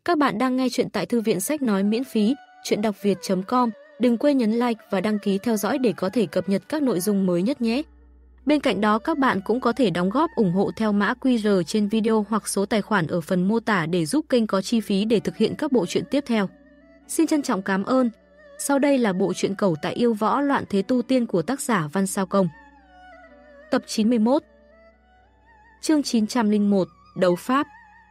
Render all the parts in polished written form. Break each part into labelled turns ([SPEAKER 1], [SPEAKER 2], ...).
[SPEAKER 1] Các bạn đang nghe chuyện tại thư viện sách nói miễn phí, chuyện đọc việt.com. Đừng quên nhấn like và đăng ký theo dõi để có thể cập nhật các nội dung mới nhất nhé. Bên cạnh đó các bạn cũng có thể đóng góp ủng hộ theo mã QR trên video hoặc số tài khoản ở phần mô tả để giúp kênh có chi phí để thực hiện các bộ truyện tiếp theo. Xin trân trọng cảm ơn. Sau đây là bộ truyện Cẩu tại yêu võ loạn thế tu tiên của tác giả Văn Sao Công. Tập 91. Chương 901, Đấu Pháp.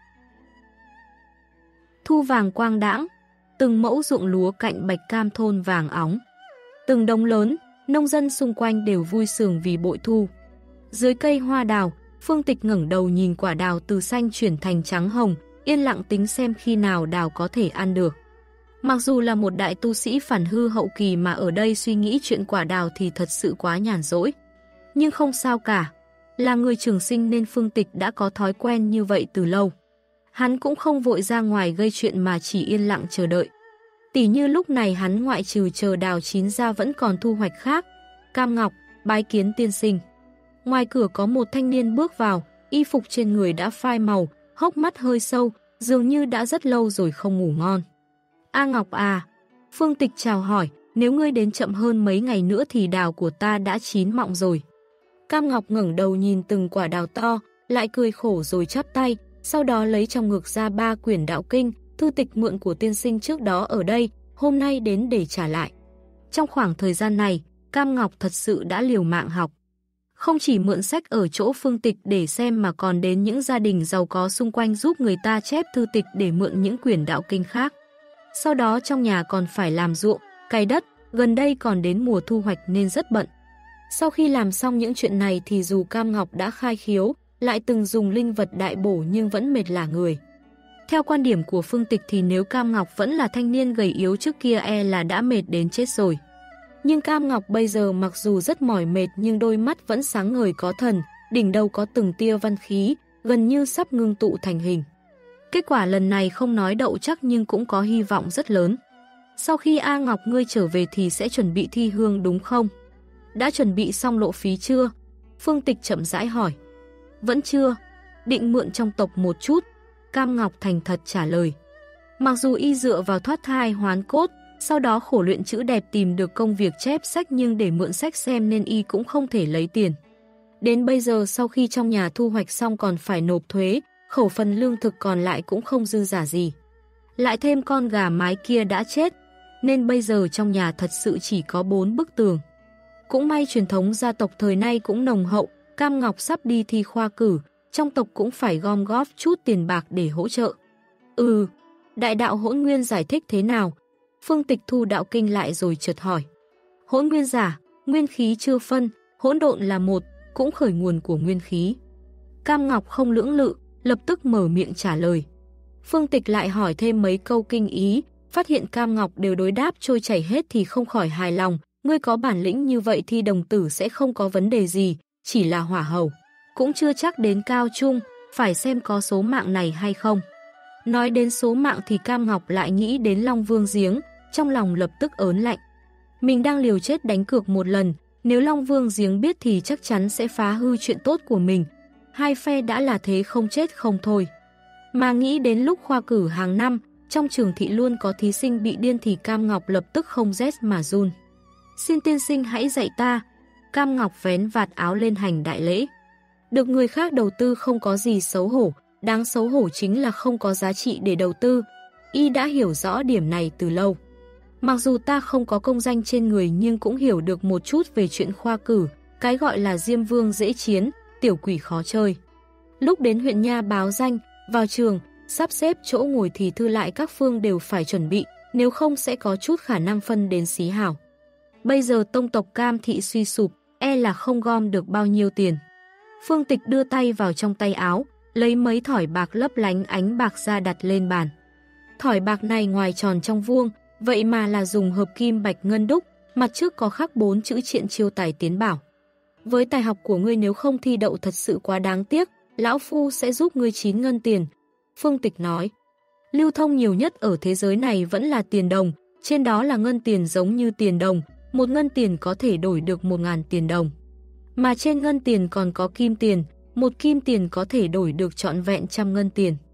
[SPEAKER 1] Thu vàng quang đãng, từng mẫu ruộng lúa cạnh Bạch Cam thôn vàng óng. Từng đống lớn, nông dân xung quanh đều vui sướng vì bội thu. Dưới cây hoa đào, Phương Tịch ngẩng đầu nhìn quả đào từ xanh chuyển thành trắng hồng, yên lặng tính xem khi nào đào có thể ăn được. Mặc dù là một đại tu sĩ phản hư hậu kỳ mà ở đây suy nghĩ chuyện quả đào thì thật sự quá nhàn rỗi. Nhưng không sao cả, là người trường sinh nên Phương Tịch đã có thói quen như vậy từ lâu. Hắn cũng không vội ra ngoài gây chuyện mà chỉ yên lặng chờ đợi. Tỉ như lúc này hắn ngoại trừ chờ đào chín ra vẫn còn thu hoạch khác. Cam Ngọc, bái kiến tiên sinh. Ngoài cửa có một thanh niên bước vào, y phục trên người đã phai màu, hốc mắt hơi sâu, dường như đã rất lâu rồi không ngủ ngon. A Ngọc à, Phương Tịch chào hỏi, nếu ngươi đến chậm hơn mấy ngày nữa thì đào của ta đã chín mọng rồi. Cam Ngọc ngẩng đầu nhìn từng quả đào to, lại cười khổ rồi chắp tay, sau đó lấy trong ngực ra 3 quyển đạo kinh, thư tịch mượn của tiên sinh trước đó ở đây, hôm nay đến để trả lại. Trong khoảng thời gian này, Cam Ngọc thật sự đã liều mạng học. Không chỉ mượn sách ở chỗ Phương Tịch để xem mà còn đến những gia đình giàu có xung quanh giúp người ta chép thư tịch để mượn những quyển đạo kinh khác. Sau đó trong nhà còn phải làm ruộng, cày đất, gần đây còn đến mùa thu hoạch nên rất bận. Sau khi làm xong những chuyện này thì dù Cam Ngọc đã khai khiếu, lại từng dùng linh vật đại bổ nhưng vẫn mệt lả người. Theo quan điểm của Phương Tịch thì nếu Cam Ngọc vẫn là thanh niên gầy yếu trước kia là đã mệt đến chết rồi. Nhưng Cam Ngọc bây giờ mặc dù rất mỏi mệt nhưng đôi mắt vẫn sáng ngời có thần, đỉnh đầu có từng tia văn khí, gần như sắp ngưng tụ thành hình. Kết quả lần này không nói đậu chắc nhưng cũng có hy vọng rất lớn. Sau khi A Ngọc ngươi trở về thì sẽ chuẩn bị thi hương đúng không? Đã chuẩn bị xong lộ phí chưa? Phương Tịch chậm rãi hỏi. Vẫn chưa, định mượn trong tộc một chút, Cam Ngọc thành thật trả lời. Mặc dù y dựa vào thoát thai hoán cốt, sau đó khổ luyện chữ đẹp tìm được công việc chép sách nhưng để mượn sách xem nên y cũng không thể lấy tiền. Đến bây giờ sau khi trong nhà thu hoạch xong còn phải nộp thuế, khẩu phần lương thực còn lại cũng không dư giả gì. Lại thêm con gà mái kia đã chết, nên bây giờ trong nhà thật sự chỉ có 4 bức tường. Cũng may truyền thống gia tộc thời nay cũng nồng hậu, Cam Ngọc sắp đi thi khoa cử, trong tộc cũng phải gom góp chút tiền bạc để hỗ trợ. Đại đạo Hỗn Nguyên giải thích thế nào? Phương Tịch thu đạo kinh lại rồi chợt hỏi. Hỗn Nguyên giả, nguyên khí chưa phân, hỗn độn là một, cũng khởi nguồn của nguyên khí. Cam Ngọc không lưỡng lự, lập tức mở miệng trả lời. Phương Tịch lại hỏi thêm mấy câu kinh ý, phát hiện Cam Ngọc đều đối đáp trôi chảy hết thì không khỏi hài lòng. Ngươi có bản lĩnh như vậy thì đồng tử sẽ không có vấn đề gì, chỉ là hỏa hầu. Cũng chưa chắc đến cao trung, phải xem có số mạng này hay không. Nói đến số mạng thì Cam Ngọc lại nghĩ đến Long Vương Giếng, trong lòng lập tức ớn lạnh. Mình đang liều chết đánh cược một lần, nếu Long Vương Giếng biết thì chắc chắn sẽ phá hư chuyện tốt của mình. Hai phe đã là thế không chết không thôi. Mà nghĩ đến lúc khoa cử hàng năm, trong trường thị luôn có thí sinh bị điên thì Cam Ngọc lập tức không rét mà run. Xin tiên sinh hãy dạy ta. Cam Ngọc vén vạt áo lên hành đại lễ. Được người khác đầu tư không có gì xấu hổ, đáng xấu hổ chính là không có giá trị để đầu tư. Y đã hiểu rõ điểm này từ lâu. Mặc dù ta không có công danh trên người nhưng cũng hiểu được một chút về chuyện khoa cử, cái gọi là Diêm Vương dễ chiến, tiểu quỷ khó chơi. Lúc đến huyện nha báo danh, vào trường, sắp xếp chỗ ngồi thì thư lại các phương đều phải chuẩn bị, nếu không sẽ có chút khả năng phân đến xí hảo. Bây giờ tông tộc Cam thị suy sụp, là không gom được bao nhiêu tiền. Phương Tịch đưa tay vào trong tay áo, lấy mấy thỏi bạc lấp lánh ánh bạc ra đặt lên bàn. Thỏi bạc này ngoài tròn trong vuông, vậy mà là dùng hợp kim bạch ngân đúc, mặt trước có khắc 4 chữ Triện Chiêu Tài Tiến Bảo. Với tài học của ngươi nếu không thi đậu thật sự quá đáng tiếc, lão phu sẽ giúp ngươi 9 ngân tiền. Phương Tịch nói, lưu thông nhiều nhất ở thế giới này vẫn là tiền đồng, trên đó là ngân tiền giống như tiền đồng, 1 ngân tiền có thể đổi được 1.000 tiền đồng. Mà trên ngân tiền còn có kim tiền, 1 kim tiền có thể đổi được trọn vẹn 100 ngân tiền.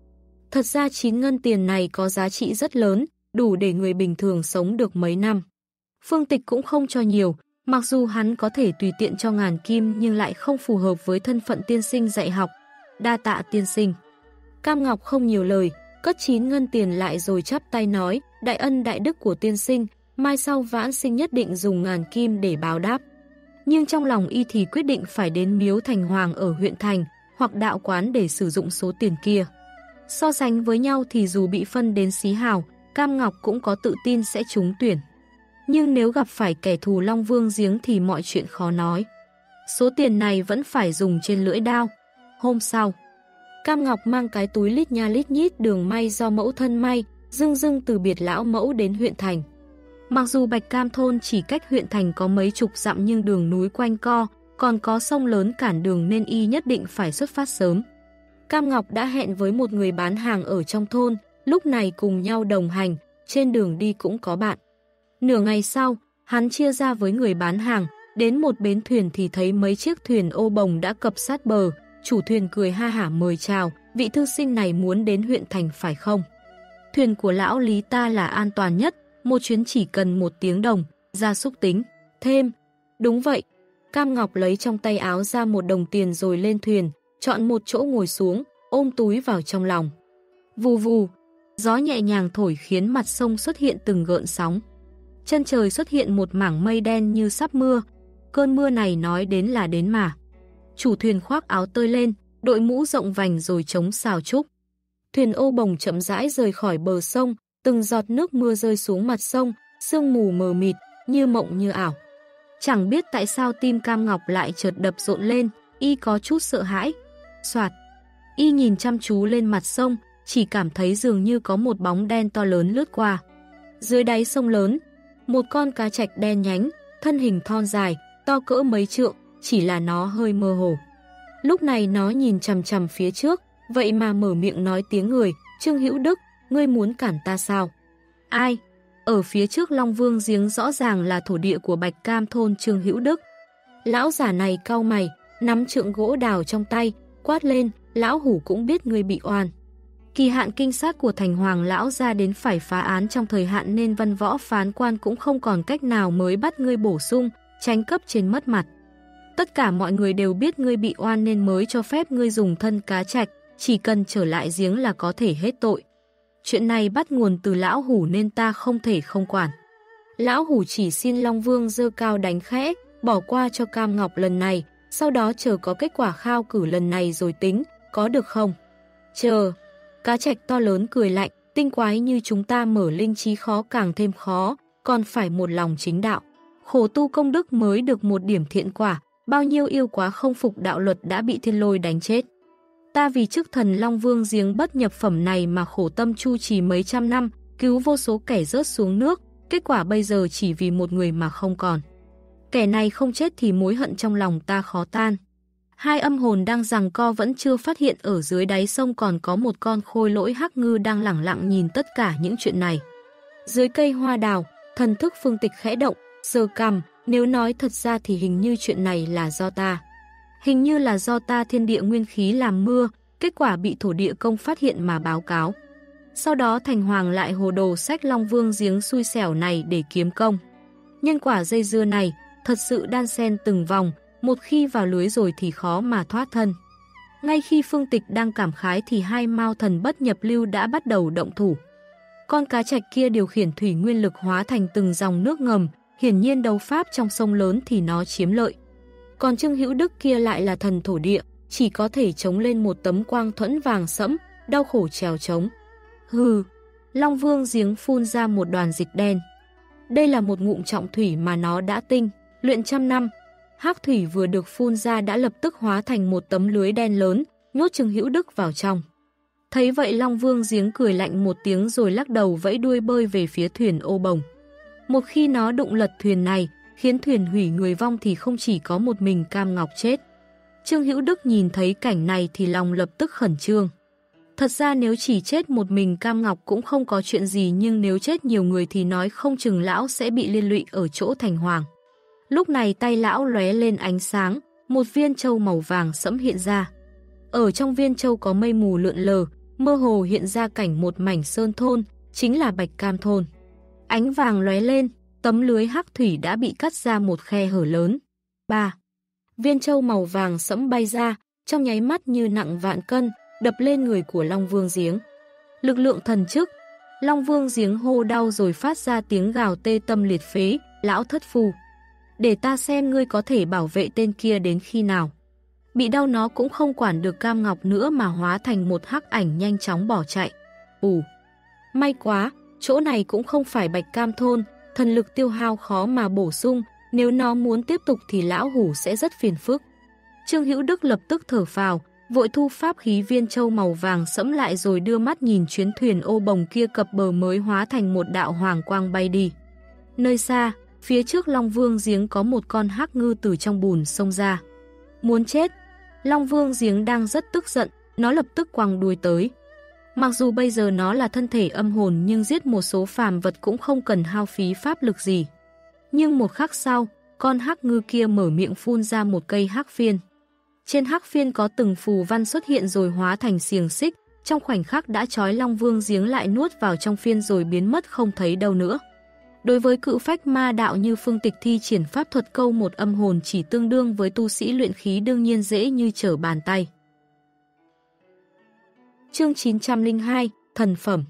[SPEAKER 1] Thật ra 9 ngân tiền này có giá trị rất lớn, đủ để người bình thường sống được mấy năm. Phương Tịch cũng không cho nhiều, mặc dù hắn có thể tùy tiện cho ngàn kim nhưng lại không phù hợp với thân phận tiên sinh dạy học. Đa tạ tiên sinh. Cam Ngọc không nhiều lời, cất 9 ngân tiền lại rồi chắp tay nói, đại ân đại đức của tiên sinh, mai sau vãn sinh nhất định dùng ngàn kim để báo đáp. Nhưng trong lòng y thì quyết định phải đến miếu thành hoàng ở huyện thành, hoặc đạo quán để sử dụng số tiền kia. So sánh với nhau thì dù bị phân đến xí hào, Cam Ngọc cũng có tự tin sẽ trúng tuyển. Nhưng nếu gặp phải kẻ thù Long Vương Giếng thì mọi chuyện khó nói. Số tiền này vẫn phải dùng trên lưỡi đao. Hôm sau, Cam Ngọc mang cái túi lít nha lít nhít đường may do mẫu thân may, dưng dưng từ biệt lão mẫu đến huyện thành. Mặc dù Bạch Cam thôn chỉ cách huyện thành có mấy chục dặm nhưng đường núi quanh co, còn có sông lớn cản đường nên y nhất định phải xuất phát sớm. Cam Ngọc đã hẹn với một người bán hàng ở trong thôn, lúc này cùng nhau đồng hành, trên đường đi cũng có bạn. Nửa ngày sau, hắn chia ra với người bán hàng, đến một bến thuyền thì thấy mấy chiếc thuyền ô bồng đã cập sát bờ, chủ thuyền cười ha hả mời chào, vị thư sinh này muốn đến huyện thành phải không? Thuyền của lão Lý ta là an toàn nhất, một chuyến chỉ cần 1 tiếng đồng, gia súc tính. Thêm, đúng vậy. Cam Ngọc lấy trong tay áo ra 1 đồng tiền rồi lên thuyền, chọn một chỗ ngồi xuống, ôm túi vào trong lòng. Vù vù, gió nhẹ nhàng thổi khiến mặt sông xuất hiện từng gợn sóng. Chân trời xuất hiện một mảng mây đen như sắp mưa. Cơn mưa này nói đến là đến mà. Chủ thuyền khoác áo tơi lên, đội mũ rộng vành rồi chống xào trúc. Thuyền ô bồng chậm rãi rời khỏi bờ sông, từng giọt nước mưa rơi xuống mặt sông, sương mù mờ mịt, như mộng như ảo. Chẳng biết tại sao tim Cam Ngọc lại chợt đập rộn lên, y có chút sợ hãi. Soạt, y nhìn chăm chú lên mặt sông, chỉ cảm thấy dường như có một bóng đen to lớn lướt qua. Dưới đáy sông lớn, một con cá trạch đen nhánh, thân hình thon dài, to cỡ mấy trượng, chỉ là nó hơi mơ hồ. Lúc này nó nhìn chằm chằm phía trước, vậy mà mở miệng nói tiếng người, Trương Hữu Đức, ngươi muốn cản ta sao? Ai? Ở phía trước Long Vương Giếng rõ ràng là thổ địa của Bạch Cam thôn Trương Hữu Đức. Lão giả này cau mày, nắm trượng gỗ đào trong tay, quát lên, lão hủ cũng biết ngươi bị oan. Kỳ hạn kinh sát của thành hoàng lão ra đến phải phá án trong thời hạn nên văn võ phán quan cũng không còn cách nào mới bắt ngươi bổ sung, tránh cấp trên mất mặt. Tất cả mọi người đều biết ngươi bị oan nên mới cho phép ngươi dùng thân cá trạch, chỉ cần trở lại giếng là có thể hết tội. Chuyện này bắt nguồn từ lão hủ nên ta không thể không quản. Lão hủ chỉ xin Long Vương giơ cao đánh khẽ, bỏ qua cho Cam Ngọc lần này, sau đó chờ có kết quả khao cử lần này rồi tính, có được không? Chờ. Cá trạch to lớn cười lạnh, tinh quái như chúng ta mở linh trí khó càng thêm khó, còn phải một lòng chính đạo. Khổ tu công đức mới được một điểm thiện quả, bao nhiêu yêu quá không phục đạo luật đã bị thiên lôi đánh chết. Ta vì chức thần Long Vương Giếng bất nhập phẩm này mà khổ tâm chu trì mấy trăm năm, cứu vô số kẻ rớt xuống nước, kết quả bây giờ chỉ vì một người mà không còn. Kẻ này không chết thì mối hận trong lòng ta khó tan. Hai âm hồn đang giằng co vẫn chưa phát hiện ở dưới đáy sông còn có một con khôi lỗi hắc ngư đang lẳng lặng nhìn tất cả những chuyện này. Dưới cây hoa đào, thần thức Phương Tịch khẽ động, giơ cằm, nếu nói thật ra thì hình như chuyện này là do ta. Hình như là do ta thiên địa nguyên khí làm mưa, kết quả bị thổ địa công phát hiện mà báo cáo. Sau đó thành hoàng lại hồ đồ xách Long Vương Giếng xui xẻo này để kiếm công. Nhân quả dây dưa này thật sự đan xen từng vòng, một khi vào lưới rồi thì khó mà thoát thân. Ngay khi Phương Tịch đang cảm khái thì hai mao thần bất nhập lưu đã bắt đầu động thủ. Con cá trạch kia điều khiển thủy nguyên lực hóa thành từng dòng nước ngầm, hiển nhiên đấu pháp trong sông lớn thì nó chiếm lợi. Còn Trương Hữu Đức kia lại là thần thổ địa, chỉ có thể chống lên một tấm quang thuẫn vàng sẫm, đau khổ trèo trống. Hừ, Long Vương Giếng phun ra một đoàn dịch đen. Đây là một ngụm trọng thủy mà nó đã tinh, luyện trăm năm. Hắc thủy vừa được phun ra đã lập tức hóa thành một tấm lưới đen lớn, nhốt Trương Hữu Đức vào trong. Thấy vậy Long Vương Giếng cười lạnh một tiếng rồi lắc đầu vẫy đuôi bơi về phía thuyền ô bồng. Một khi nó đụng lật thuyền này, khiến thuyền hủy người vong thì không chỉ có một mình Cam Ngọc chết. Trương Hữu Đức nhìn thấy cảnh này thì lòng lập tức khẩn trương. Thật ra nếu chỉ chết một mình Cam Ngọc cũng không có chuyện gì, nhưng nếu chết nhiều người thì nói không chừng lão sẽ bị liên lụy ở chỗ thành hoàng. Lúc này tay lão lóe lên ánh sáng, một viên châu màu vàng sẫm hiện ra. Ở trong viên châu có mây mù lượn lờ, mơ hồ hiện ra cảnh một mảnh sơn thôn, chính là Bạch Cam thôn. Ánh vàng lóe lên, tấm lưới hắc thủy đã bị cắt ra một khe hở lớn. 3. Viên châu màu vàng sẫm bay ra, trong nháy mắt như nặng vạn cân, đập lên người của Long Vương Giếng. Lực lượng thần chức, Long Vương Giếng hô đau rồi phát ra tiếng gào tê tâm liệt phế, lão thất phu. Để ta xem ngươi có thể bảo vệ tên kia đến khi nào. Bị đau nó cũng không quản được Cam Ngọc nữa mà hóa thành một hắc ảnh nhanh chóng bỏ chạy. May quá, chỗ này cũng không phải Bạch Cam thôn, thần lực tiêu hao khó mà bổ sung, nếu nó muốn tiếp tục thì lão hủ sẽ rất phiền phức. Trương Hữu Đức lập tức thở phào, vội thu pháp khí viên châu màu vàng sẫm lại rồi đưa mắt nhìn chuyến thuyền ô bồng kia cập bờ mới hóa thành một đạo hoàng quang bay đi. Nơi xa, phía trước Long Vương Giếng có một con hắc ngư từ trong bùn xông ra. Muốn chết! Long Vương Giếng đang rất tức giận, nó lập tức quăng đuôi tới. Mặc dù bây giờ nó là thân thể âm hồn nhưng giết một số phàm vật cũng không cần hao phí pháp lực gì. Nhưng một khắc sau, con hắc ngư kia mở miệng phun ra một cây hắc phiên. Trên hắc phiên có từng phù văn xuất hiện rồi hóa thành xiềng xích, trong khoảnh khắc đã trói Long Vương Giếng lại nuốt vào trong phiên rồi biến mất không thấy đâu nữa. Đối với cự phách ma đạo như Phương Tịch thi triển pháp thuật câu một âm hồn chỉ tương đương với tu sĩ luyện khí đương nhiên dễ như trở bàn tay. Chương 902, Thần Phẩm.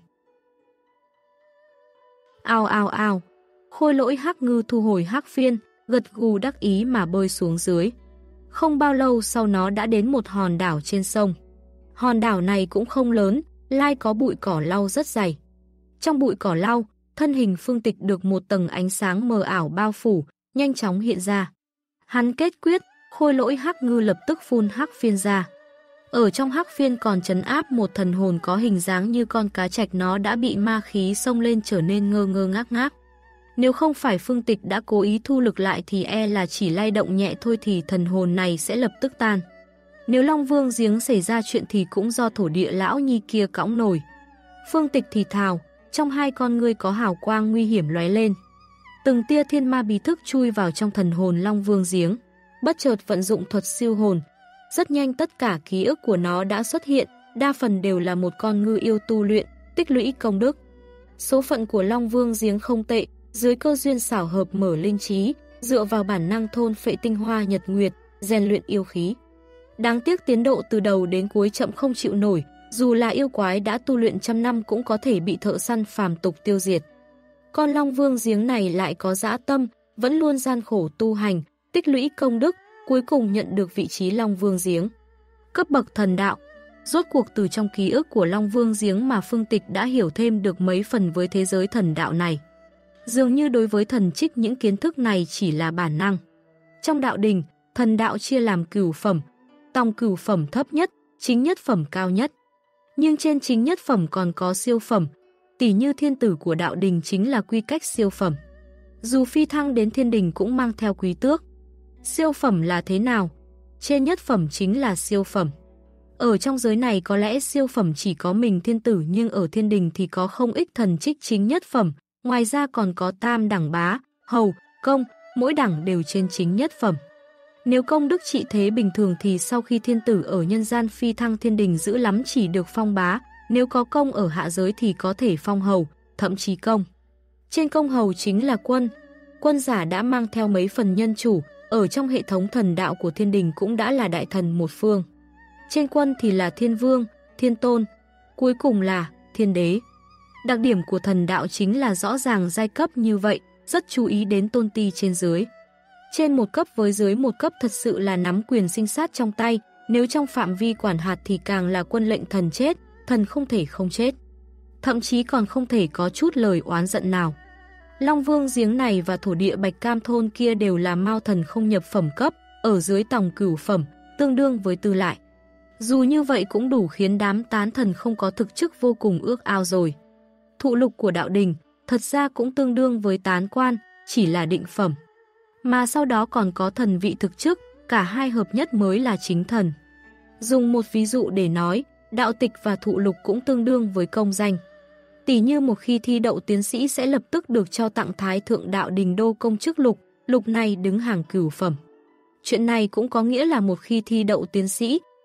[SPEAKER 1] Ao ao ao, Khôi Lỗi hắc ngư thu hồi hắc phiên, gật gù đắc ý mà bơi xuống dưới. Không bao lâu sau nó đã đến một hòn đảo trên sông. Hòn đảo này cũng không lớn, lai có bụi cỏ lau rất dày. Trong bụi cỏ lau, thân hình Phương Tịch được một tầng ánh sáng mờ ảo bao phủ, nhanh chóng hiện ra. Hắn kết quyết, Khôi Lỗi hắc ngư lập tức phun hắc phiên ra. Ở trong hắc phiên còn trấn áp một thần hồn có hình dáng như con cá trạch, nó đã bị ma khí xông lên trở nên ngơ ngơ ngác ngác. Nếu không phải Phương Tịch đã cố ý thu lực lại thì e là chỉ lay động nhẹ thôi thì thần hồn này sẽ lập tức tan. Nếu Long Vương Giếng xảy ra chuyện thì cũng do thổ địa lão nhi kia cõng nổi. Phương Tịch thì thào, trong hai con ngươi có hào quang nguy hiểm lóe lên. Từng tia thiên ma bí thức chui vào trong thần hồn Long Vương Giếng. Bất chợt vận dụng thuật siêu hồn. Rất nhanh tất cả ký ức của nó đã xuất hiện, đa phần đều là một con ngư yêu tu luyện, tích lũy công đức. Số phận của Long Vương Giếng không tệ, dưới cơ duyên xảo hợp mở linh trí, dựa vào bản năng thôn phệ tinh hoa nhật nguyệt, rèn luyện yêu khí. Đáng tiếc tiến độ từ đầu đến cuối chậm không chịu nổi, dù là yêu quái đã tu luyện trăm năm cũng có thể bị thợ săn phàm tục tiêu diệt. Con Long Vương Giếng này lại có dã tâm, vẫn luôn gian khổ tu hành, tích lũy công đức, cuối cùng nhận được vị trí Long Vương Giếng. Cấp bậc thần đạo. Rốt cuộc từ trong ký ức của Long Vương Giếng mà Phương Tịch đã hiểu thêm được mấy phần với thế giới thần đạo này. Dường như đối với thần trích những kiến thức này chỉ là bản năng. Trong đạo đình, thần đạo chia làm cửu phẩm, tòng cửu phẩm thấp nhất, chính nhất phẩm cao nhất. Nhưng trên chính nhất phẩm còn có siêu phẩm, tỉ như thiên tử của đạo đình chính là quy cách siêu phẩm. Dù phi thăng đến thiên đình cũng mang theo quý tước. Siêu phẩm là thế nào? Trên nhất phẩm chính là siêu phẩm. Ở trong giới này có lẽ siêu phẩm chỉ có mình thiên tử, nhưng ở thiên đình thì có không ít thần trích chính nhất phẩm, ngoài ra còn có tam đẳng bá, hầu, công, mỗi đẳng đều trên chính nhất phẩm. Nếu công đức trị thế bình thường thì sau khi thiên tử ở nhân gian phi thăng thiên đình dữ lắm chỉ được phong bá, nếu có công ở hạ giới thì có thể phong hầu, thậm chí công. Trên công hầu chính là quân, quân giả đã mang theo mấy phần nhân chủ, ở trong hệ thống thần đạo của thiên đình cũng đã là đại thần một phương. Trên quân thì là thiên vương, thiên tôn, cuối cùng là thiên đế. Đặc điểm của thần đạo chính là rõ ràng giai cấp như vậy, rất chú ý đến tôn ti trên dưới. Trên một cấp với dưới một cấp thật sự là nắm quyền sinh sát trong tay, nếu trong phạm vi quản hạt thì càng là quân lệnh thần chết, thần không thể không chết. Thậm chí còn không thể có chút lời oán giận nào. Long Vương Giếng này và thổ địa Bạch Cam thôn kia đều là mao thần không nhập phẩm cấp, ở dưới tòng cửu phẩm, tương đương với tư lại. Dù như vậy cũng đủ khiến đám tán thần không có thực chức vô cùng ước ao rồi. Thụ lục của đạo đình, thật ra cũng tương đương với tán quan, chỉ là định phẩm. Mà sau đó còn có thần vị thực chức, cả hai hợp nhất mới là chính thần. Dùng một ví dụ để nói, đạo tịch và thụ lục cũng tương đương với công danh. Tỉ như một khi thi đậu tiến sĩ sẽ lập tức được cho tặng Thái Thượng Đạo Đình đô công chức lục, lục này đứng hàng cửu phẩm. Chuyện này cũng có nghĩa là một khi thi đậu tiến sĩ,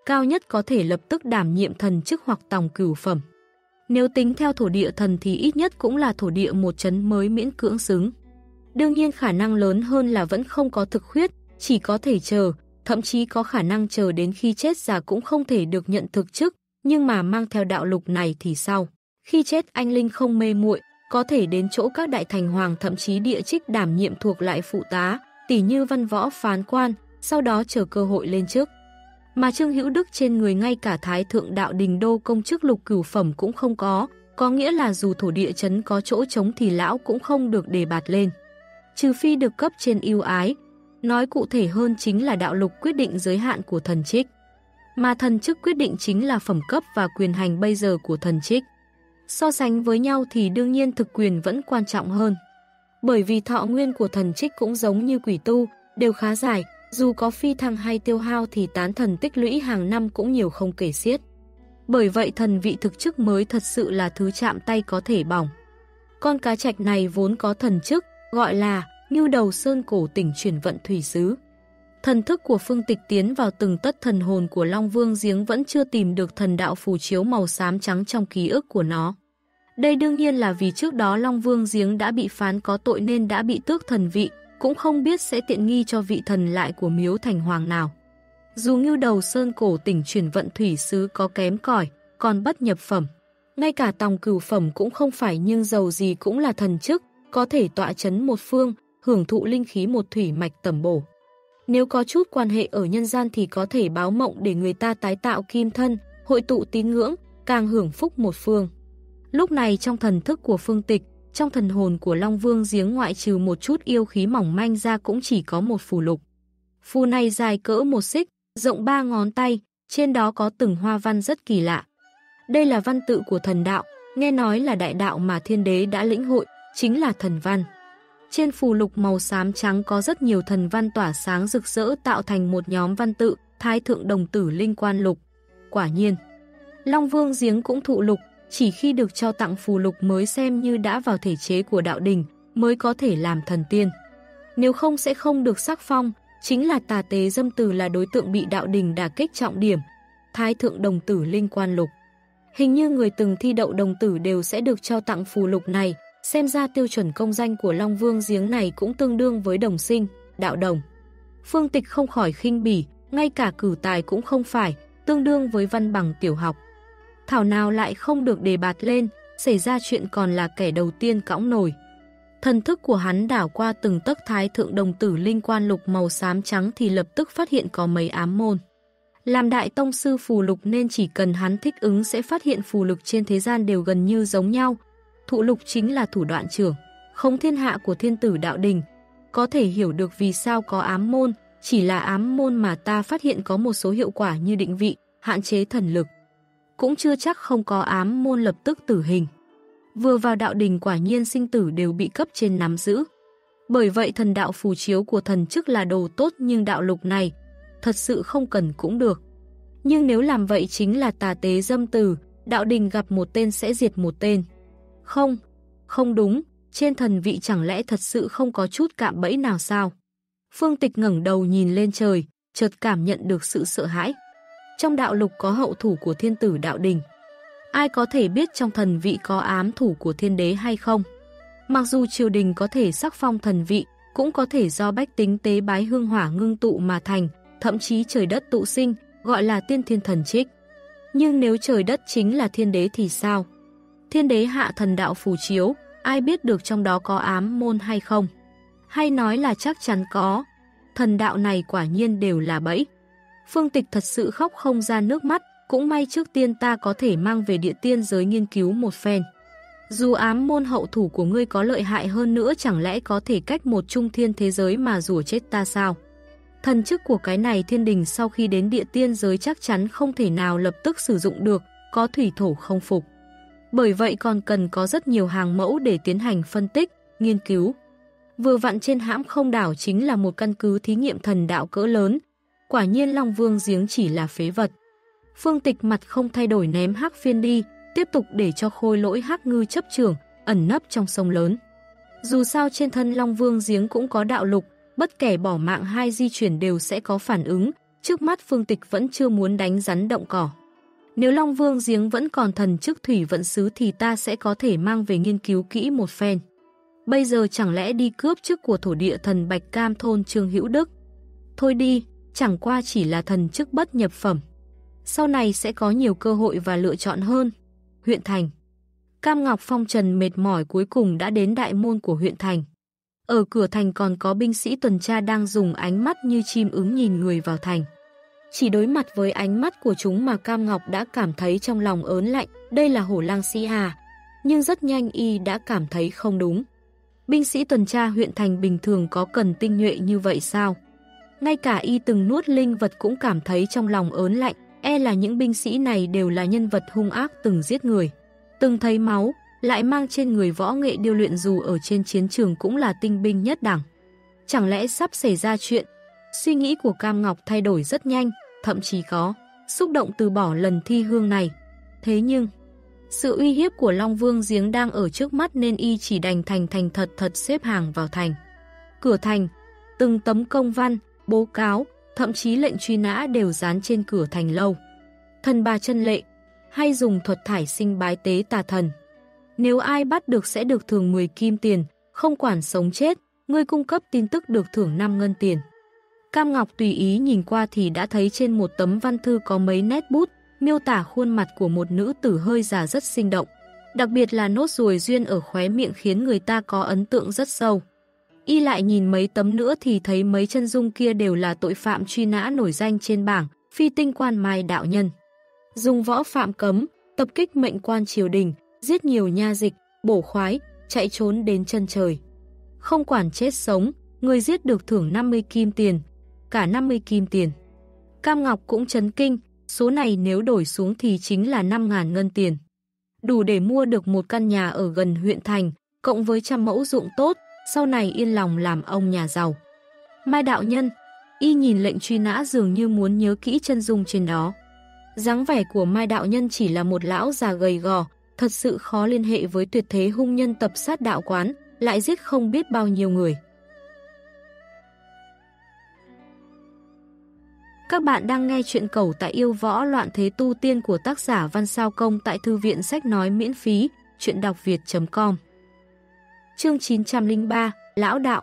[SPEAKER 1] cao nhất có thể lập tức đảm nhiệm thần chức hoặc tòng cửu phẩm. Nếu tính theo thổ địa thần thì ít nhất cũng là thổ địa một chấn mới miễn cưỡng xứng. Đương nhiên khả năng lớn hơn là vẫn không có thực khuyết, chỉ có thể chờ, thậm chí có khả năng chờ đến khi chết già cũng không thể được nhận thực chức, nhưng mà mang theo đạo lục này thì sao? Khi chết anh linh không mê muội, có thể đến chỗ các đại thành hoàng thậm chí địa trích đảm nhiệm thuộc lại phụ tá, tỉ như văn võ phán quan, sau đó chờ cơ hội lên chức. Mà Trương Hữu Đức trên người ngay cả Thái Thượng Đạo Đình Đô công chức lục cửu phẩm cũng không có nghĩa là dù thổ địa chấn có chỗ trống thì lão cũng không được đề bạt lên. Trừ phi được cấp trên ưu ái, nói cụ thể hơn chính là đạo lục quyết định giới hạn của thần trích. Mà thần chức quyết định chính là phẩm cấp và quyền hành bây giờ của thần trích. So sánh với nhau thì đương nhiên thực quyền vẫn quan trọng hơn. Bởi vì thọ nguyên của thần trích cũng giống như quỷ tu, đều khá dài, dù có phi thăng hay tiêu hao thì tán thần tích lũy hàng năm cũng nhiều không kể xiết. Bởi vậy thần vị thực chức mới thật sự là thứ chạm tay có thể bỏng. Con cá trạch này vốn có thần chức, gọi là Ngưu Đầu Sơn Cổ Tỉnh Chuyển Vận Thủy Sứ. Thần thức của Phương Tịch tiến vào từng tấc thần hồn của Long Vương Giếng vẫn chưa tìm được thần đạo phù chiếu màu xám trắng trong ký ức của nó. Đây đương nhiên là vì trước đó Long Vương Giếng đã bị phán có tội nên đã bị tước thần vị, cũng không biết sẽ tiện nghi cho vị thần lại của Miếu Thành Hoàng nào. Dù Ngưu Đầu Sơn Cổ Tỉnh Chuyển Vận Thủy Sứ có kém cỏi, còn bất nhập phẩm. Ngay cả tòng cửu phẩm cũng không phải, nhưng dầu gì cũng là thần chức, có thể tọa chấn một phương, hưởng thụ linh khí một thủy mạch tẩm bổ. Nếu có chút quan hệ ở nhân gian thì có thể báo mộng để người ta tái tạo kim thân, hội tụ tín ngưỡng, càng hưởng phúc một phương. Lúc này trong thần thức của Phương Tịch, trong thần hồn của Long Vương Giếng ngoại trừ một chút yêu khí mỏng manh ra cũng chỉ có một phù lục. Phù này dài cỡ một xích, rộng 3 ngón tay, trên đó có từng hoa văn rất kỳ lạ. Đây là văn tự của thần đạo, nghe nói là đại đạo mà thiên đế đã lĩnh hội, chính là thần văn. Trên phù lục màu xám trắng có rất nhiều thần văn tỏa sáng rực rỡ tạo thành một nhóm văn tự, Thái Thượng Đồng Tử Linh Quan Lục. Quả nhiên, Long Vương Giếng cũng thụ lục, chỉ khi được cho tặng phù lục mới xem như đã vào thể chế của đạo đình, mới có thể làm thần tiên. Nếu không sẽ không được sắc phong, chính là tà tế dâm từ là đối tượng bị đạo đình đả kích trọng điểm, Thái Thượng Đồng Tử Linh Quan Lục. Hình như người từng thi đậu đồng tử đều sẽ được cho tặng phù lục này, xem ra tiêu chuẩn công danh của Long Vương Giếng này cũng tương đương với đồng sinh, đạo đồng. Phương Tịch không khỏi khinh bỉ, ngay cả cử tài cũng không phải, tương đương với văn bằng tiểu học. Thảo nào lại không được đề bạt lên, xảy ra chuyện còn là kẻ đầu tiên cõng nổi. Thần thức của hắn đảo qua từng tấc Thái Thượng Đồng Tử Linh Quan Lục màu xám trắng thì lập tức phát hiện có mấy ám môn. Làm đại tông sư phù lục nên chỉ cần hắn thích ứng sẽ phát hiện phù lục trên thế gian đều gần như giống nhau. Thụ lục chính là thủ đoạn trưởng, không thiên hạ của thiên tử đạo đình. Có thể hiểu được vì sao có ám môn, chỉ là ám môn mà ta phát hiện có một số hiệu quả như định vị, hạn chế thần lực. Cũng chưa chắc không có ám môn lập tức tử hình. Vừa vào đạo đình quả nhiên sinh tử đều bị cấp trên nắm giữ. Bởi vậy thần đạo phù chiếu của thần chức là đồ tốt, nhưng đạo lục này thật sự không cần cũng được. Nhưng nếu làm vậy chính là tà tế dâm từ, đạo đình gặp một tên sẽ diệt một tên. Không đúng, trên thần vị chẳng lẽ thật sự không có chút cạm bẫy nào sao? Phương Tịch ngẩng đầu nhìn lên trời, chợt cảm nhận được sự sợ hãi. Trong đạo lục có hậu thủ của thiên tử đạo đình. Ai có thể biết trong thần vị có ám thủ của thiên đế hay không? Mặc dù triều đình có thể sắc phong thần vị, cũng có thể do bách tính tế bái hương hỏa ngưng tụ mà thành, thậm chí trời đất tụ sinh, gọi là tiên thiên thần trích. Nhưng nếu trời đất chính là thiên đế thì sao? Thiên đế hạ thần đạo phù chiếu, ai biết được trong đó có ám môn hay không? Hay nói là chắc chắn có, thần đạo này quả nhiên đều là bẫy. Phương Tịch thật sự khóc không ra nước mắt, cũng may trước tiên ta có thể mang về địa tiên giới nghiên cứu một phen. Dù ám môn hậu thủ của ngươi có lợi hại hơn nữa chẳng lẽ có thể cách một trung thiên thế giới mà rủa chết ta sao? Thần chức của cái này thiên đình sau khi đến địa tiên giới chắc chắn không thể nào lập tức sử dụng được, có thủy thổ không phục. Bởi vậy còn cần có rất nhiều hàng mẫu để tiến hành phân tích, nghiên cứu. Vừa vặn trên hãm không đảo chính là một căn cứ thí nghiệm thần đạo cỡ lớn. Quả nhiên Long Vương Giếng chỉ là phế vật. Phương Tịch mặt không thay đổi ném hắc phiên đi, tiếp tục để cho khôi lỗi hắc ngư chấp trưởng, ẩn nấp trong sông lớn. Dù sao trên thân Long Vương Giếng cũng có đạo lục, bất kể bỏ mạng hay di chuyển đều sẽ có phản ứng, trước mắt Phương Tịch vẫn chưa muốn đánh rắn động cỏ. Nếu Long Vương giếng vẫn còn thần chức thủy vận sứ thì ta sẽ có thể mang về nghiên cứu kỹ một phen. Bây giờ chẳng lẽ đi cướp chức của thổ địa thần Bạch Cam thôn Trương Hữu Đức? Thôi đi, chẳng qua chỉ là thần chức bất nhập phẩm. Sau này sẽ có nhiều cơ hội và lựa chọn hơn. Huyện thành. Cam Ngọc phong trần mệt mỏi cuối cùng đã đến đại môn của huyện thành. Ở cửa thành còn có binh sĩ tuần tra đang dùng ánh mắt như chim ưng nhìn người vào thành. Chỉ đối mặt với ánh mắt của chúng mà Cam Ngọc đã cảm thấy trong lòng ớn lạnh, đây là hổ lang sĩ à. Nhưng rất nhanh y đã cảm thấy không đúng. Binh sĩ tuần tra huyện thành bình thường có cần tinh nhuệ như vậy sao? Ngay cả y từng nuốt linh vật cũng cảm thấy trong lòng ớn lạnh, e là những binh sĩ này đều là nhân vật hung ác từng giết người, từng thấy máu, lại mang trên người võ nghệ điêu luyện dù ở trên chiến trường cũng là tinh binh nhất đẳng. Chẳng lẽ sắp xảy ra chuyện? Suy nghĩ của Cam Ngọc thay đổi rất nhanh, thậm chí có xúc động từ bỏ lần thi hương này. Thế nhưng, sự uy hiếp của Long Vương giếng đang ở trước mắt nên y chỉ đành thành thật xếp hàng vào thành. Cửa thành, từng tấm công văn, bố cáo, thậm chí lệnh truy nã đều dán trên cửa thành lâu. Thần bà chân lệ, hay dùng thuật thải sinh bái tế tà thần. Nếu ai bắt được sẽ được thưởng 10 kim tiền, không quản sống chết, người cung cấp tin tức được thưởng 5 ngân tiền. Cam Ngọc tùy ý nhìn qua thì đã thấy trên một tấm văn thư có mấy nét bút, miêu tả khuôn mặt của một nữ tử hơi già rất sinh động. Đặc biệt là nốt ruồi duyên ở khóe miệng khiến người ta có ấn tượng rất sâu. Y lại nhìn mấy tấm nữa thì thấy mấy chân dung kia đều là tội phạm truy nã nổi danh trên bảng, phi tinh quan Mai đạo nhân. Dùng võ phạm cấm, tập kích mệnh quan triều đình, giết nhiều nha dịch, bổ khoái, chạy trốn đến chân trời. Không quản chết sống, người giết được thưởng 50 kim tiền, cả 50 kim tiền. Cam Ngọc cũng chấn kinh, số này nếu đổi xuống thì chính là 5.000 ngân tiền. Đủ để mua được một căn nhà ở gần huyện thành, cộng với 100 mẫu ruộng tốt, sau này yên lòng làm ông nhà giàu. Mai đạo nhân, y nhìn lệnh truy nã dường như muốn nhớ kỹ chân dung trên đó. Dáng vẻ của Mai đạo nhân chỉ là một lão già gầy gò, thật sự khó liên hệ với tuyệt thế hung nhân tập sát đạo quán, lại giết không biết bao nhiêu người. Các bạn đang nghe chuyện Cẩu Tại Yêu Võ Loạn Thế Tu Tiên của tác giả Văn Sao Công tại Thư viện Sách Nói miễn phí, chuyện đọc việt.com. Chương 903, Lão Đạo.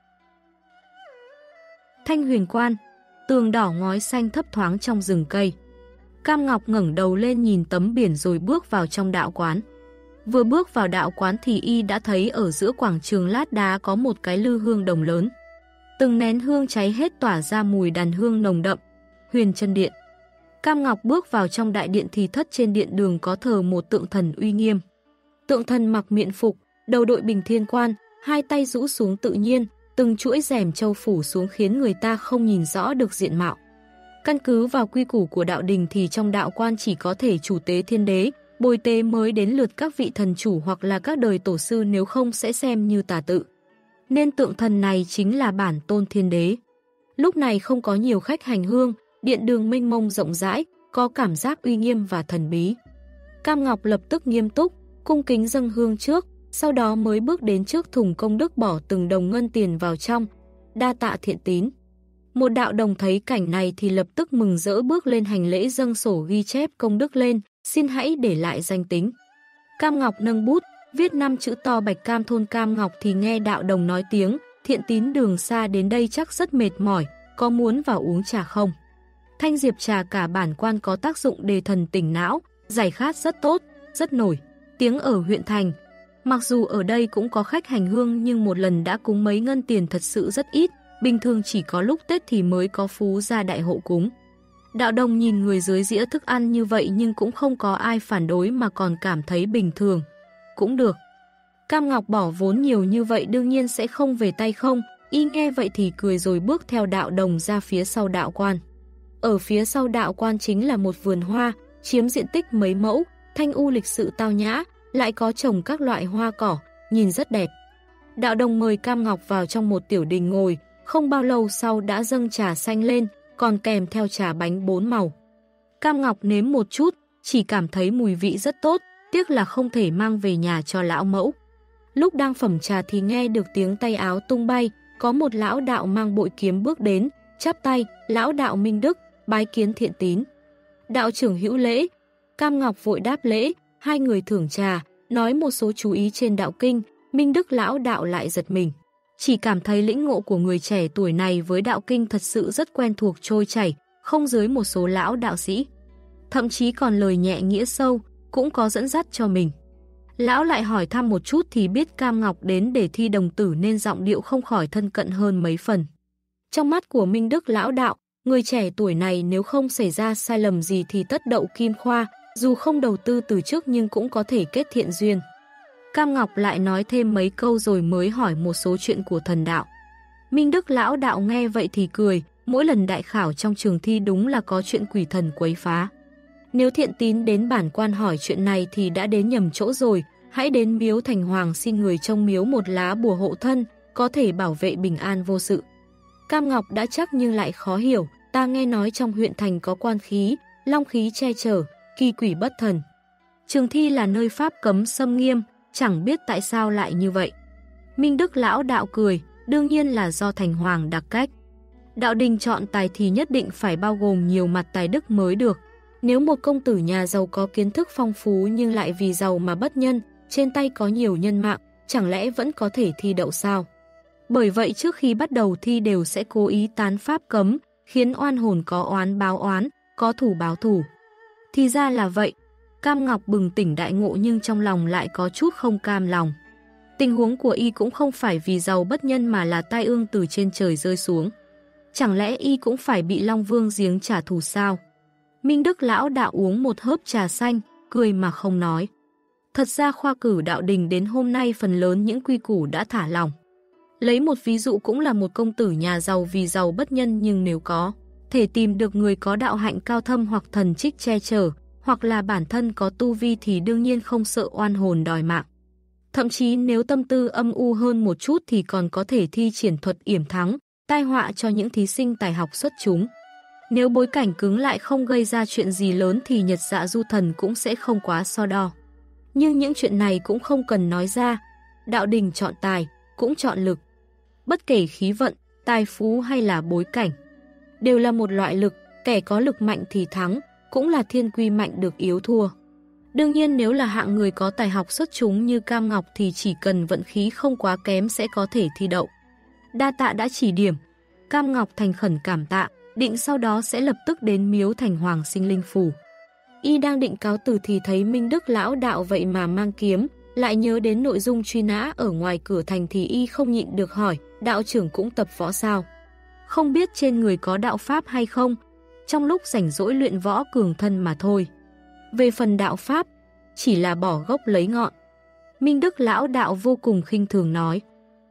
[SPEAKER 1] Thanh Huyền Quan, tường đỏ ngói xanh thấp thoáng trong rừng cây. Cam Ngọc ngẩng đầu lên nhìn tấm biển rồi bước vào trong đạo quán. Vừa bước vào đạo quán thì y đã thấy ở giữa quảng trường lát đá có một cái lư hương đồng lớn. Từng nén hương cháy hết tỏa ra mùi đàn hương nồng đậm. Huyền Chân Điện. Cam Ngọc bước vào trong đại điện thì thất trên điện đường có thờ một tượng thần uy nghiêm. Tượng thần mặc miện phục, đầu đội bình thiên quan, hai tay rũ xuống tự nhiên, từng chuỗi rèm châu phủ xuống khiến người ta không nhìn rõ được diện mạo. Căn cứ vào quy củ của đạo đình thì trong đạo quan chỉ có thể chủ tế thiên đế, bồi tế mới đến lượt các vị thần chủ hoặc là các đời tổ sư, nếu không sẽ xem như tà tự. Nên tượng thần này chính là bản tôn thiên đế. Lúc này không có nhiều khách hành hương, điện đường mênh mông rộng rãi, có cảm giác uy nghiêm và thần bí. Cam Ngọc lập tức nghiêm túc, cung kính dâng hương trước, sau đó mới bước đến trước thùng công đức bỏ từng đồng ngân tiền vào trong, đa tạ thiện tín. Một đạo đồng thấy cảnh này thì lập tức mừng rỡ bước lên hành lễ dâng sổ ghi chép công đức lên, xin hãy để lại danh tính. Cam Ngọc nâng bút, viết 5 chữ to Bạch Cam thôn Cam Ngọc thì nghe đạo đồng nói tiếng, thiện tín đường xa đến đây chắc rất mệt mỏi, có muốn vào uống trà không? Thanh diệp trà cả bản quan có tác dụng đề thần tỉnh não, giải khát rất tốt, rất nổi tiếng ở huyện thành. Mặc dù ở đây cũng có khách hành hương nhưng một lần đã cúng mấy ngân tiền thật sự rất ít, bình thường chỉ có lúc Tết thì mới có phú gia đại hộ cúng. Đạo đồng nhìn người dưới dĩa thức ăn như vậy nhưng cũng không có ai phản đối mà còn cảm thấy bình thường. Cũng được. Cam Ngọc bỏ vốn nhiều như vậy đương nhiên sẽ không về tay không, y nghe vậy thì cười rồi bước theo đạo đồng ra phía sau đạo quan. Ở phía sau đạo quan chính là một vườn hoa, chiếm diện tích mấy mẫu, thanh u lịch sự tao nhã, lại có trồng các loại hoa cỏ, nhìn rất đẹp. Đạo đồng mời Cam Ngọc vào trong một tiểu đình ngồi, không bao lâu sau đã dâng trà xanh lên, còn kèm theo trà bánh 4 màu. Cam Ngọc nếm một chút, chỉ cảm thấy mùi vị rất tốt, tiếc là không thể mang về nhà cho lão mẫu. Lúc đang phẩm trà thì nghe được tiếng tay áo tung bay, có một lão đạo mang bội kiếm bước đến, chắp tay, lão đạo Minh Đức, bái kiến Thiện Tín. Đạo trưởng hữu lễ. Cam Ngọc vội đáp lễ, hai người thưởng trà, nói một số chú ý trên đạo kinh. Minh Đức lão đạo lại giật mình. Chỉ cảm thấy lĩnh ngộ của người trẻ tuổi này với đạo kinh thật sự rất quen thuộc trôi chảy, không dưới một số lão đạo sĩ. Thậm chí còn lời nhẹ nghĩa sâu, cũng có dẫn dắt cho mình. Lão lại hỏi thăm một chút thì biết Cam Ngọc đến để thi đồng tử nên giọng điệu không khỏi thân cận hơn mấy phần. Trong mắt của Minh Đức lão đạo, người trẻ tuổi này nếu không xảy ra sai lầm gì thì tất đậu kim khoa, dù không đầu tư từ trước nhưng cũng có thể kết thiện duyên. Cam Ngọc lại nói thêm mấy câu rồi mới hỏi một số chuyện của thần đạo. Minh Đức lão đạo nghe vậy thì cười, mỗi lần đại khảo trong trường thi đúng là có chuyện quỷ thần quấy phá. Nếu Thiện Tín đến bản quan hỏi chuyện này thì đã đến nhầm chỗ rồi, hãy đến miếu Thành Hoàng xin người trong miếu một lá bùa hộ thân, có thể bảo vệ bình an vô sự. Cam Ngọc đã chắc nhưng lại khó hiểu, ta nghe nói trong huyện thành có quan khí, long khí che chở, kỳ quỷ bất thần. Trường thi là nơi pháp cấm xâm nghiêm, chẳng biết tại sao lại như vậy. Minh Đức lão đạo cười, đương nhiên là do Thành Hoàng đặc cách. Đạo đình chọn tài thì nhất định phải bao gồm nhiều mặt tài đức mới được. Nếu một công tử nhà giàu có kiến thức phong phú nhưng lại vì giàu mà bất nhân, trên tay có nhiều nhân mạng, chẳng lẽ vẫn có thể thi đậu sao? Bởi vậy trước khi bắt đầu thi đều sẽ cố ý tán pháp cấm, khiến oan hồn có oán báo oán, có thủ báo thủ. Thì ra là vậy. Cam Ngọc bừng tỉnh đại ngộ nhưng trong lòng lại có chút không cam lòng. Tình huống của y cũng không phải vì giàu bất nhân mà là tai ương từ trên trời rơi xuống. Chẳng lẽ y cũng phải bị Long Vương giếng trả thù sao? Minh Đức lão đạo uống một hớp trà xanh, cười mà không nói. Thật ra khoa cử đạo đình đến hôm nay phần lớn những quy củ đã thả lỏng. Lấy một ví dụ cũng là một công tử nhà giàu vì giàu bất nhân nhưng nếu có thể tìm được người có đạo hạnh cao thâm hoặc thần trích che chở, hoặc là bản thân có tu vi thì đương nhiên không sợ oan hồn đòi mạng. Thậm chí nếu tâm tư âm u hơn một chút thì còn có thể thi triển thuật yểm thắng, tai họa cho những thí sinh tài học xuất chúng. Nếu bối cảnh cứng lại không gây ra chuyện gì lớn thì Nhật Dạ Du Thần cũng sẽ không quá so đo. Nhưng những chuyện này cũng không cần nói ra. Đạo đình chọn tài, cũng chọn lực. Bất kể khí vận, tài phú hay là bối cảnh, đều là một loại lực, kẻ có lực mạnh thì thắng, cũng là thiên quy mạnh được yếu thua. Đương nhiên nếu là hạng người có tài học xuất chúng như Cam Ngọc thì chỉ cần vận khí không quá kém sẽ có thể thi đậu. Đa tạ đã chỉ điểm. Cam Ngọc thành khẩn cảm tạ, định sau đó sẽ lập tức đến miếu Thành Hoàng sinh linh phù. Y đang định cáo từ thì thấy Minh Đức lão đạo vậy mà mang kiếm, lại nhớ đến nội dung truy nã ở ngoài cửa thành thì y không nhịn được hỏi, đạo trưởng cũng tập võ sao? Không biết trên người có đạo pháp hay không? Trong lúc rảnh rỗi luyện võ cường thân mà thôi. Về phần đạo pháp, chỉ là bỏ gốc lấy ngọn. Minh Đức lão đạo vô cùng khinh thường nói.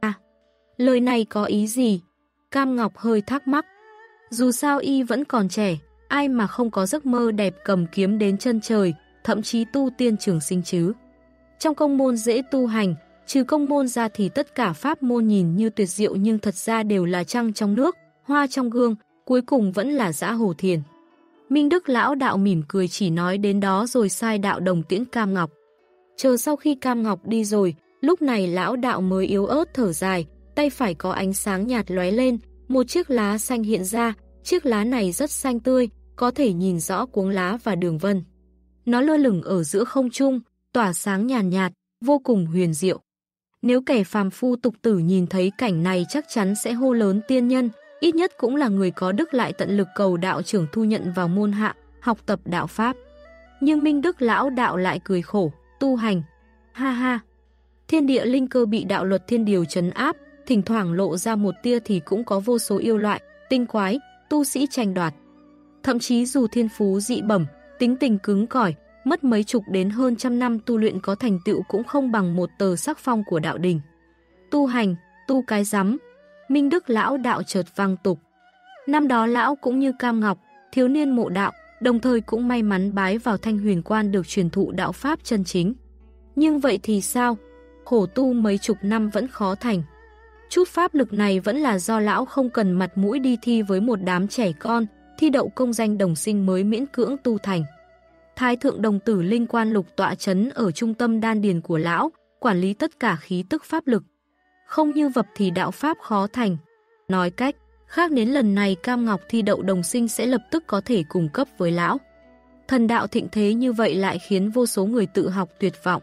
[SPEAKER 1] Lời này có ý gì? Cam Ngọc hơi thắc mắc. Dù sao y vẫn còn trẻ, ai mà không có giấc mơ đẹp cầm kiếm đến chân trời, thậm chí tu tiên trường sinh chứ. Trong công môn dễ tu hành, trừ công môn ra thì tất cả pháp môn nhìn như tuyệt diệu nhưng thật ra đều là trăng trong nước, hoa trong gương, cuối cùng vẫn là dã hồ thiền. Minh Đức lão đạo mỉm cười chỉ nói đến đó rồi sai đạo đồng tiễn Cam Ngọc. Chờ sau khi Cam Ngọc đi rồi, lúc này lão đạo mới yếu ớt thở dài, tay phải có ánh sáng nhạt lóe lên, một chiếc lá xanh hiện ra, chiếc lá này rất xanh tươi, có thể nhìn rõ cuống lá và đường vân. Nó lơ lửng ở giữa không trung, tỏa sáng nhàn nhạt, vô cùng huyền diệu. Nếu kẻ phàm phu tục tử nhìn thấy cảnh này chắc chắn sẽ hô lớn tiên nhân, ít nhất cũng là người có đức lại tận lực cầu đạo trưởng thu nhận vào môn hạ, học tập đạo pháp. Nhưng Minh Đức lão đạo lại cười khổ, tu hành. Ha ha! Thiên địa linh cơ bị đạo luật thiên điều trấn áp, thỉnh thoảng lộ ra một tia thì cũng có vô số yêu loại, tinh quái, tu sĩ tranh đoạt. Thậm chí dù thiên phú dị bẩm, tính tình cứng cỏi, mất mấy chục đến hơn trăm năm tu luyện có thành tựu cũng không bằng một tờ sắc phong của đạo đình. Tu hành, tu cái rắm. Minh Đức lão đạo chợt vang tục. Năm đó lão cũng như Cam Ngọc, thiếu niên mộ đạo, đồng thời cũng may mắn bái vào Thanh Huyền Quan được truyền thụ đạo pháp chân chính. Nhưng vậy thì sao? Khổ tu mấy chục năm vẫn khó thành. Chút pháp lực này vẫn là do lão không cần mặt mũi đi thi với một đám trẻ con, thi đậu công danh đồng sinh mới miễn cưỡng tu thành. Thái thượng đồng tử linh quan lục tọa chấn ở trung tâm đan điền của lão, quản lý tất cả khí tức pháp lực. Không như vập thì đạo pháp khó thành. Nói cách Khác đến lần này Cam Ngọc thi đậu đồng sinh sẽ lập tức có thể cùng cấp với lão. Thần đạo thịnh thế như vậy lại khiến vô số người tự học tuyệt vọng.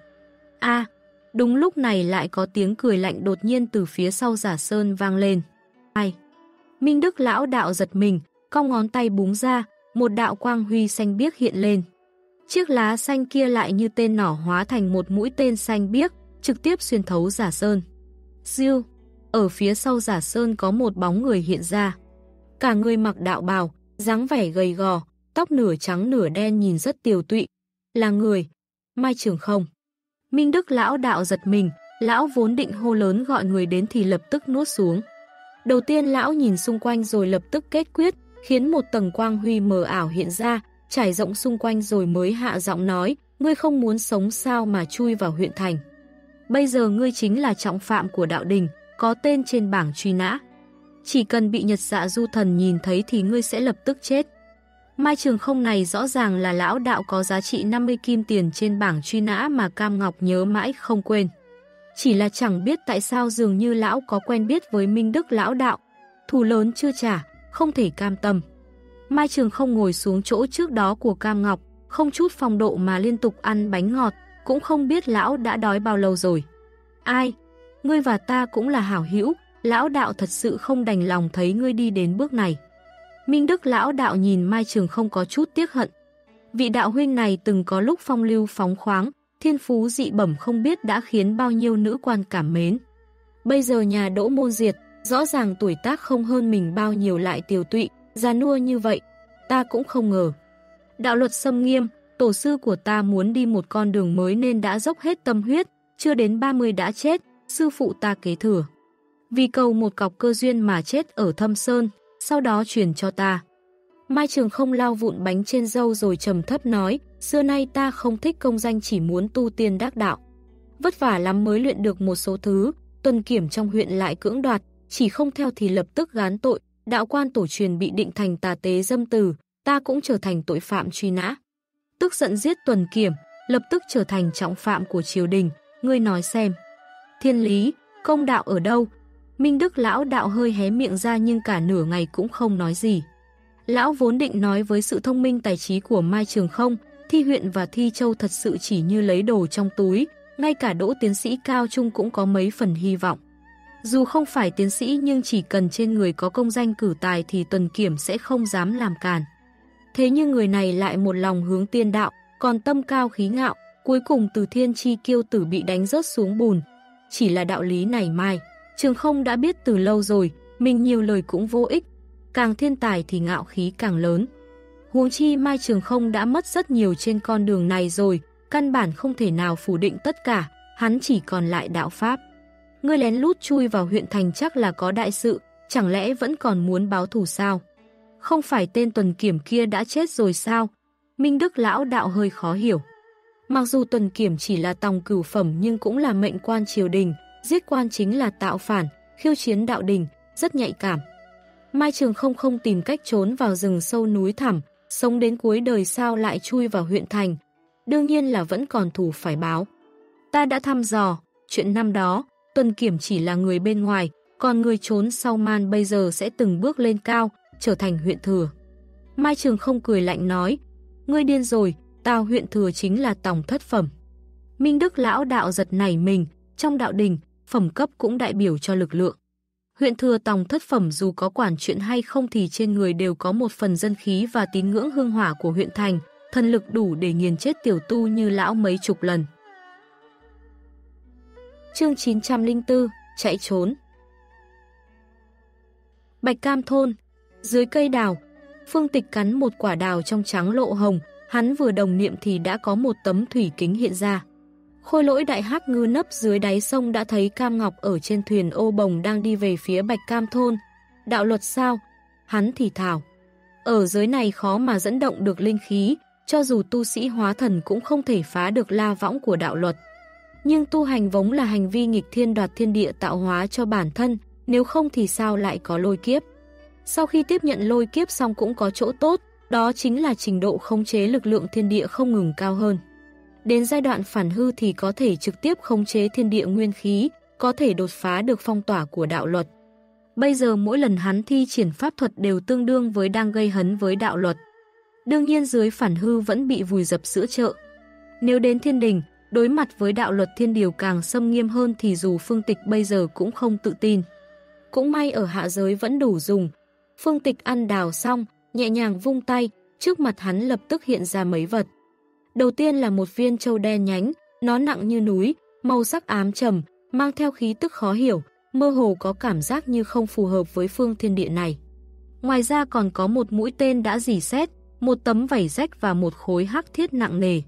[SPEAKER 1] Đúng lúc này lại có tiếng cười lạnh đột nhiên từ phía sau Giả Sơn vang lên. Ai? Minh Đức lão đạo giật mình, cong ngón tay búng ra, một đạo quang huy xanh biếc hiện lên. Chiếc lá xanh kia lại như tên nỏ hóa thành một mũi tên xanh biếc, trực tiếp xuyên thấu Giả Sơn. Diêu, ở phía sau Giả Sơn có một bóng người hiện ra. Cả người mặc đạo bào, dáng vẻ gầy gò, tóc nửa trắng nửa đen nhìn rất tiều tụy. Là người, Mai Trường Không. Minh Đức lão đạo giật mình, lão vốn định hô lớn gọi người đến thì lập tức nuốt xuống. Đầu tiên lão nhìn xung quanh rồi lập tức kết quyết, khiến một tầng quang huy mờ ảo hiện ra, trải rộng xung quanh rồi mới hạ giọng nói, ngươi không muốn sống sao mà chui vào huyện thành. Bây giờ ngươi chính là trọng phạm của đạo đình, có tên trên bảng truy nã. Chỉ cần bị Nhật Dạ Du Thần nhìn thấy thì ngươi sẽ lập tức chết. Mai Trường Không này rõ ràng là lão đạo có giá trị 50 kim tiền trên bảng truy nã mà Cam Ngọc nhớ mãi không quên. Chỉ là chẳng biết tại sao dường như lão có quen biết với Minh Đức lão đạo. Thù lớn chưa trả, không thể cam tâm. Mai Trường Không ngồi xuống chỗ trước đó của Cam Ngọc, không chút phong độ mà liên tục ăn bánh ngọt, cũng không biết lão đã đói bao lâu rồi. Ai? Ngươi và ta cũng là hảo hữu, lão đạo thật sự không đành lòng thấy ngươi đi đến bước này. Minh Đức lão đạo nhìn Mai Trường Không có chút tiếc hận. Vị đạo huynh này từng có lúc phong lưu phóng khoáng, thiên phú dị bẩm không biết đã khiến bao nhiêu nữ quan cảm mến. Bây giờ nhà đỗ môn diệt, rõ ràng tuổi tác không hơn mình bao nhiêu lại tiều tụy, già nua như vậy, ta cũng không ngờ. Đạo luật xâm nghiêm, tổ sư của ta muốn đi một con đường mới nên đã dốc hết tâm huyết, chưa đến 30 đã chết, sư phụ ta kế thừa. Vì cầu một cọc cơ duyên mà chết ở Thâm Sơn, sau đó truyền cho ta. Mai Trường Không lau vụn bánh trên râu rồi trầm thấp nói, xưa nay ta không thích công danh, chỉ muốn tu tiên đắc đạo. Vất vả lắm mới luyện được một số thứ, tuần kiểm trong huyện lại cưỡng đoạt, chỉ không theo thì lập tức gán tội, đạo quan tổ truyền bị định thành tà tế dâm từ, ta cũng trở thành tội phạm truy nã. Tức giận giết tuần kiểm, lập tức trở thành trọng phạm của triều đình, ngươi nói xem. Thiên lý, công đạo ở đâu? Minh Đức lão đạo hơi hé miệng ra nhưng cả nửa ngày cũng không nói gì. Lão vốn định nói với sự thông minh tài trí của Mai Trường Không, Thi huyện và Thi Châu thật sự chỉ như lấy đồ trong túi, ngay cả đỗ tiến sĩ cao trung cũng có mấy phần hy vọng. Dù không phải tiến sĩ nhưng chỉ cần trên người có công danh cử tài thì tuần kiểm sẽ không dám làm càn. Thế nhưng người này lại một lòng hướng tiên đạo, còn tâm cao khí ngạo, cuối cùng từ thiên chi kiêu tử bị đánh rớt xuống bùn. Chỉ là đạo lý này Mai Trường Không đã biết từ lâu rồi, mình nhiều lời cũng vô ích, càng thiên tài thì ngạo khí càng lớn. Huống chi Mai Trường Không đã mất rất nhiều trên con đường này rồi, căn bản không thể nào phủ định tất cả, hắn chỉ còn lại đạo pháp. Ngươi lén lút chui vào huyện thành chắc là có đại sự, chẳng lẽ vẫn còn muốn báo thù sao? Không phải tên tuần kiểm kia đã chết rồi sao? Minh Đức lão đạo hơi khó hiểu. Mặc dù tuần kiểm chỉ là tòng cửu phẩm nhưng cũng là mệnh quan triều đình, giết quan chính là tạo phản, khiêu chiến đạo đình, rất nhạy cảm. Mai Trường Không không tìm cách trốn vào rừng sâu núi thẳm, sống đến cuối đời sao lại chui vào huyện thành. Đương nhiên là vẫn còn thù phải báo. Ta đã thăm dò, chuyện năm đó, tuần kiểm chỉ là người bên ngoài, còn người trốn sau man bây giờ sẽ từng bước lên cao, trở thành huyện thừa. Mai Trường Không cười lạnh nói, ngươi điên rồi, tao huyện thừa chính là tòng thất phẩm. Minh Đức lão đạo giật nảy mình, trong đạo đình, phẩm cấp cũng đại biểu cho lực lượng. Huyện thừa tòng thất phẩm dù có quản chuyện hay không thì trên người đều có một phần dân khí và tín ngưỡng hương hỏa của huyện thành, thần lực đủ để nghiền chết tiểu tu như lão mấy chục lần. Chương 904, chạy trốn. Bạch Cam thôn, dưới cây đào, Phương Tịch cắn một quả đào trong trắng lộ hồng, hắn vừa đồng niệm thì đã có một tấm thủy kính hiện ra. Khôi Lỗi đại hắc ngư nấp dưới đáy sông đã thấy Cam Ngọc ở trên thuyền ô bồng đang đi về phía Bạch Cam thôn. Đạo luật sao? Hắn thì thào. Ở giới này khó mà dẫn động được linh khí, cho dù tu sĩ hóa thần cũng không thể phá được la võng của đạo luật. Nhưng tu hành vốn là hành vi nghịch thiên đoạt thiên địa tạo hóa cho bản thân, nếu không thì sao lại có lôi kiếp. Sau khi tiếp nhận lôi kiếp xong cũng có chỗ tốt, đó chính là trình độ khống chế lực lượng thiên địa không ngừng cao hơn. Đến giai đoạn phản hư thì có thể trực tiếp khống chế thiên địa nguyên khí, có thể đột phá được phong tỏa của đạo luật. Bây giờ mỗi lần hắn thi triển pháp thuật đều tương đương với đang gây hấn với đạo luật. Đương nhiên dưới phản hư vẫn bị vùi dập giữa chợ. Nếu đến thiên đình, đối mặt với đạo luật thiên điều càng xâm nghiêm hơn thì dù Phương Tịch bây giờ cũng không tự tin. Cũng may ở hạ giới vẫn đủ dùng. Phương Tịch ăn đào xong, nhẹ nhàng vung tay, trước mặt hắn lập tức hiện ra mấy vật. Đầu tiên là một viên châu đen nhánh, nó nặng như núi, màu sắc ám trầm, mang theo khí tức khó hiểu, mơ hồ có cảm giác như không phù hợp với phương thiên địa này. Ngoài ra còn có một mũi tên đã rỉ sét, một tấm vảy rách và một khối hắc thiết nặng nề.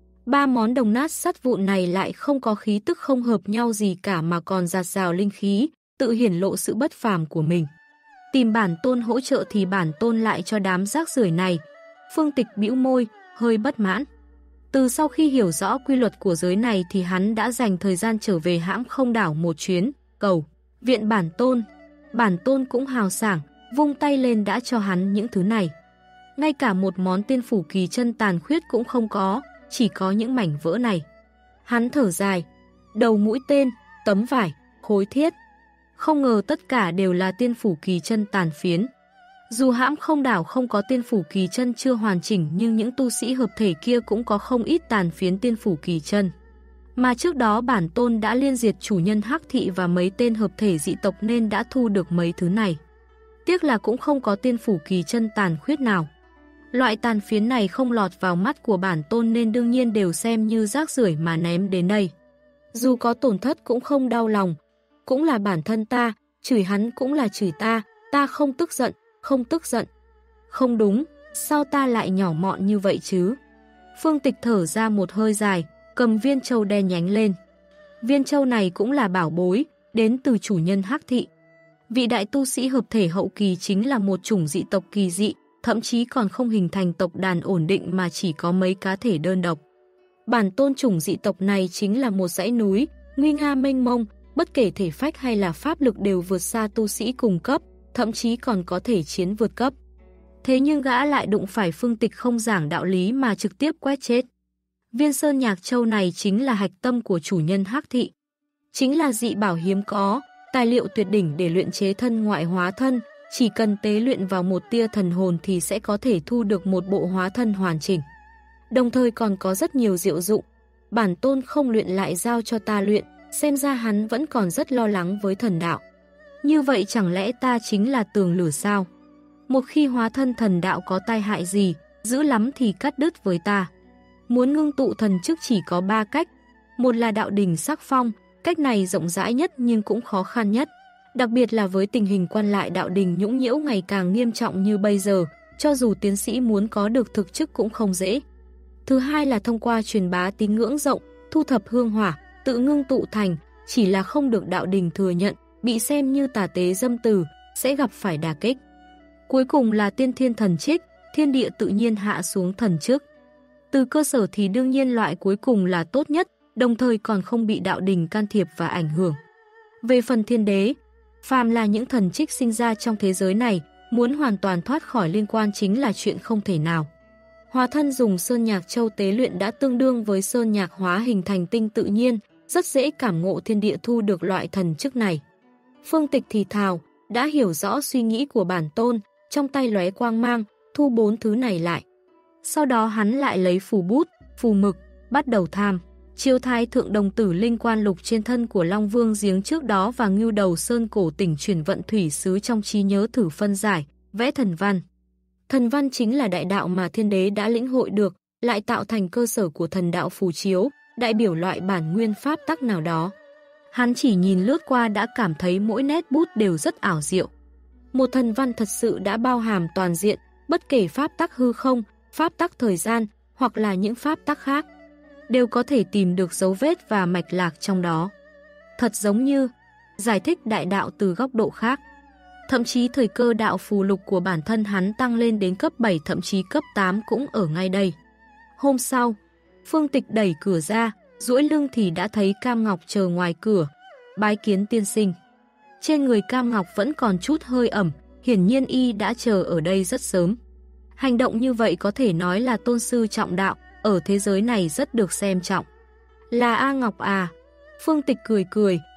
[SPEAKER 1] 3 món đồng nát sắt vụn này lại không có khí tức không hợp nhau gì cả mà còn dạt dào linh khí, tự hiển lộ sự bất phàm của mình. Tìm bản tôn hỗ trợ thì bản tôn lại cho đám rác rưởi này. Phương Tịch bĩu môi, hơi bất mãn. Từ sau khi hiểu rõ quy luật của giới này thì hắn đã dành thời gian trở về hãm Không đảo một chuyến, cầu viện bản tôn. Bản tôn cũng hào sảng, vung tay lên đã cho hắn những thứ này. Ngay cả một món tiên phủ kỳ chân tàn khuyết cũng không có, chỉ có những mảnh vỡ này. Hắn thở dài, đầu mũi tên, tấm vải, khối thiết. Không ngờ tất cả đều là tiên phủ kỳ chân tàn phiến. Dù hãm Không đảo không có tiên phủ kỳ chân chưa hoàn chỉnh nhưng những tu sĩ hợp thể kia cũng có không ít tàn phiến tiên phủ kỳ chân. Mà trước đó bản tôn đã liên diệt chủ nhân Hắc Thị và mấy tên hợp thể dị tộc nên đã thu được mấy thứ này. Tiếc là cũng không có tiên phủ kỳ chân tàn khuyết nào. Loại tàn phiến này không lọt vào mắt của bản tôn nên đương nhiên đều xem như rác rưởi mà ném đến đây. Dù có tổn thất cũng không đau lòng. Cũng là bản thân ta, chửi hắn cũng là chửi ta không tức giận, không tức giận. Không đúng, sao ta lại nhỏ mọn như vậy chứ? Phương Tịch thở ra một hơi dài, cầm viên châu đen nhánh lên. Viên châu này cũng là bảo bối, đến từ chủ nhân Hắc Thị. Vị đại tu sĩ hợp thể hậu kỳ chính là một chủng dị tộc kỳ dị, thậm chí còn không hình thành tộc đàn ổn định mà chỉ có mấy cá thể đơn độc. Bản tôn chủng dị tộc này chính là một dãy núi, nguy nga mênh mông, bất kể thể phách hay là pháp lực đều vượt xa tu sĩ cùng cấp, thậm chí còn có thể chiến vượt cấp. Thế nhưng gã lại đụng phải Phương Tịch không giảng đạo lý mà trực tiếp quét chết. Viên sơn nhạc châu này chính là hạch tâm của chủ nhân Hắc Thị. Chính là dị bảo hiếm có, tài liệu tuyệt đỉnh để luyện chế thân ngoại hóa thân, chỉ cần tế luyện vào một tia thần hồn thì sẽ có thể thu được một bộ hóa thân hoàn chỉnh. Đồng thời còn có rất nhiều diệu dụng. Bản tôn không luyện lại giao cho ta luyện, xem ra hắn vẫn còn rất lo lắng với thần đạo. Như vậy chẳng lẽ ta chính là tường lửa sao? Một khi hóa thân thần đạo có tai hại gì, dữ lắm thì cắt đứt với ta. Muốn ngưng tụ thần chức chỉ có 3 cách. Một là đạo đỉnh sắc phong, cách này rộng rãi nhất nhưng cũng khó khăn nhất. Đặc biệt là với tình hình quan lại đạo đình nhũng nhiễu ngày càng nghiêm trọng như bây giờ, cho dù tiến sĩ muốn có được thực chức cũng không dễ. Thứ hai là thông qua truyền bá tín ngưỡng rộng, thu thập hương hỏa, tự ngưng tụ thành, chỉ là không được đạo đình thừa nhận, bị xem như tà tế dâm từ, sẽ gặp phải đả kích. Cuối cùng là tiên thiên thần trích, thiên địa tự nhiên hạ xuống thần chức. Từ cơ sở thì đương nhiên loại cuối cùng là tốt nhất, đồng thời còn không bị đạo đình can thiệp và ảnh hưởng. Về phần thiên đế, phàm là những thần trích sinh ra trong thế giới này, muốn hoàn toàn thoát khỏi liên quan chính là chuyện không thể nào. Hóa thân dùng sơn nhạc châu tế luyện đã tương đương với sơn nhạc hóa hình thành tinh tự nhiên, rất dễ cảm ngộ thiên địa thu được loại thần chức này. Phương Tịch thì thào, đã hiểu rõ suy nghĩ của bản tôn, trong tay lóe quang mang, thu 4 thứ này lại. Sau đó hắn lại lấy phù bút, phù mực, bắt đầu tham. Chiêu thái thượng đồng tử linh quan lục trên thân của Long Vương giếng trước đó và ngưu đầu sơn cổ tỉnh chuyển vận thủy sứ trong trí nhớ thử phân giải, vẽ thần văn. Thần văn chính là đại đạo mà thiên đế đã lĩnh hội được, lại tạo thành cơ sở của thần đạo phù chiếu, đại biểu loại bản nguyên pháp tắc nào đó. Hắn chỉ nhìn lướt qua đã cảm thấy mỗi nét bút đều rất ảo diệu. Một thần văn thật sự đã bao hàm toàn diện, bất kể pháp tắc hư không, pháp tắc thời gian, hoặc là những pháp tắc khác, đều có thể tìm được dấu vết và mạch lạc trong đó. Thật giống như giải thích đại đạo từ góc độ khác. Thậm chí thời cơ đạo phù lục của bản thân hắn tăng lên đến cấp 7 thậm chí cấp 8 cũng ở ngay đây. Hôm sau, Phương Tịch đẩy cửa ra, duỗi lưng thì đã thấy Cam Ngọc chờ ngoài cửa, bái kiến tiên sinh. Trên người Cam Ngọc vẫn còn chút hơi ẩm, hiển nhiên y đã chờ ở đây rất sớm. Hành động như vậy có thể nói là tôn sư trọng đạo, ở thế giới này rất được xem trọng. Là A Ngọc à? Phương Tịch cười cười,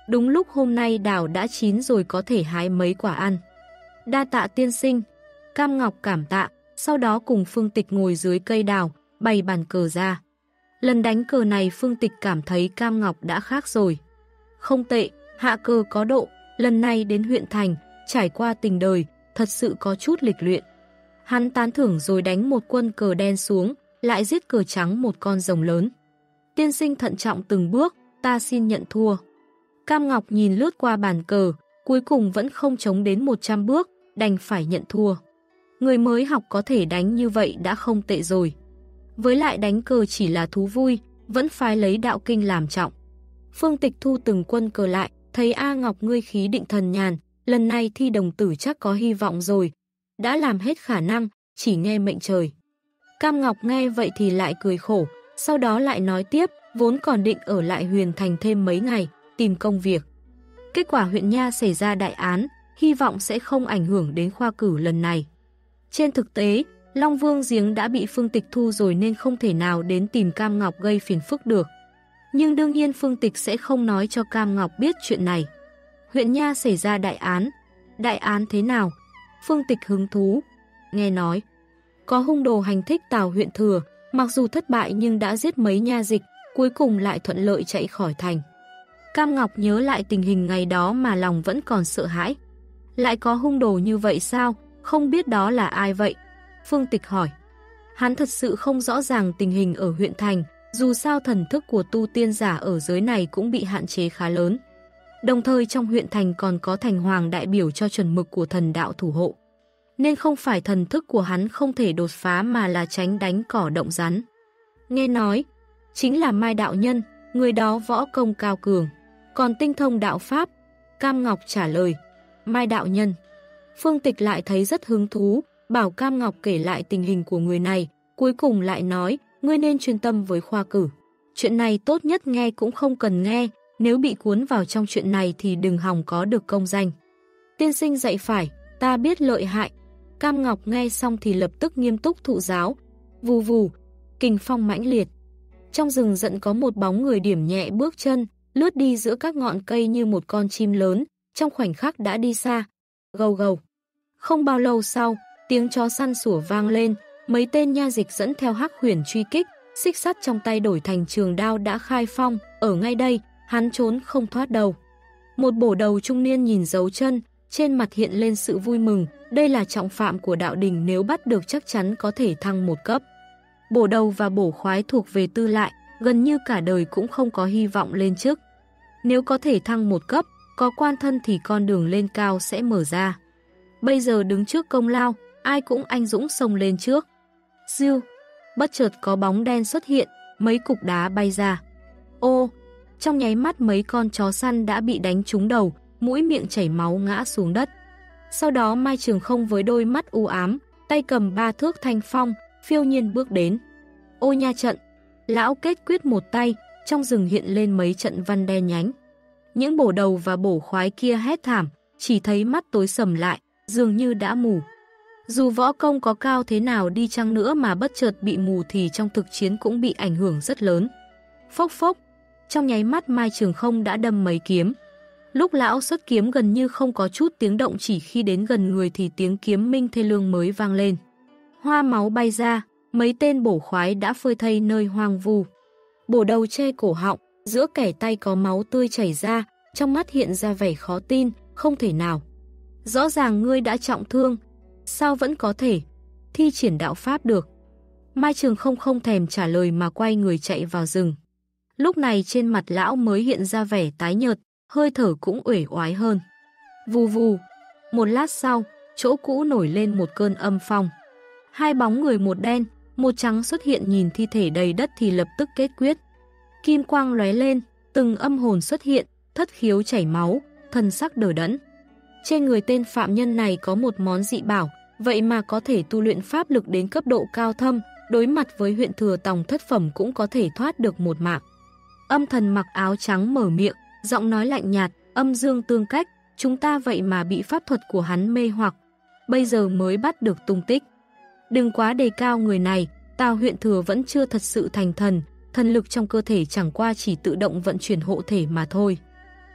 [SPEAKER 1] Đúng lúc hôm nay đào đã chín rồi, có thể hái mấy quả ăn. Đa tạ tiên sinh. Cam Ngọc cảm tạ, sau đó cùng Phương Tịch ngồi dưới cây đào, bày bàn cờ ra. Lần đánh cờ này Phương Tịch cảm thấy Cam Ngọc đã khác rồi. Không tệ, hạ cờ có độ, lần này đến huyện thành, trải qua tình đời, thật sự có chút lịch luyện. Hắn tán thưởng rồi đánh một quân cờ đen xuống, lại giết cờ trắng một con rồng lớn. Tiên sinh thận trọng từng bước, ta xin nhận thua. Cam Ngọc nhìn lướt qua bàn cờ, cuối cùng vẫn không chống đến 100 bước, đành phải nhận thua. Người mới học có thể đánh như vậy đã không tệ rồi. Với lại đánh cờ chỉ là thú vui, vẫn phải lấy đạo kinh làm trọng. Phương Tịch thu từng quân cờ lại, thấy A Ngọc ngươi khí định thần nhàn, lần này thi đồng tử chắc có hy vọng rồi. Đã làm hết khả năng, chỉ nghe mệnh trời. Cam Ngọc nghe vậy thì lại cười khổ, sau đó lại nói tiếp, vốn còn định ở lại Huyền Thành thêm mấy ngày, tìm công việc. Kết quả huyện Nha xảy ra đại án, hy vọng sẽ không ảnh hưởng đến khoa cử lần này. Trên thực tế, Long Vương Giếng đã bị Phương Tịch thu rồi nên không thể nào đến tìm Cam Ngọc gây phiền phức được. Nhưng đương nhiên Phương Tịch sẽ không nói cho Cam Ngọc biết chuyện này. Huyện Nha xảy ra đại án. Đại án thế nào? Phương Tịch hứng thú. Nghe nói, có hung đồ hành thích Tào huyện Thừa, mặc dù thất bại nhưng đã giết mấy nha dịch, cuối cùng lại thuận lợi chạy khỏi thành. Cam Ngọc nhớ lại tình hình ngày đó mà lòng vẫn còn sợ hãi. Lại có hung đồ như vậy sao? Không biết đó là ai vậy? Phương Tịch hỏi. Hắn thật sự không rõ ràng tình hình ở huyện thành, dù sao thần thức của tu tiên giả ở giới này cũng bị hạn chế khá lớn. Đồng thời trong huyện thành còn có thành hoàng đại biểu cho chuẩn mực của thần đạo thủ hộ. Nên không phải thần thức của hắn không thể đột phá mà là tránh đánh cỏ động rắn. Nghe nói, chính là Mai đạo nhân, người đó võ công cao cường, còn tinh thông đạo pháp. Cam Ngọc trả lời, Mai đạo nhân. Phương Tịch lại thấy rất hứng thú, bảo Cam Ngọc kể lại tình hình của người này, cuối cùng lại nói, ngươi nên chuyên tâm với khoa cử. Chuyện này tốt nhất nghe cũng không cần nghe, nếu bị cuốn vào trong chuyện này thì đừng hòng có được công danh. Tiên sinh dạy phải, ta biết lợi hại. Cam Ngọc nghe xong thì lập tức nghiêm túc thụ giáo. Vù vù, kình phong mãnh liệt. Trong rừng rậm có một bóng người điểm nhẹ bước chân, lướt đi giữa các ngọn cây như một con chim lớn, trong khoảnh khắc đã đi xa. Gầu gầu. Không bao lâu sau, tiếng chó săn sủa vang lên, mấy tên nha dịch dẫn theo Hắc Huyền truy kích, xích sắt trong tay đổi thành trường đao đã khai phong, ở ngay đây, hắn trốn không thoát đâu. Một bổ đầu trung niên nhìn dấu chân, trên mặt hiện lên sự vui mừng, đây là trọng phạm của đạo đình, nếu bắt được chắc chắn có thể thăng một cấp. Bổ đầu và bổ khoái thuộc về tư lại, gần như cả đời cũng không có hy vọng lên chức. Nếu có thể thăng một cấp, có quan thân thì con đường lên cao sẽ mở ra. Bây giờ đứng trước công lao, ai cũng anh dũng xông lên trước. Diêu, bất chợt có bóng đen xuất hiện, mấy cục đá bay ra. Ô, trong nháy mắt mấy con chó săn đã bị đánh trúng đầu, mũi miệng chảy máu ngã xuống đất. Sau đó Mai Trường Không với đôi mắt u ám, tay cầm 3 thước thanh phong, phiêu nhiên bước đến. Ô nha trận, lão kết quyết một tay, trong rừng hiện lên mấy trận văn đen nhánh. Những bổ đầu và bổ khoái kia hét thảm, chỉ thấy mắt tối sầm lại, dường như đã mù. Dù võ công có cao thế nào đi chăng nữa mà bất chợt bị mù thì trong thực chiến cũng bị ảnh hưởng rất lớn. Phốc phốc, trong nháy mắt Mai Trường Không đã đâm mấy kiếm. Lúc lão xuất kiếm gần như không có chút tiếng động, chỉ khi đến gần người thì tiếng kiếm minh thê lương mới vang lên. Hoa máu bay ra, mấy tên bổ khoái đã phơi thây nơi hoang vu. Bổ đầu che cổ họng, giữa kẻ tay có máu tươi chảy ra, trong mắt hiện ra vẻ khó tin, không thể nào. Rõ ràng ngươi đã trọng thương, sao vẫn có thể thi triển đạo pháp được? Mai Trường Không không thèm trả lời mà quay người chạy vào rừng. Lúc này trên mặt lão mới hiện ra vẻ tái nhợt, hơi thở cũng uể oải hơn. Vù vù, một lát sau, chỗ cũ nổi lên một cơn âm phong. Hai bóng người một đen, một trắng xuất hiện, nhìn thi thể đầy đất thì lập tức kết quyết. Kim quang lóe lên, từng âm hồn xuất hiện, thất khiếu chảy máu, thần sắc đờ đẫn. Trên người tên phạm nhân này có một món dị bảo, vậy mà có thể tu luyện pháp lực đến cấp độ cao thâm, đối mặt với huyện thừa tòng thất phẩm cũng có thể thoát được một mạng. Âm thần mặc áo trắng mở miệng, giọng nói lạnh nhạt, âm dương tương cách, chúng ta vậy mà bị pháp thuật của hắn mê hoặc, bây giờ mới bắt được tung tích. Đừng quá đề cao người này, Tào huyện thừa vẫn chưa thật sự thành thần, thần lực trong cơ thể chẳng qua chỉ tự động vận chuyển hộ thể mà thôi.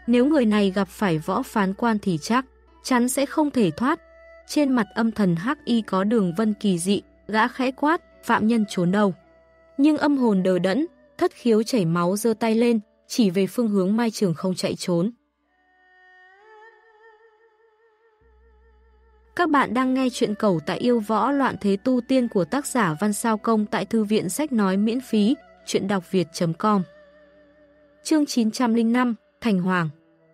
[SPEAKER 1] Nếu người này gặp phải Võ Phán Quan thì chắc chắn sẽ không thể thoát. Trên mặt âm thần hắc y có đường vân kỳ dị, gã khẽ quát, phạm nhân trốn đâu. Nhưng âm hồn đờ đẫn, thất khiếu chảy máu giơ tay lên, chỉ về phương hướng Mai Trường Không chạy trốn. Các bạn đang nghe chuyện Cẩu Tại Yêu Võ Loạn Thế Tu Tiên của tác giả Văn Sao Công tại Thư viện Sách Nói miễn phí, chuyện đọc việt.com. Chương 905, Thành Hoàng.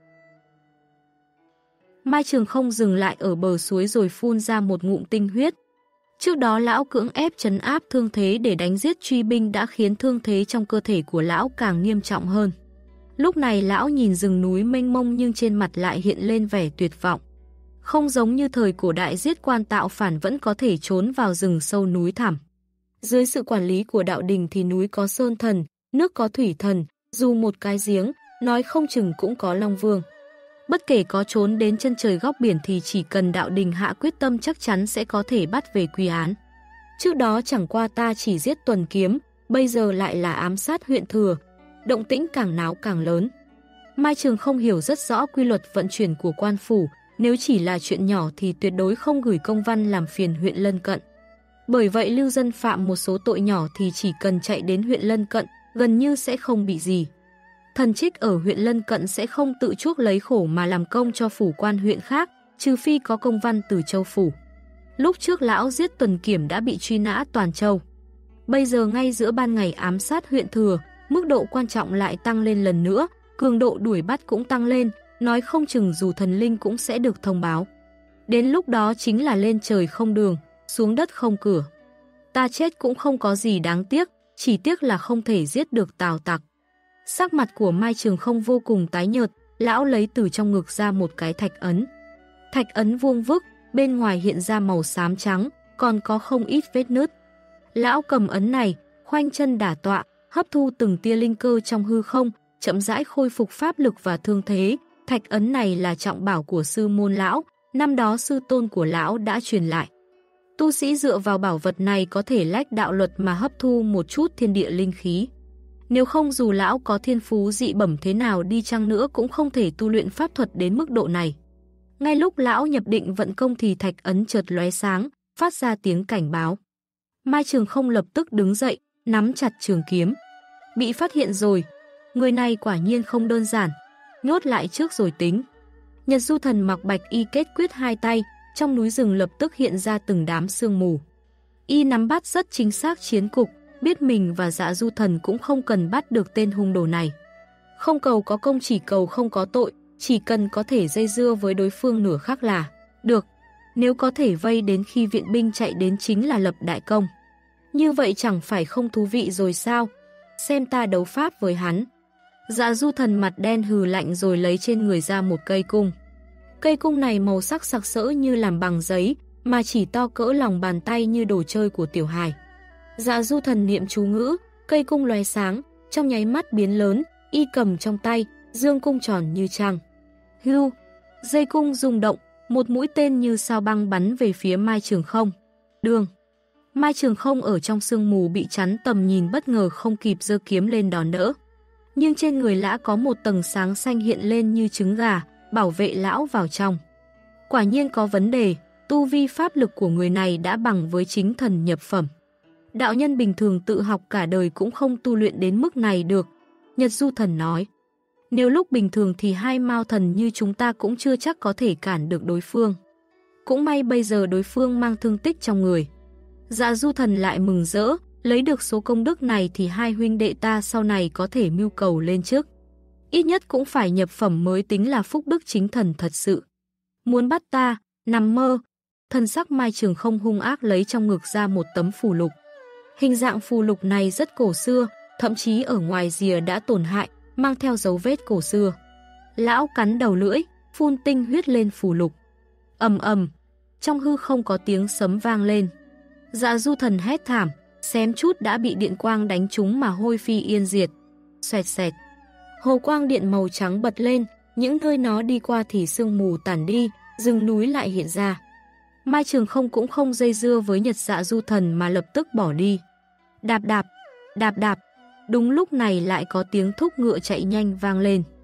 [SPEAKER 1] Mai Trường Không dừng lại ở bờ suối rồi phun ra một ngụm tinh huyết. Trước đó lão cưỡng ép trấn áp thương thế để đánh giết truy binh đã khiến thương thế trong cơ thể của lão càng nghiêm trọng hơn. Lúc này lão nhìn rừng núi mênh mông nhưng trên mặt lại hiện lên vẻ tuyệt vọng. Không giống như thời cổ đại giết quan tạo phản vẫn có thể trốn vào rừng sâu núi thẳm. Dưới sự quản lý của đạo đình thì núi có sơn thần, nước có thủy thần, dù một cái giếng, nói không chừng cũng có Long Vương. Bất kể có trốn đến chân trời góc biển thì chỉ cần đạo đình hạ quyết tâm chắc chắn sẽ có thể bắt về quy án. Trước đó chẳng qua ta chỉ giết Tuần Kiếm, bây giờ lại là ám sát huyện Thừa, động tĩnh càng náo càng lớn. Mai Trường Không hiểu rất rõ quy luật vận chuyển của quan phủ, nếu chỉ là chuyện nhỏ thì tuyệt đối không gửi công văn làm phiền huyện lân cận. Bởi vậy lưu dân phạm một số tội nhỏ thì chỉ cần chạy đến huyện lân cận, gần như sẽ không bị gì. Thần trích ở huyện lân cận sẽ không tự chuốc lấy khổ mà làm công cho phủ quan huyện khác, trừ phi có công văn từ châu phủ. Lúc trước lão giết Tuần Kiểm đã bị truy nã toàn châu. Bây giờ ngay giữa ban ngày ám sát huyện Thừa, mức độ quan trọng lại tăng lên lần nữa, cường độ đuổi bắt cũng tăng lên, nói không chừng dù thần linh cũng sẽ được thông báo. Đến lúc đó chính là lên trời không đường, xuống đất không cửa. Ta chết cũng không có gì đáng tiếc, chỉ tiếc là không thể giết được Tào Tặc. Sắc mặt của Mai Trường Không vô cùng tái nhợt, lão lấy từ trong ngực ra một cái thạch ấn. Thạch ấn vuông vức, bên ngoài hiện ra màu xám trắng, còn có không ít vết nứt. Lão cầm ấn này, khoanh chân đả tọa, hấp thu từng tia linh cơ trong hư không, chậm rãi khôi phục pháp lực và thương thế. Thạch ấn này là trọng bảo của sư môn lão, năm đó sư tôn của lão đã truyền lại. Tu sĩ dựa vào bảo vật này có thể lách đạo luật mà hấp thu một chút thiên địa linh khí. Nếu không dù lão có thiên phú dị bẩm thế nào đi chăng nữa cũng không thể tu luyện pháp thuật đến mức độ này. Ngay lúc lão nhập định vận công thì thạch ấn chợt lóe sáng, phát ra tiếng cảnh báo. Mai Trường Không lập tức đứng dậy, nắm chặt trường kiếm. Bị phát hiện rồi, người này quả nhiên không đơn giản, nhốt lại trước rồi tính. Nhật Du Thần mặc bạch y kết quyết hai tay, trong núi rừng lập tức hiện ra từng đám sương mù. Y nắm bắt rất chính xác chiến cục, biết mình và Dạ Du Thần cũng không cần bắt được tên hung đồ này. Không cầu có công chỉ cầu không có tội, chỉ cần có thể dây dưa với đối phương nửa khắc là được. Nếu có thể vây đến khi viện binh chạy đến chính là lập đại công. Như vậy chẳng phải không thú vị rồi sao? Xem ta đấu pháp với hắn. Dạ Du Thần mặt đen hừ lạnh rồi lấy trên người ra một cây cung. Cây cung này màu sắc sặc sỡ như làm bằng giấy, mà chỉ to cỡ lòng bàn tay như đồ chơi của tiểu hài. Dạ Du Thần niệm chú ngữ, cây cung lóe sáng, trong nháy mắt biến lớn, y cầm trong tay, dương cung tròn như trăng. Hưu, dây cung rung động, một mũi tên như sao băng bắn về phía Mai Trường Không. Đường. Mai Trường Không ở trong sương mù bị chắn tầm nhìn bất ngờ không kịp giơ kiếm lên đón đỡ. Nhưng trên người lão có một tầng sáng xanh hiện lên như trứng gà, bảo vệ lão vào trong. Quả nhiên có vấn đề, tu vi pháp lực của người này đã bằng với chính thần nhập phẩm. Đạo nhân bình thường tự học cả đời cũng không tu luyện đến mức này được. Nhật Du Thần nói, nếu lúc bình thường thì hai mao thần như chúng ta cũng chưa chắc có thể cản được đối phương. Cũng may bây giờ đối phương mang thương tích trong người. Dạ Du Thần lại mừng rỡ, lấy được số công đức này thì hai huynh đệ ta sau này có thể mưu cầu lên trước. Ít nhất cũng phải nhập phẩm mới tính là phúc đức chính thần thật sự. Muốn bắt ta, nằm mơ. Thần sắc Mai Trường Không hung ác lấy trong ngực ra một tấm phù lục. Hình dạng phù lục này rất cổ xưa, thậm chí ở ngoài rìa đã tổn hại, mang theo dấu vết cổ xưa. Lão cắn đầu lưỡi, phun tinh huyết lên phù lục. Ầm ầm, trong hư không có tiếng sấm vang lên. Dạ Du Thần hét thảm, xém chút đã bị điện quang đánh trúng mà hôi phi yên diệt. Xoẹt xẹt. Hồ quang điện màu trắng bật lên, những nơi nó đi qua thì sương mù tản đi, rừng núi lại hiện ra. Mai Trường Không cũng không dây dưa với Nhật Dạ Du Thần mà lập tức bỏ đi. Đạp đạp, đạp đạp, đúng lúc này lại có tiếng thúc ngựa chạy nhanh vang lên.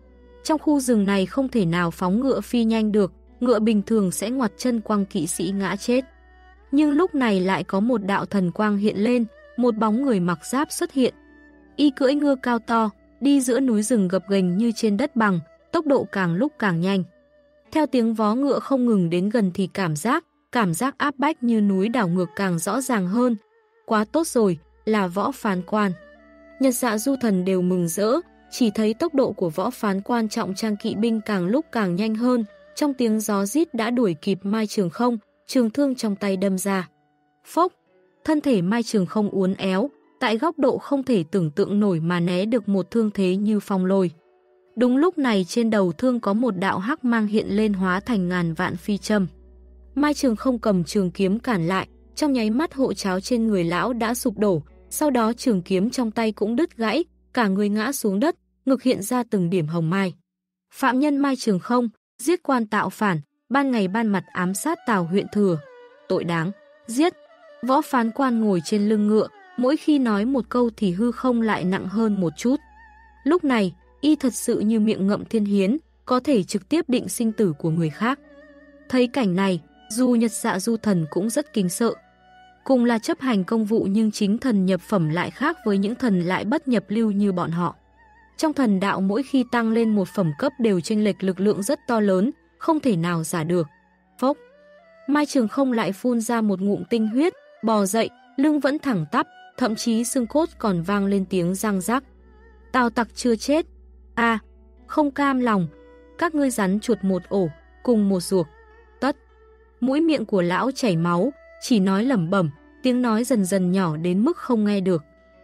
[SPEAKER 1] Trong khu rừng này không thể nào phóng ngựa phi nhanh được, ngựa bình thường sẽ ngoặt chân quăng kỵ sĩ ngã chết. Nhưng lúc này lại có một đạo thần quang hiện lên, một bóng người mặc giáp xuất hiện. Y cưỡi ngựa cao to, đi giữa núi rừng gập ghềnh như trên đất bằng, tốc độ càng lúc càng nhanh. Theo tiếng vó ngựa không ngừng đến gần thì cảm giác áp bách như núi đảo ngược càng rõ ràng hơn. Quá tốt rồi, là Võ Phán Quan. Nhật Dạ Du Thần đều mừng rỡ, chỉ thấy tốc độ của Võ Phán Quan trọng trang kỵ binh càng lúc càng nhanh hơn, trong tiếng gió rít đã đuổi kịp Mai Trường Không, trường thương trong tay đâm ra. Phốc, thân thể Mai Trường Không uốn éo, tại góc độ không thể tưởng tượng nổi mà né được một thương thế như phong lôi. Đúng lúc này trên đầu thương có một đạo hắc mang hiện lên hóa thành ngàn vạn phi châm. Mai Trường Không cầm trường kiếm cản lại, trong nháy mắt hộ tráo trên người lão đã sụp đổ, sau đó trường kiếm trong tay cũng đứt gãy, cả người ngã xuống đất, ngực hiện ra từng điểm hồng mai. Phạm nhân Mai Trường Không, giết quan tạo phản, ban ngày ban mặt ám sát Tào huyện thừa. Tội đáng, giết. Võ Phán Quan ngồi trên lưng ngựa, mỗi khi nói một câu thì hư không lại nặng hơn một chút. Lúc này, y thật sự như miệng ngậm thiên hiến, có thể trực tiếp định sinh tử của người khác. Thấy cảnh này, dù Nhật Dạ Du Thần cũng rất kính sợ. Cùng là chấp hành công vụ nhưng chính thần nhập phẩm lại khác với những thần lại bất nhập lưu như bọn họ. Trong thần đạo mỗi khi tăng lên một phẩm cấp đều chênh lệch lực lượng rất to lớn, không thể nào giả được. Phốc. Mai Trường Không lại phun ra một ngụm tinh huyết, bò dậy, lưng vẫn thẳng tắp, thậm chí xương cốt còn vang lên tiếng răng rắc. Tào tặc chưa chết. À, không cam lòng. Các ngươi rắn chuột một ổ, cùng một ruột. Tất. Mũi miệng của lão chảy máu, chỉ nói lẩm bẩm, tiếng nói dần dần nhỏ đến mức không nghe được.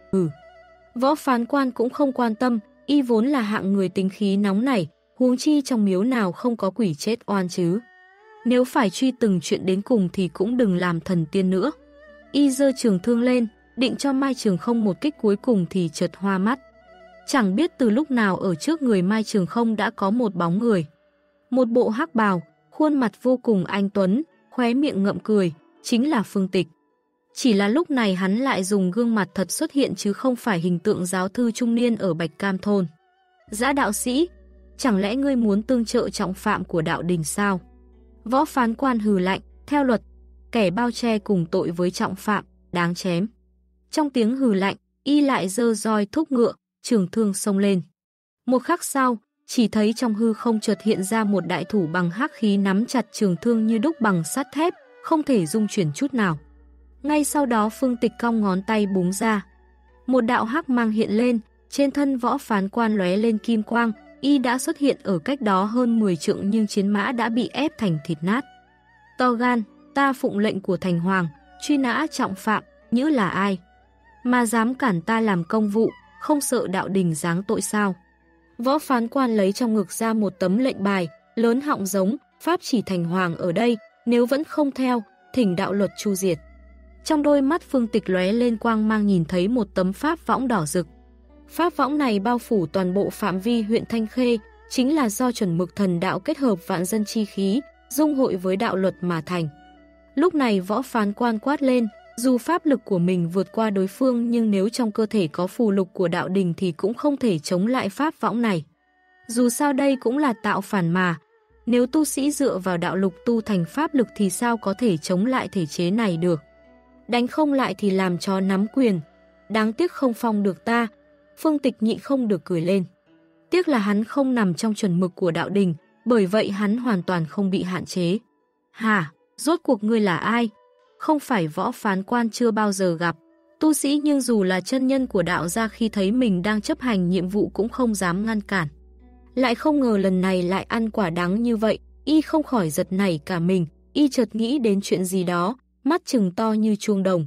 [SPEAKER 1] Võ Phán Quan cũng không quan tâm, y vốn là hạng người tính khí nóng nảy, huống chi trong miếu nào không có quỷ chết oan chứ. Nếu phải truy từng chuyện đến cùng thì cũng đừng làm thần tiên nữa. Y giơ trường thương lên, định cho Mai Trường Không một kích cuối cùng thì chợt hoa mắt. Chẳng biết từ lúc nào ở trước người Mai Trường Không đã có một bóng người. Một bộ hắc bào, khuôn mặt vô cùng anh tuấn, khóe miệng ngậm cười, chính là Phương Tịch. Chỉ là lúc này hắn lại dùng gương mặt thật xuất hiện chứ không phải hình tượng giáo thư trung niên ở Bạch Cam Thôn. Dã đạo sĩ, chẳng lẽ ngươi muốn tương trợ trọng phạm của đạo đình sao? Võ Phán Quan hừ lạnh, theo luật, kẻ bao che cùng tội với trọng phạm, đáng chém. Trong tiếng hừ lạnh, y lại giơ roi thúc ngựa, trường thương xông lên. Một khắc sau, chỉ thấy trong hư không chợt hiện ra một đại thủ bằng hắc khí nắm chặt trường thương như đúc bằng sắt thép, không thể dung chuyển chút nào. Ngay sau đó Phương Tịch cong ngón tay búng ra. Một đạo hắc mang hiện lên, trên thân Võ Phán Quan lóe lên kim quang, y đã xuất hiện ở cách đó hơn 10 trượng nhưng chiến mã đã bị ép thành thịt nát. To gan, ta phụng lệnh của Thành Hoàng, truy nã trọng phạm, nhữ là ai? Mà dám cản ta làm công vụ, không sợ đạo đình giáng tội sao? Võ Phán Quan lấy trong ngực ra một tấm lệnh bài, lớn họng giống, pháp chỉ Thành Hoàng ở đây, nếu vẫn không theo, thỉnh đạo luật chu diệt. Trong đôi mắt Phương Tịch lóe lên quang mang nhìn thấy một tấm pháp võng đỏ rực. Pháp võng này bao phủ toàn bộ phạm vi huyện Thanh Khê, chính là do chuẩn mực thần đạo kết hợp vạn dân chi khí, dung hội với đạo luật mà thành. Lúc này Võ Phán Quan quát lên, dù pháp lực của mình vượt qua đối phương nhưng nếu trong cơ thể có phù lục của đạo đình thì cũng không thể chống lại pháp võng này. Dù sao đây cũng là tạo phản mà, nếu tu sĩ dựa vào đạo lục tu thành pháp lực thì sao có thể chống lại thể chế này được. Đánh không lại thì làm cho nắm quyền. Đáng tiếc không phong được ta. Phương Tịch nhịn không được cười lên. Tiếc là hắn không nằm trong chuẩn mực của đạo đình, bởi vậy hắn hoàn toàn không bị hạn chế. Hả? Rốt cuộc ngươi là ai? Không phải Võ Phán Quan chưa bao giờ gặp. Tu sĩ nhưng dù là chân nhân của đạo gia khi thấy mình đang chấp hành nhiệm vụ cũng không dám ngăn cản. Lại không ngờ lần này lại ăn quả đắng như vậy, y không khỏi giật nảy cả mình, y chợt nghĩ đến chuyện gì đó, mắt trừng to như chuông đồng.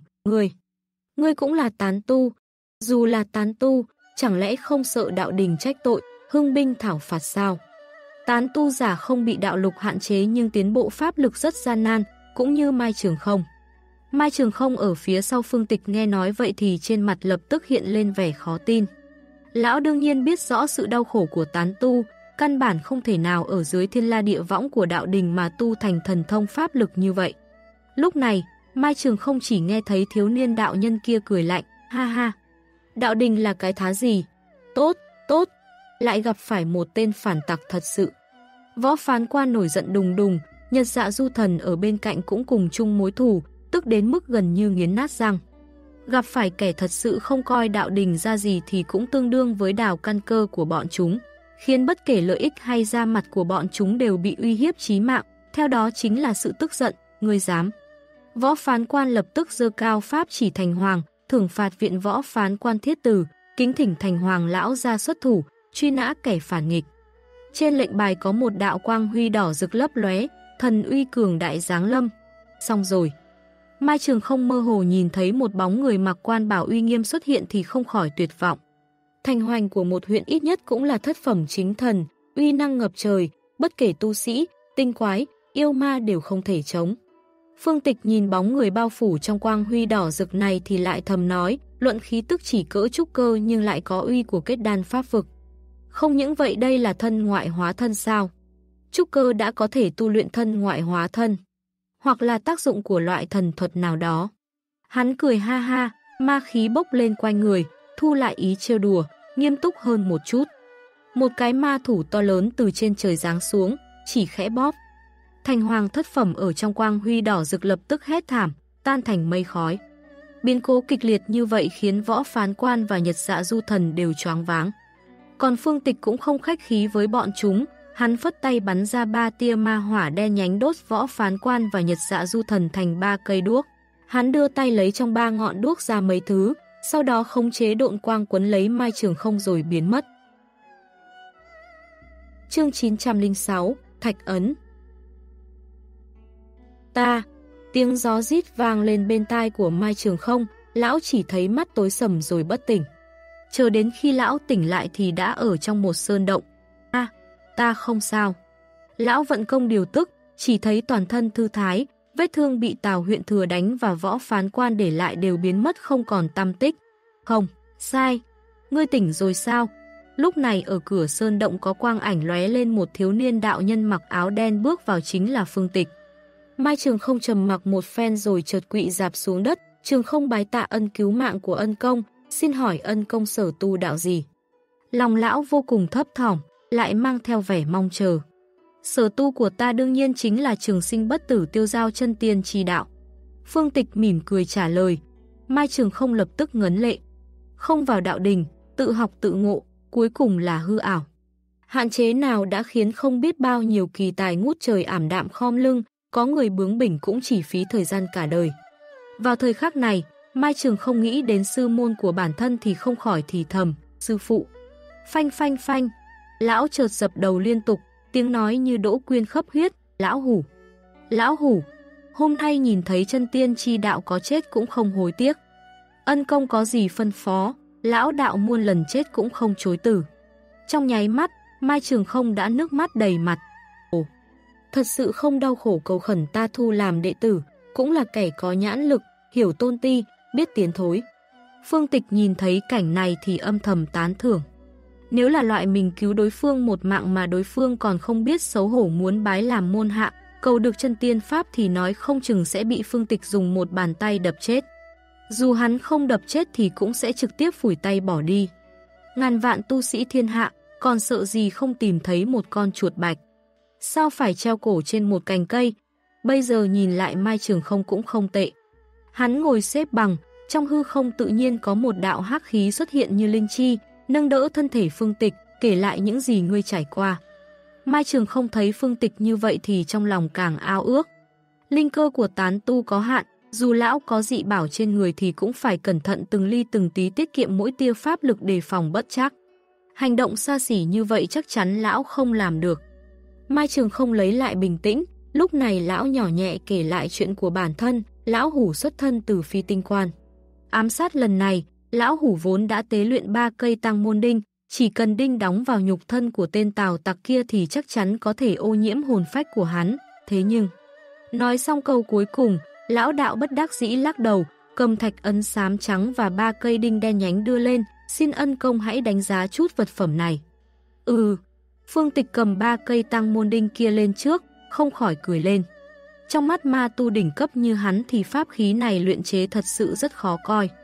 [SPEAKER 1] Ngươi cũng là tán tu. Dù là tán tu, chẳng lẽ không sợ đạo đình trách tội, hưng binh thảo phạt sao? Tán tu giả không bị đạo lục hạn chế nhưng tiến bộ pháp lực rất gian nan, cũng như Mai Trường Không. Mai Trường Không ở phía sau Phương Tịch nghe nói vậy thì trên mặt lập tức hiện lên vẻ khó tin. Lão đương nhiên biết rõ sự đau khổ của tán tu, căn bản không thể nào ở dưới thiên la địa võng của đạo đình mà tu thành thần thông pháp lực như vậy. Lúc này, Mai Trường Không chỉ nghe thấy thiếu niên đạo nhân kia cười lạnh, ha ha. Đạo đình là cái thá gì? Tốt, tốt. lại gặp phải một tên phản tặc thật sự. Võ Phán Quan nổi giận đùng đùng, Nhật Dạ Du Thần ở bên cạnh cũng cùng chung mối thù, tức đến mức gần như nghiến nát răng. Gặp phải kẻ thật sự không coi đạo đình ra gì thì cũng tương đương với đào căn cơ của bọn chúng, khiến bất kể lợi ích hay da mặt của bọn chúng đều bị uy hiếp chí mạng, theo đó chính là sự tức giận, ngươi dám. Võ Phán Quan lập tức giơ cao pháp chỉ Thành Hoàng, thưởng phạt viện Võ Phán Quan thiết từ, kính thỉnh Thành Hoàng lão ra xuất thủ, truy nã kẻ phản nghịch. Trên lệnh bài có một đạo quang huy đỏ rực lấp lóe, thần uy cường đại giáng lâm. Xong rồi. Mai Trường Không mơ hồ nhìn thấy một bóng người mặc quan bảo uy nghiêm xuất hiện thì không khỏi tuyệt vọng. Thành hoành của một huyện ít nhất cũng là thất phẩm chính thần, uy năng ngập trời, bất kể tu sĩ, tinh quái, yêu ma đều không thể chống. Phương Tịch nhìn bóng người bao phủ trong quang huy đỏ rực này thì lại thầm nói, luận khí tức chỉ cỡ trúc cơ nhưng lại có uy của kết đan pháp vực. Không những vậy, đây là thân ngoại hóa thân sao? Trúc cơ đã có thể tu luyện thân ngoại hóa thân, hoặc là tác dụng của loại thần thuật nào đó. Hắn cười ha ha, ma khí bốc lên quanh người, thu lại ý trêu đùa, nghiêm túc hơn một chút. Một cái ma thủ to lớn từ trên trời giáng xuống, chỉ khẽ bóp. Thành Hoàng thất phẩm ở trong quang huy đỏ rực lập tức hét thảm, tan thành mây khói. Biến cố kịch liệt như vậy khiến Võ Phán Quan và Nhật Dạ Du Thần đều choáng váng. Còn Phương Tịch cũng không khách khí với bọn chúng, hắn phất tay bắn ra 3 tia ma hỏa đen nhánh đốt Võ Phán Quan và Nhật Dạ Du Thần thành 3 cây đuốc. Hắn đưa tay lấy trong 3 ngọn đuốc ra mấy thứ, sau đó khống chế độn quang quấn lấy Mai Trường Không rồi biến mất. Chương 906, Thạch Ấn. Tiếng gió rít vang lên bên tai của Mai Trường Không, lão chỉ thấy mắt tối sầm rồi bất tỉnh. Chờ đến khi lão tỉnh lại thì đã ở trong một sơn động. Ta không sao. Lão vận công điều tức, chỉ thấy toàn thân thư thái, vết thương bị Tào huyện thừa đánh và Võ Phán Quan để lại đều biến mất không còn tăm tích. Không, sai. Ngươi tỉnh rồi sao? Lúc này ở cửa sơn động có quang ảnh lóe lên, một thiếu niên đạo nhân mặc áo đen bước vào, chính là Phương Tịch. Mai Trường Không trầm mặc một phen rồi chợt quỵ rạp xuống đất. Trường Không bái tạ ân cứu mạng của ân công, xin hỏi ân công sở tu đạo gì? Lòng lão vô cùng thấp thỏm, lại mang theo vẻ mong chờ. Sở tu của ta đương nhiên chính là trường sinh bất tử tiêu giao chân tiên chi đạo. Phương Tịch mỉm cười trả lời. Mai Trường Không lập tức ngấn lệ. Không vào đạo đình, tự học tự ngộ, cuối cùng là hư ảo. Hạn chế nào đã khiến không biết bao nhiêu kỳ tài ngút trời ảm đạm khom lưng, có người bướng bỉnh cũng chỉ phí thời gian cả đời. Vào thời khắc này, Mai Trường Không nghĩ đến sư môn của bản thân thì không khỏi thì thầm, sư phụ. Phanh phanh phanh, lão chợt dập đầu liên tục, tiếng nói như đỗ quyên khấp huyết, lão hủ. Lão hủ, hôm nay nhìn thấy chân tiên chi đạo có chết cũng không hối tiếc. Ân công có gì phân phó, lão đạo muôn lần chết cũng không chối từ. Trong nháy mắt, Mai Trường Không đã nước mắt đầy mặt. Ồ, thật sự không đau khổ cầu khẩn ta thu làm đệ tử, cũng là kẻ có nhãn lực, hiểu tôn ti, biết tiến thối. Phương Tịch nhìn thấy cảnh này thì âm thầm tán thưởng. Nếu là loại mình cứu đối phương một mạng mà đối phương còn không biết xấu hổ muốn bái làm môn hạ, cầu được chân tiên pháp thì nói không chừng sẽ bị Phương Tịch dùng một bàn tay đập chết. Dù hắn không đập chết thì cũng sẽ trực tiếp phủi tay bỏ đi. Ngàn vạn tu sĩ thiên hạ, còn sợ gì không tìm thấy một con chuột bạch. Sao phải treo cổ trên một cành cây? Bây giờ nhìn lại Mai Trường Không cũng không tệ. Hắn ngồi xếp bằng, trong hư không tự nhiên có một đạo hắc khí xuất hiện như linh chi, nâng đỡ thân thể Phương Tịch, kể lại những gì ngươi trải qua. Mai Trường Không thấy Phương Tịch như vậy thì trong lòng càng ao ước. Linh cơ của tán tu có hạn, dù lão có dị bảo trên người thì cũng phải cẩn thận từng ly từng tí, tiết kiệm mỗi tia pháp lực đề phòng bất trắc. Hành động xa xỉ như vậy chắc chắn lão không làm được. Mai Trường Không lấy lại bình tĩnh, lúc này lão nhỏ nhẹ kể lại chuyện của bản thân. Lão hủ xuất thân từ phi tinh quan. Ám sát lần này, lão hủ vốn đã tế luyện 3 cây tăng môn đinh, chỉ cần đinh đóng vào nhục thân của tên Tào tặc kia thì chắc chắn có thể ô nhiễm hồn phách của hắn. Thế nhưng, nói xong câu cuối cùng, lão đạo bất đắc dĩ lắc đầu, cầm thạch ấn xám trắng và 3 cây đinh đen nhánh đưa lên, xin ân công hãy đánh giá chút vật phẩm này. Phương Tịch cầm 3 cây tăng môn đinh kia lên trước, không khỏi cười lên. Trong mắt ma tu đỉnh cấp như hắn thì pháp khí này luyện chế thật sự rất khó coi.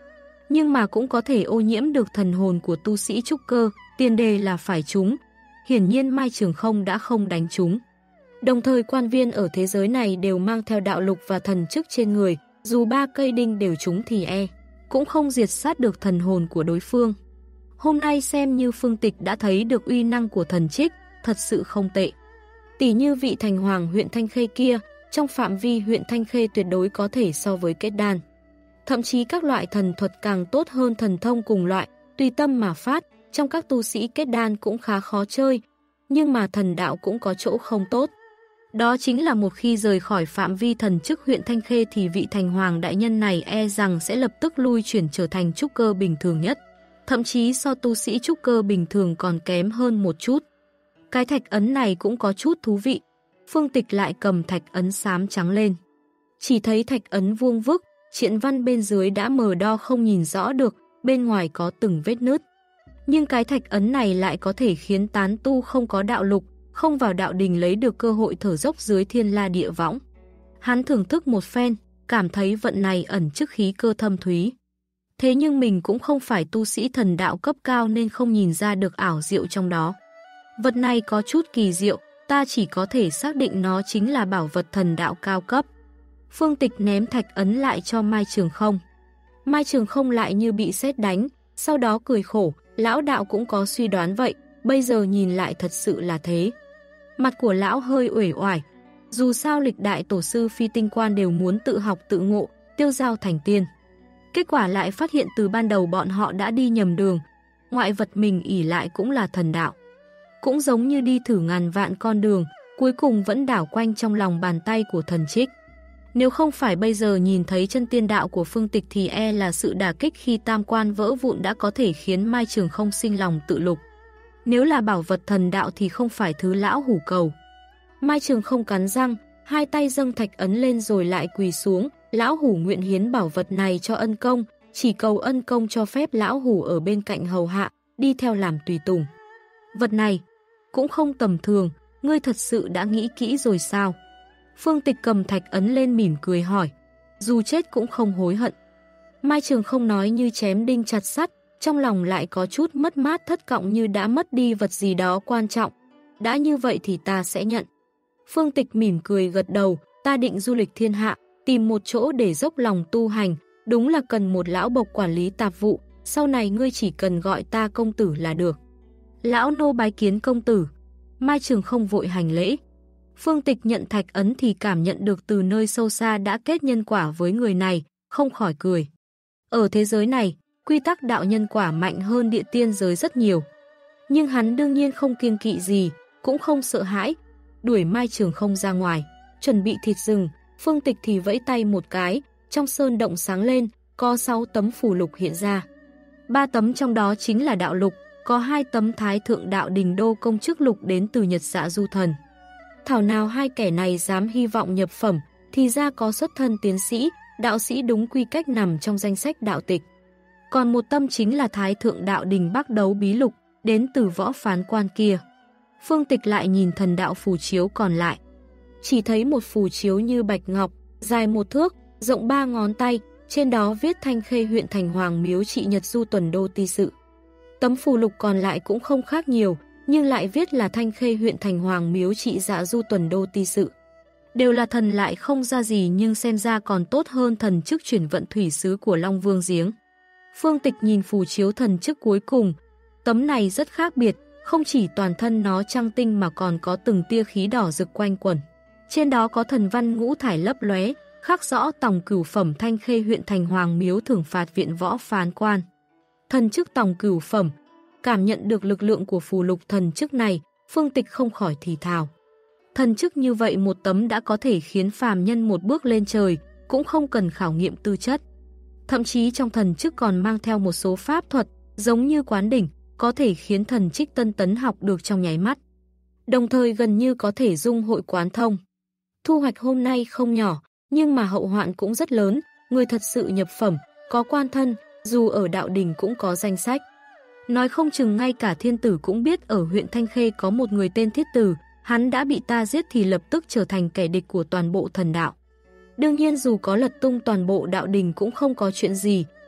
[SPEAKER 1] nhưng mà cũng có thể ô nhiễm được thần hồn của tu sĩ trúc cơ, tiền đề là phải trúng. Hiển nhiên Mai Trường Không đã không đánh trúng. Đồng thời quan viên ở thế giới này đều mang theo đạo lục và thần chức trên người, dù 3 cây đinh đều trúng thì cũng không diệt sát được thần hồn của đối phương. Hôm nay xem như Phương Tịch đã thấy được uy năng của thần trích, thật sự không tệ. Tỷ như vị thành hoàng huyện Thanh Khê kia, trong phạm vi huyện Thanh Khê tuyệt đối có thể so với kết đan. Thậm chí các loại thần thuật càng tốt hơn thần thông cùng loại, tùy tâm mà phát, trong các tu sĩ kết đan cũng khá khó chơi, nhưng mà thần đạo cũng có chỗ không tốt. Đó chính là một khi rời khỏi phạm vi thần chức huyện Thanh Khê thì vị thành hoàng đại nhân này rằng sẽ lập tức lui chuyển trở thành trúc cơ bình thường nhất. Thậm chí so tu sĩ trúc cơ bình thường còn kém hơn một chút. Cái thạch ấn này cũng có chút thú vị. Phương Tịch lại cầm thạch ấn xám trắng lên. Chỉ thấy thạch ấn vuông vức, triện văn bên dưới đã mờ đo không nhìn rõ được, bên ngoài có từng vết nứt. Nhưng cái thạch ấn này lại có thể khiến tán tu không có đạo lục, không vào đạo đình lấy được cơ hội thở dốc dưới thiên la địa võng. Hắn thưởng thức một phen, cảm thấy vận này ẩn chứa khí cơ thâm thúy. Thế nhưng mình cũng không phải tu sĩ thần đạo cấp cao nên không nhìn ra được ảo diệu trong đó. Vật này có chút kỳ diệu, ta chỉ có thể xác định nó chính là bảo vật thần đạo cao cấp. Phương Tịch ném thạch ấn lại cho Mai Trường Không. Mai Trường Không lại như bị sét đánh, sau đó cười khổ, lão đạo cũng có suy đoán vậy, bây giờ nhìn lại thật sự là thế. Mặt của lão hơi uể oải, dù sao lịch đại tổ sư phi tinh quan đều muốn tự học tự ngộ, tiêu giao thành tiên. Kết quả lại phát hiện từ ban đầu bọn họ đã đi nhầm đường, ngoại vật mình ỷ lại cũng là thần đạo. Cũng giống như đi thử ngàn vạn con đường, cuối cùng vẫn đảo quanh trong lòng bàn tay của thần trích. Nếu không phải bây giờ nhìn thấy chân tiên đạo của Phương Tịch thì là sự đả kích khi tam quan vỡ vụn đã có thể khiến Mai Trường Không sinh lòng tự lục. Nếu là bảo vật thần đạo thì không phải thứ lão hủ cầu. Mai Trường Không cắn răng, hai tay dâng thạch ấn lên rồi lại quỳ xuống, lão hủ nguyện hiến bảo vật này cho ân công, chỉ cầu ân công cho phép lão hủ ở bên cạnh hầu hạ, đi theo làm tùy tùng. Vật này cũng không tầm thường, ngươi thật sự đã nghĩ kỹ rồi sao? Phương Tịch cầm thạch ấn lên mỉm cười hỏi, dù chết cũng không hối hận. Mai Trường Không nói như chém đinh chặt sắt, trong lòng lại có chút mất mát thất vọng như đã mất đi vật gì đó quan trọng. Đã như vậy thì ta sẽ nhận. Phương Tịch mỉm cười gật đầu, ta định du lịch thiên hạ, tìm một chỗ để dốc lòng tu hành, đúng là cần một lão bộc quản lý tạp vụ, sau này ngươi chỉ cần gọi ta công tử là được. Lão nô bái kiến công tử. Mai Trường Không vội hành lễ. Phương Tịch nhận thạch ấn thì cảm nhận được từ nơi sâu xa đã kết nhân quả với người này, không khỏi cười. Ở thế giới này, quy tắc đạo nhân quả mạnh hơn địa tiên giới rất nhiều. Nhưng hắn đương nhiên không kiêng kỵ gì, cũng không sợ hãi, đuổi Mai Trường Không ra ngoài, chuẩn bị thịt rừng. Phương Tịch thì vẫy tay một cái, trong sơn động sáng lên, có 6 tấm phù lục hiện ra. 3 tấm trong đó chính là đạo lục, có 2 tấm thái thượng đạo đình đô công chức lục đến từ Nhật Dạ Du Thần. Thảo nào hai kẻ này dám hy vọng nhập phẩm, thì ra có xuất thân tiến sĩ, đạo sĩ đúng quy cách nằm trong danh sách đạo tịch. Còn một tâm chính là thái thượng đạo đình Bắc Đấu Bí Lục, đến từ võ phán quan kia. Phương Tịch lại nhìn thần đạo phù chiếu còn lại. Chỉ thấy một phù chiếu như bạch ngọc, dài 1 thước, rộng 3 ngón tay, trên đó viết Thanh Khê huyện Thành Hoàng miếu trị Nhật Du tuần đô ti sự. Tấm phù lục còn lại cũng không khác nhiều, nhưng lại viết là Thanh Khê huyện Thành Hoàng miếu trị Dạ Du tuần đô ti sự. Đều là thần lại không ra gì nhưng xem ra còn tốt hơn thần chức chuyển vận thủy sứ của Long Vương Giếng. Phương Tịch nhìn phù chiếu thần chức cuối cùng, tấm này rất khác biệt, không chỉ toàn thân nó trăng tinh mà còn có từng tia khí đỏ rực quanh quẩn. Trên đó có thần văn ngũ thải lấp lóe, khắc rõ tòng cửu phẩm Thanh Khê huyện Thành Hoàng miếu thưởng phạt viện võ phán quan. Thần chức tòng cửu phẩm, cảm nhận được lực lượng của phù lục thần chức này, Phương Tịch không khỏi thì thào. Thần chức như vậy một tấm đã có thể khiến phàm nhân một bước lên trời, cũng không cần khảo nghiệm tư chất. Thậm chí trong thần chức còn mang theo một số pháp thuật, giống như quán đỉnh, có thể khiến thần trích tân tấn học được trong nháy mắt. Đồng thời gần như có thể dung hội quán thông. Thu hoạch hôm nay không nhỏ, nhưng mà hậu hoạn cũng rất lớn, người thật sự nhập phẩm, có quan thân, dù ở đạo đình cũng có danh sách. Nói không chừng ngay cả thiên tử cũng biết ở huyện Thanh Khê có một người tên Thiết Tử, hắn đã bị ta giết thì lập tức trở thành kẻ địch của toàn bộ thần đạo. Đương nhiên dù có lật tung toàn bộ đạo đình cũng không có chuyện gì,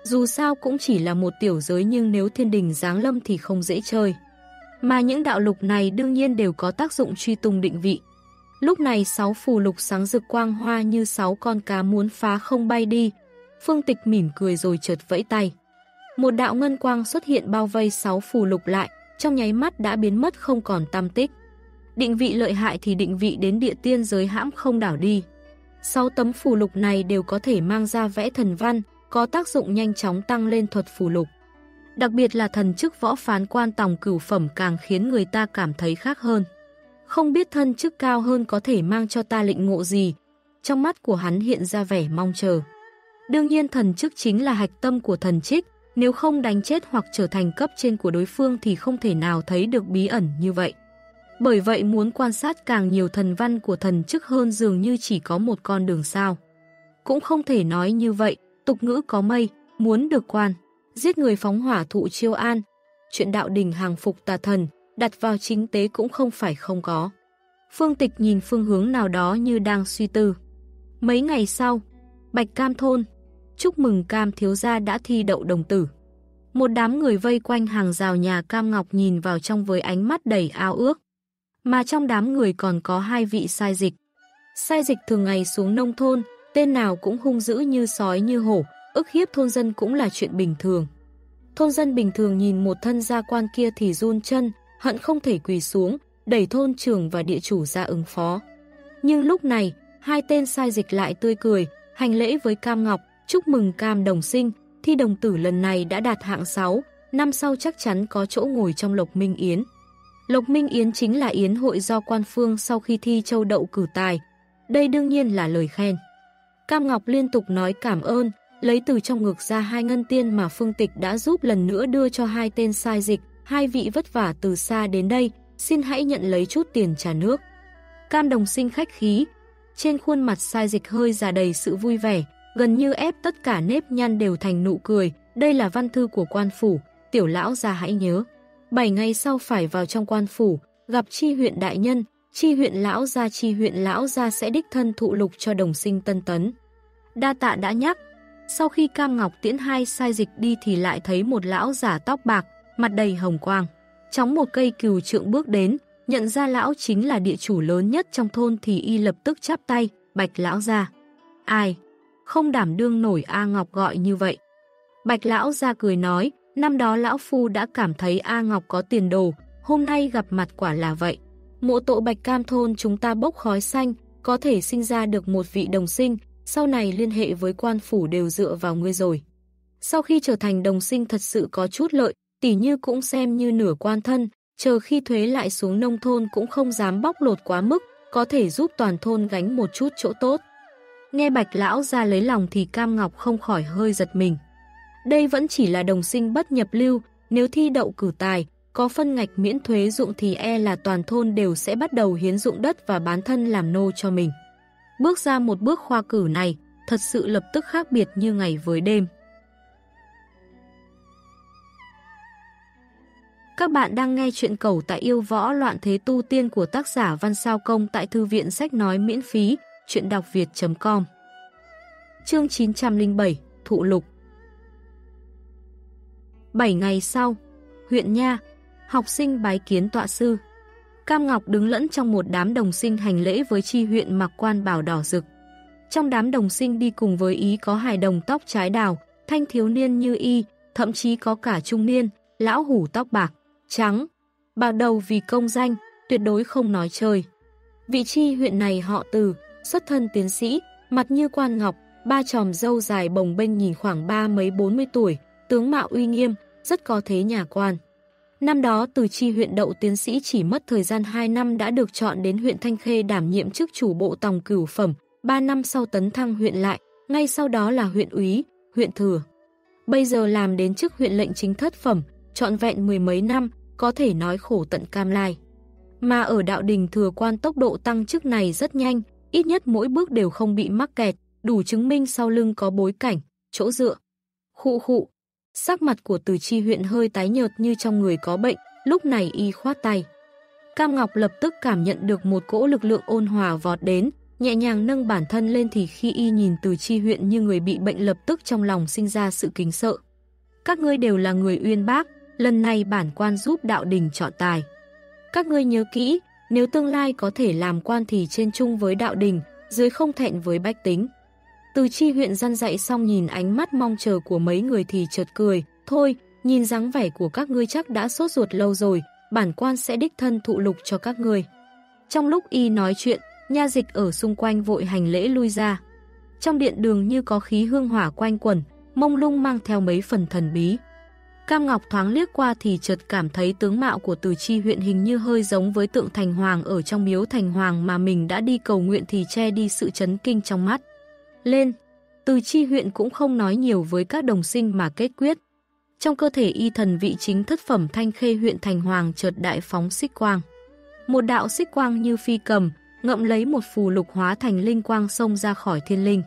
[SPEAKER 1] Dù sao cũng chỉ là một tiểu giới nhưng nếu thiên đình giáng lâm thì không dễ chơi. Mà những đạo lục này đương nhiên đều có tác dụng truy tung định vị. Lúc này 6 phù lục sáng rực quang hoa như 6 con cá muốn phá không bay đi. Phương Tịch mỉm cười rồi chợt vẫy tay. Một đạo ngân quang xuất hiện bao vây 6 phù lục lại, trong nháy mắt đã biến mất không còn tăm tích. Định vị lợi hại thì định vị đến địa tiên giới hãm không đảo đi. 6 tấm phù lục này đều có thể mang ra vẽ thần văn, có tác dụng nhanh chóng tăng lên thuật phù lục. Đặc biệt là thần chức võ phán quan tòng cửu phẩm càng khiến người ta cảm thấy khác hơn. Không biết thân chức cao hơn có thể mang cho ta lĩnh ngộ gì. Trong mắt của hắn hiện ra vẻ mong chờ. Đương nhiên thần chức chính là hạch tâm của thần trích, nếu không đánh chết hoặc trở thành cấp trên của đối phương thì không thể nào thấy được bí ẩn như vậy. Bởi vậy muốn quan sát càng nhiều thần văn của thần chức hơn dường như chỉ có một con đường sao. Cũng không thể nói như vậy, tục ngữ có mây, muốn được quan, giết người phóng hỏa thụ chiêu an. Chuyện đạo đình hàng phục tà thần, đặt vào chính tế cũng không phải không có. Phương Tịch nhìn phương hướng nào đó như đang suy tư. Mấy ngày sau, Bạch Cam thôn, chúc mừng Cam thiếu gia đã thi đậu đồng tử. Một đám người vây quanh hàng rào nhà Cam Ngọc nhìn vào trong với ánh mắt đầy ao ước. Mà trong đám người còn có 2 vị sai dịch. Sai dịch thường ngày xuống nông thôn, tên nào cũng hung dữ như sói như hổ, ức hiếp thôn dân cũng là chuyện bình thường. Thôn dân bình thường nhìn một thân gia quan kia thì run chân, hận không thể quỳ xuống, đẩy thôn trưởng và địa chủ ra ứng phó. Nhưng lúc này, 2 tên sai dịch lại tươi cười, hành lễ với Cam Ngọc, chúc mừng Cam đồng sinh, thi đồng tử lần này đã đạt hạng 6, năm sau chắc chắn có chỗ ngồi trong Lộc Minh Yến. Lộc Minh Yến chính là yến hội do quan phương sau khi thi châu đậu cử tài. Đây đương nhiên là lời khen. Cam Ngọc liên tục nói cảm ơn, lấy từ trong ngực ra 2 ngân tiên mà Phương Tịch đã giúp lần nữa đưa cho 2 tên sai dịch. 2 vị vất vả từ xa đến đây, xin hãy nhận lấy chút tiền trà nước. Cam đồng sinh khách khí, trên khuôn mặt sai dịch hơi già đầy sự vui vẻ, gần như ép tất cả nếp nhăn đều thành nụ cười. Đây là văn thư của quan phủ, tiểu lão gia hãy nhớ. 7 ngày sau phải vào trong quan phủ, gặp chi huyện đại nhân, chi huyện lão gia sẽ đích thân thụ lục cho đồng sinh tân tấn. Đa tạ đã nhắc. Sau khi Cam Ngọc tiễn 2 sai dịch đi thì lại thấy một lão giả tóc bạc, mặt đầy hồng quang. Chóng một cây cừu trượng bước đến, nhận ra lão chính là địa chủ lớn nhất trong thôn thì y lập tức chắp tay, Bạch lão gia. Ai? Không đảm đương nổi A Ngọc gọi như vậy. Bạch lão gia cười nói, năm đó lão phu đã cảm thấy A Ngọc có tiền đồ, hôm nay gặp mặt quả là vậy. Mộ tổ Bạch Cam thôn chúng ta bốc khói xanh, có thể sinh ra được một vị đồng sinh, sau này liên hệ với quan phủ đều dựa vào ngươi rồi. Sau khi trở thành đồng sinh thật sự có chút lợi, tỉ như cũng xem như nửa quan thân, chờ khi thuế lại xuống nông thôn cũng không dám bóc lột quá mức, có thể giúp toàn thôn gánh một chút chỗ tốt. Nghe Bạch lão ra lấy lòng thì Cam Ngọc không khỏi hơi giật mình. Đây vẫn chỉ là đồng sinh bất nhập lưu, nếu thi đậu cử tài, có phân ngạch miễn thuế ruộng thì e là toàn thôn đều sẽ bắt đầu hiến dụng đất và bán thân làm nô cho mình. Bước ra một bước khoa cử này, thật sự lập tức khác biệt như ngày với đêm. Các bạn đang nghe chuyện Cẩu Tại Yêu Võ Loạn Thế Tu Tiên của tác giả Văn Sao Công tại Thư viện Sách Nói miễn phí, chuyện đọc việt.com. Chương 907, Thụ Lục. 7 ngày sau, huyện Nha, học sinh bái kiến tọa sư. Cam Ngọc đứng lẫn trong một đám đồng sinh hành lễ với chi huyện mặc quan bào đỏ rực. Trong đám đồng sinh đi cùng với ý có hài đồng tóc trái đào, thanh thiếu niên như y, thậm chí có cả trung niên, lão hủ tóc bạc, trắng, bạc đầu vì công danh, tuyệt đối không nói chơi. Vị chi huyện này họ Từ, xuất thân tiến sĩ, mặt như quan ngọc, 3 chòm râu dài bồng bênh nhìn khoảng 30-40 tuổi, tướng mạo uy nghiêm, rất có thế nhà quan. Năm đó Từ chi huyện đậu tiến sĩ chỉ mất thời gian 2 năm đã được chọn đến huyện Thanh Khê đảm nhiệm chức chủ bộ tòng cửu phẩm, 3 năm sau tấn thăng huyện lại, ngay sau đó là huyện úy, huyện thừa. Bây giờ làm đến chức huyện lệnh chính thất phẩm, trọn vẹn 10 mấy năm, có thể nói khổ tận cam lai. Mà ở đạo đình thừa quan tốc độ tăng chức này rất nhanh, ít nhất mỗi bước đều không bị mắc kẹt, đủ chứng minh sau lưng có bối cảnh, chỗ dựa. Khụ khụ, sắc mặt của Từ chi huyện hơi tái nhợt như trong người có bệnh, lúc này y khoát tay. Cam Ngọc lập tức cảm nhận được một cỗ lực lượng ôn hòa vọt đến, nhẹ nhàng nâng bản thân lên thì khi y nhìn Từ Chi huyện như người bị bệnh lập tức trong lòng sinh ra sự kính sợ. Các ngươi đều là người uyên bác, lần này bản quan giúp đạo đình chọn tài. Các ngươi nhớ kỹ, nếu tương lai có thể làm quan thì trên chung với đạo đình, dưới không thẹn với bách tính. Từ Chi huyện răn dạy xong nhìn ánh mắt mong chờ của mấy người thì chợt cười, thôi, nhìn dáng vẻ của các ngươi chắc đã sốt ruột lâu rồi, bản quan sẽ đích thân thụ lục cho các ngươi. Trong lúc y nói chuyện, nha dịch ở xung quanh vội hành lễ lui ra. Trong điện đường như có khí hương hỏa quanh quẩn, mông lung mang theo mấy phần thần bí. Cam Ngọc thoáng liếc qua thì chợt cảm thấy tướng mạo của Từ Chi huyện hình như hơi giống với tượng Thành Hoàng ở trong miếu Thành Hoàng mà mình đã đi cầu nguyện thì che đi sự chấn kinh trong mắt. Lên, Từ Chi huyện cũng không nói nhiều với các đồng sinh mà kết quyết. Trong cơ thể y thần vị chính thất phẩm Thanh Khê huyện Thành Hoàng chợt đại phóng xích quang. Một đạo xích quang như phi cầm, ngậm lấy một phù lục hóa thành linh quang xông ra khỏi thiên linh.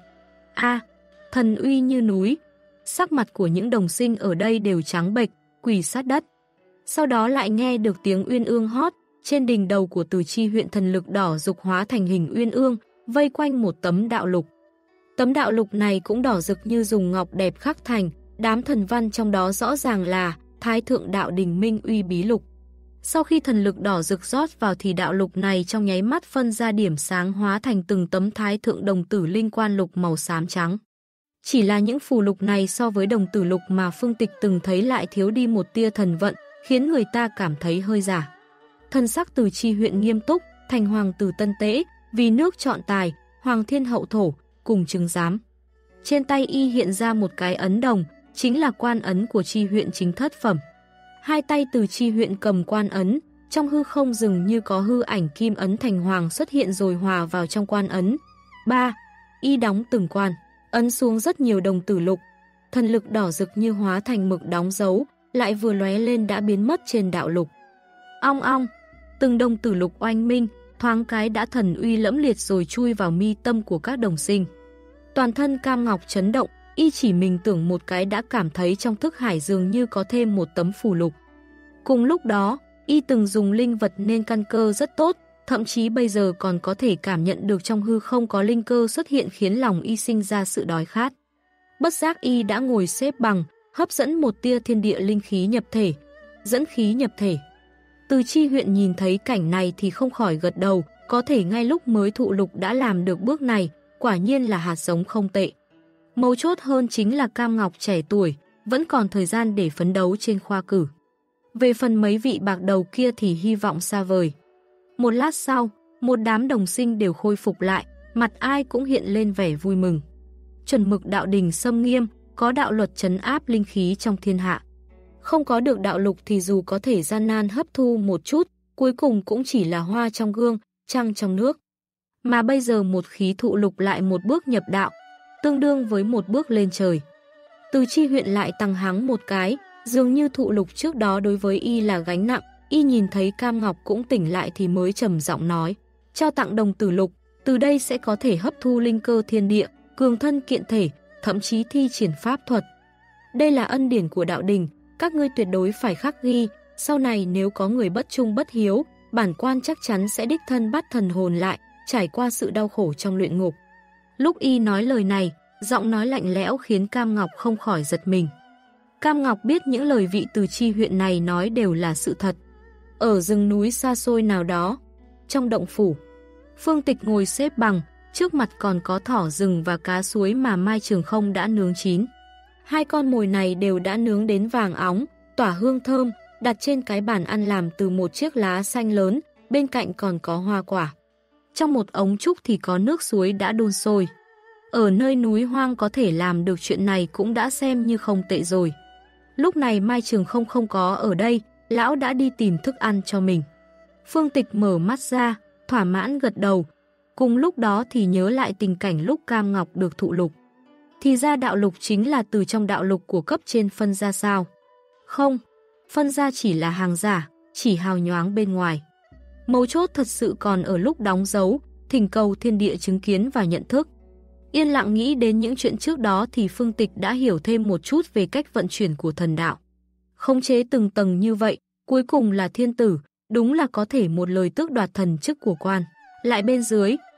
[SPEAKER 1] Thần uy như núi. Sắc mặt của những đồng sinh ở đây đều trắng bệch, quỳ sát đất. Sau đó lại nghe được tiếng uyên ương hót, trên đỉnh đầu của Từ Chi huyện thần lực đỏ dục hóa thành hình uyên ương, vây quanh một tấm đạo lục. Tấm đạo lục này cũng đỏ rực như dùng ngọc đẹp khắc thành, đám thần văn trong đó rõ ràng là Thái Thượng Đạo Đình Minh Uy Bí Lục. Sau khi thần lực đỏ rực rót vào thì đạo lục này trong nháy mắt phân ra điểm sáng hóa thành từng tấm Thái Thượng Đồng Tử Linh Quan Lục màu xám trắng. Chỉ là những phù lục này so với đồng tử lục mà Phương Tịch từng thấy lại thiếu đi một tia thần vận, khiến người ta cảm thấy hơi giả. Thân sắc Từ Chi huyện nghiêm túc, Thành Hoàng từ Tân Tế, vì nước chọn tài, Hoàng Thiên Hậu Thổ, cùng chứng giám. Trên tay y hiện ra một cái ấn đồng, chính là quan ấn của Chi huyện chính thất phẩm. Hai tay Từ Chi huyện cầm quan ấn, trong hư không dường như có hư ảnh kim ấn Thành Hoàng xuất hiện rồi hòa vào trong quan ấn. 3. Y đóng từng quan ấn xuống rất nhiều đồng tử lục, thần lực đỏ rực như hóa thành mực đóng dấu, lại vừa lóe lên đã biến mất trên đạo lục. Ong ong, từng đồng tử lục oanh minh, thoáng cái đã thần uy lẫm liệt rồi chui vào mi tâm của các đồng sinh. Toàn thân Cam Ngọc chấn động, y chỉ mình tưởng một cái đã cảm thấy trong thức hải dường như có thêm một tấm phù lục. Cùng lúc đó, y từng dùng linh vật nên căn cơ rất tốt, thậm chí bây giờ còn có thể cảm nhận được trong hư không có linh cơ xuất hiện khiến lòng y sinh ra sự đói khát. Bất giác y đã ngồi xếp bằng, hấp dẫn một tia thiên địa linh khí nhập thể, dẫn khí nhập thể. Từ Chi huyện nhìn thấy cảnh này thì không khỏi gật đầu, có thể ngay lúc mới thụ lục đã làm được bước này, quả nhiên là hạt giống không tệ. Mấu chốt hơn chính là Cam Ngọc trẻ tuổi, vẫn còn thời gian để phấn đấu trên khoa cử. Về phần mấy vị bạc đầu kia thì hy vọng xa vời. Một lát sau, một đám đồng sinh đều khôi phục lại, mặt ai cũng hiện lên vẻ vui mừng. Chuẩn mực đạo đình xâm nghiêm, có đạo luật trấn áp linh khí trong thiên hạ. Không có được đạo lục thì dù có thể gian nan hấp thu một chút, cuối cùng cũng chỉ là hoa trong gương, trăng trong nước. Mà bây giờ một khí thụ lục lại một bước nhập đạo, tương đương với một bước lên trời. Từ Chi huyện lại tăng hắng một cái, dường như thụ lục trước đó đối với y là gánh nặng. Y nhìn thấy Cam Ngọc cũng tỉnh lại thì mới trầm giọng nói, trao tặng đồng tử lục, từ đây sẽ có thể hấp thu linh cơ thiên địa, cường thân kiện thể, thậm chí thi triển pháp thuật. Đây là ân điển của đạo đình, các ngươi tuyệt đối phải khắc ghi, sau này nếu có người bất trung bất hiếu, bản quan chắc chắn sẽ đích thân bắt thần hồn lại, trải qua sự đau khổ trong luyện ngục. Lúc y nói lời này, giọng nói lạnh lẽo khiến Cam Ngọc không khỏi giật mình. Cam Ngọc biết những lời vị Từ Chi huyện này nói đều là sự thật. Ở rừng núi xa xôi nào đó, trong động phủ, Phương Tịch ngồi xếp bằng, trước mặt còn có thỏ rừng và cá suối mà Mai Trường Không đã nướng chín. Hai con mồi này đều đã nướng đến vàng óng, tỏa hương thơm, đặt trên cái bàn ăn làm từ một chiếc lá xanh lớn, bên cạnh còn có hoa quả. Trong một ống trúc thì có nước suối đã đun sôi. Ở nơi núi hoang có thể làm được chuyện này cũng đã xem như không tệ rồi. Lúc này Mai Trường Không không có ở đây, lão đã đi tìm thức ăn cho mình. Phương Tịch mở mắt ra, thỏa mãn gật đầu. Cùng lúc đó thì nhớ lại tình cảnh lúc Cam Ngọc được thụ lục. Thì ra đạo lục chính là từ trong đạo lục của cấp trên phân ra sao? Không, phân ra chỉ là hàng giả, chỉ hào nhoáng bên ngoài. Mấu chốt thật sự còn ở lúc đóng dấu, thỉnh cầu thiên địa chứng kiến và nhận thức. Yên lặng nghĩ đến những chuyện trước đó thì Phương Tịch đã hiểu thêm một chút về cách vận chuyển của thần đạo. Khống chế từng tầng như vậy, cuối cùng là thiên tử, đúng là có thể một lời tước đoạt thần chức của quan. Lại bên dưới,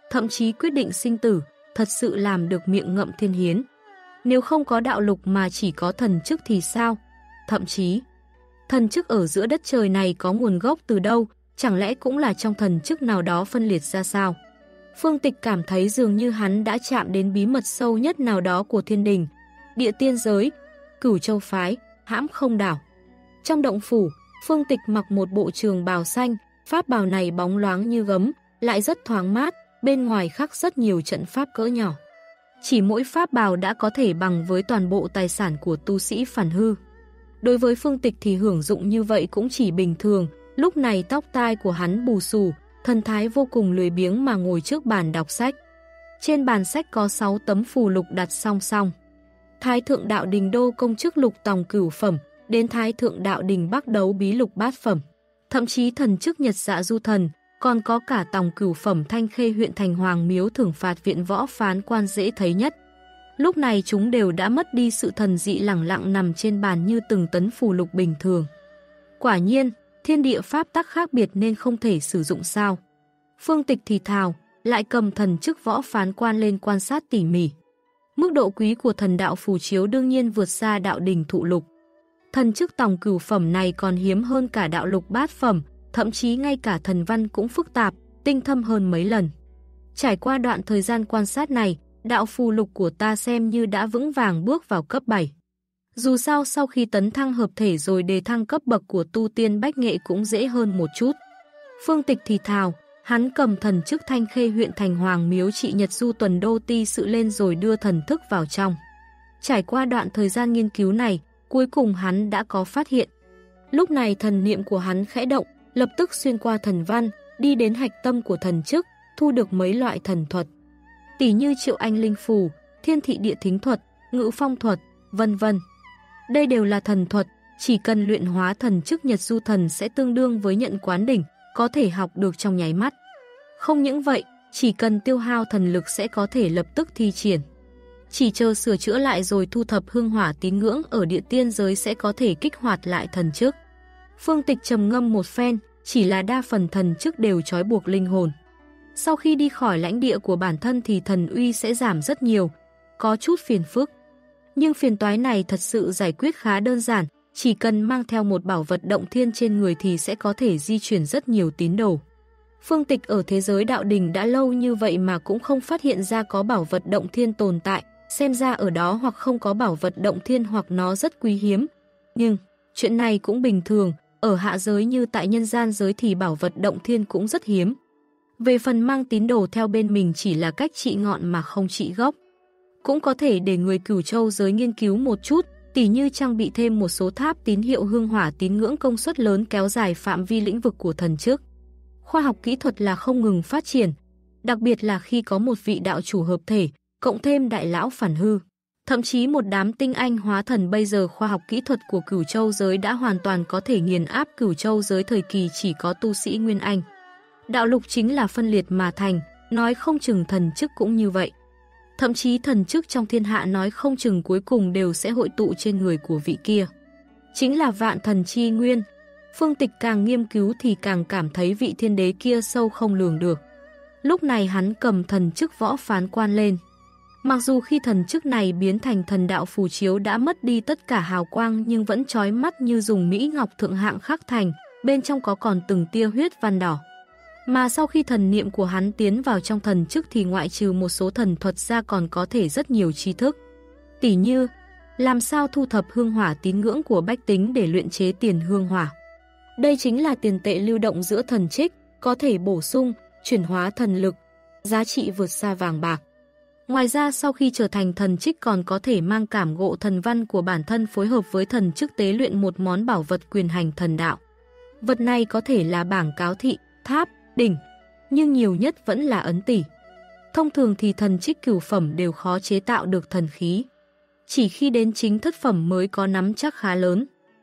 [SPEAKER 1] thậm chí quyết định sinh tử, thật sự làm được miệng ngậm thiên hiến. Nếu không có đạo lục mà chỉ có thần chức thì sao? Thậm chí, thần chức ở giữa đất trời này có nguồn gốc từ đâu, chẳng lẽ cũng là trong thần chức nào đó phân liệt ra sao? Phương Tịch cảm thấy dường như hắn đã chạm đến bí mật sâu nhất nào đó của thiên đình, địa tiên giới, Cửu Châu phái, Hãm Không đảo. Trong động phủ, Phương Tịch mặc một bộ trường bào xanh, pháp bào này bóng loáng như gấm, lại rất thoáng mát, bên ngoài khắc rất nhiều trận pháp cỡ nhỏ. Chỉ mỗi pháp bào đã có thể bằng với toàn bộ tài sản của tu sĩ phản hư. Đối với Phương Tịch thì hưởng dụng như vậy cũng chỉ bình thường, lúc này tóc tai của hắn bù xù, thần thái vô cùng lười biếng mà ngồi trước bàn đọc sách. Trên bàn sách có 6 tấm phù lục đặt song song. Thái thượng đạo đình đô công chức lục tòng cửu phẩm, đến thái thượng đạo đình bắc đấu bí lục bát phẩm. Thậm chí thần chức nhật dạ du thần, còn có cả tòng cửu phẩm Thanh Khê huyện thành hoàng miếu thưởng phạt viện võ phán quan dễ thấy nhất. Lúc này chúng đều đã mất đi sự thần dị lẳng lặng nằm trên bàn như từng tấn phù lục bình thường. Quả nhiên, thiên địa pháp tắc khác biệt nên không thể sử dụng sao. Phương Tịch thì thào, lại cầm thần chức võ phán quan lên quan sát tỉ mỉ. Mức độ quý của thần đạo phù chiếu đương nhiên vượt xa đạo đình thụ lục. Thần chức tòng cửu phẩm này còn hiếm hơn cả đạo lục bát phẩm, thậm chí ngay cả thần văn cũng phức tạp, tinh thâm hơn mấy lần. Trải qua đoạn thời gian quan sát này, đạo phù lục của ta xem như đã vững vàng bước vào cấp 7. Dù sao sau khi tấn thăng hợp thể rồi đề thăng cấp bậc của tu tiên bách nghệ cũng dễ hơn một chút. Phương Tịch thì thào, hắn cầm thần chức Thanh Khê huyện thành hoàng miếu trị nhật du tuần đô ti sự lên rồi đưa thần thức vào trong. Trải qua đoạn thời gian nghiên cứu này, cuối cùng hắn đã có phát hiện. Lúc này thần niệm của hắn khẽ động, lập tức xuyên qua thần văn, đi đến hạch tâm của thần chức, thu được mấy loại thần thuật. Tỉ như Triệu Anh linh phù, Thiên thị địa thính thuật, Ngự phong thuật, vân vân. Đây đều là thần thuật, chỉ cần luyện hóa thần chức nhật du thần sẽ tương đương với nhận quán đỉnh, có thể học được trong nháy mắt. Không những vậy, chỉ cần tiêu hao thần lực sẽ có thể lập tức thi triển. Chỉ chờ sửa chữa lại rồi thu thập hương hỏa tín ngưỡng ở địa tiên giới sẽ có thể kích hoạt lại thần chức. Phương Tịch trầm ngâm một phen, chỉ là đa phần thần chức đều trói buộc linh hồn. Sau khi đi khỏi lãnh địa của bản thân thì thần uy sẽ giảm rất nhiều, có chút phiền phức. Nhưng phiền toái này thật sự giải quyết khá đơn giản, chỉ cần mang theo một bảo vật động thiên trên người thì sẽ có thể di chuyển rất nhiều tín đồ. Phương Tịch ở thế giới đạo đình đã lâu như vậy mà cũng không phát hiện ra có bảo vật động thiên tồn tại, xem ra ở đó hoặc không có bảo vật động thiên hoặc nó rất quý hiếm. Nhưng, chuyện này cũng bình thường, ở hạ giới như tại nhân gian giới thì bảo vật động thiên cũng rất hiếm. Về phần mang tín đồ theo bên mình chỉ là cách trị ngọn mà không trị gốc. Cũng có thể để người Cửu Châu giới nghiên cứu một chút, tỉ như trang bị thêm một số tháp tín hiệu hương hỏa tín ngưỡng công suất lớn kéo dài phạm vi lĩnh vực của thần chức. Khoa học kỹ thuật là không ngừng phát triển, đặc biệt là khi có một vị đạo chủ hợp thể, cộng thêm đại lão phản hư. Thậm chí một đám tinh anh hóa thần bây giờ khoa học kỹ thuật của Cửu Châu giới đã hoàn toàn có thể nghiền áp Cửu Châu giới thời kỳ chỉ có tu sĩ Nguyên Anh. Đạo lục chính là phân liệt mà thành, nói không chừng thần chức cũng như vậy. Thậm chí thần chức trong thiên hạ nói không chừng cuối cùng đều sẽ hội tụ trên người của vị kia. Chính là vạn thần chi nguyên. Phương Tịch càng nghiên cứu thì càng cảm thấy vị thiên đế kia sâu không lường được. Lúc này hắn cầm thần chức võ phán quan lên. Mặc dù khi thần chức này biến thành thần đạo phù chiếu đã mất đi tất cả hào quang nhưng vẫn chói mắt như dùng mỹ ngọc thượng hạng khắc thành, bên trong có còn từng tia huyết văn đỏ. Mà sau khi thần niệm của hắn tiến vào trong thần chức thì ngoại trừ một số thần thuật ra còn có thể rất nhiều tri thức. Tỉ như, làm sao thu thập hương hỏa tín ngưỡng của bách tính để luyện chế tiền hương hỏa. Đây chính là tiền tệ lưu động giữa thần trích, có thể bổ sung, chuyển hóa thần lực, giá trị vượt xa vàng bạc. Ngoài ra sau khi trở thành thần trích còn có thể mang cảm ngộ thần văn của bản thân phối hợp với thần chức tế luyện một món bảo vật quyền hành thần đạo. Vật này có thể là bảng cáo thị, tháp, đỉnh, nhưng nhiều nhất vẫn là ấn tỷ. Thông thường thì thần trích cửu phẩm đều khó chế tạo được thần khí. Chỉ khi đến chính thất phẩm mới có nắm chắc khá lớn.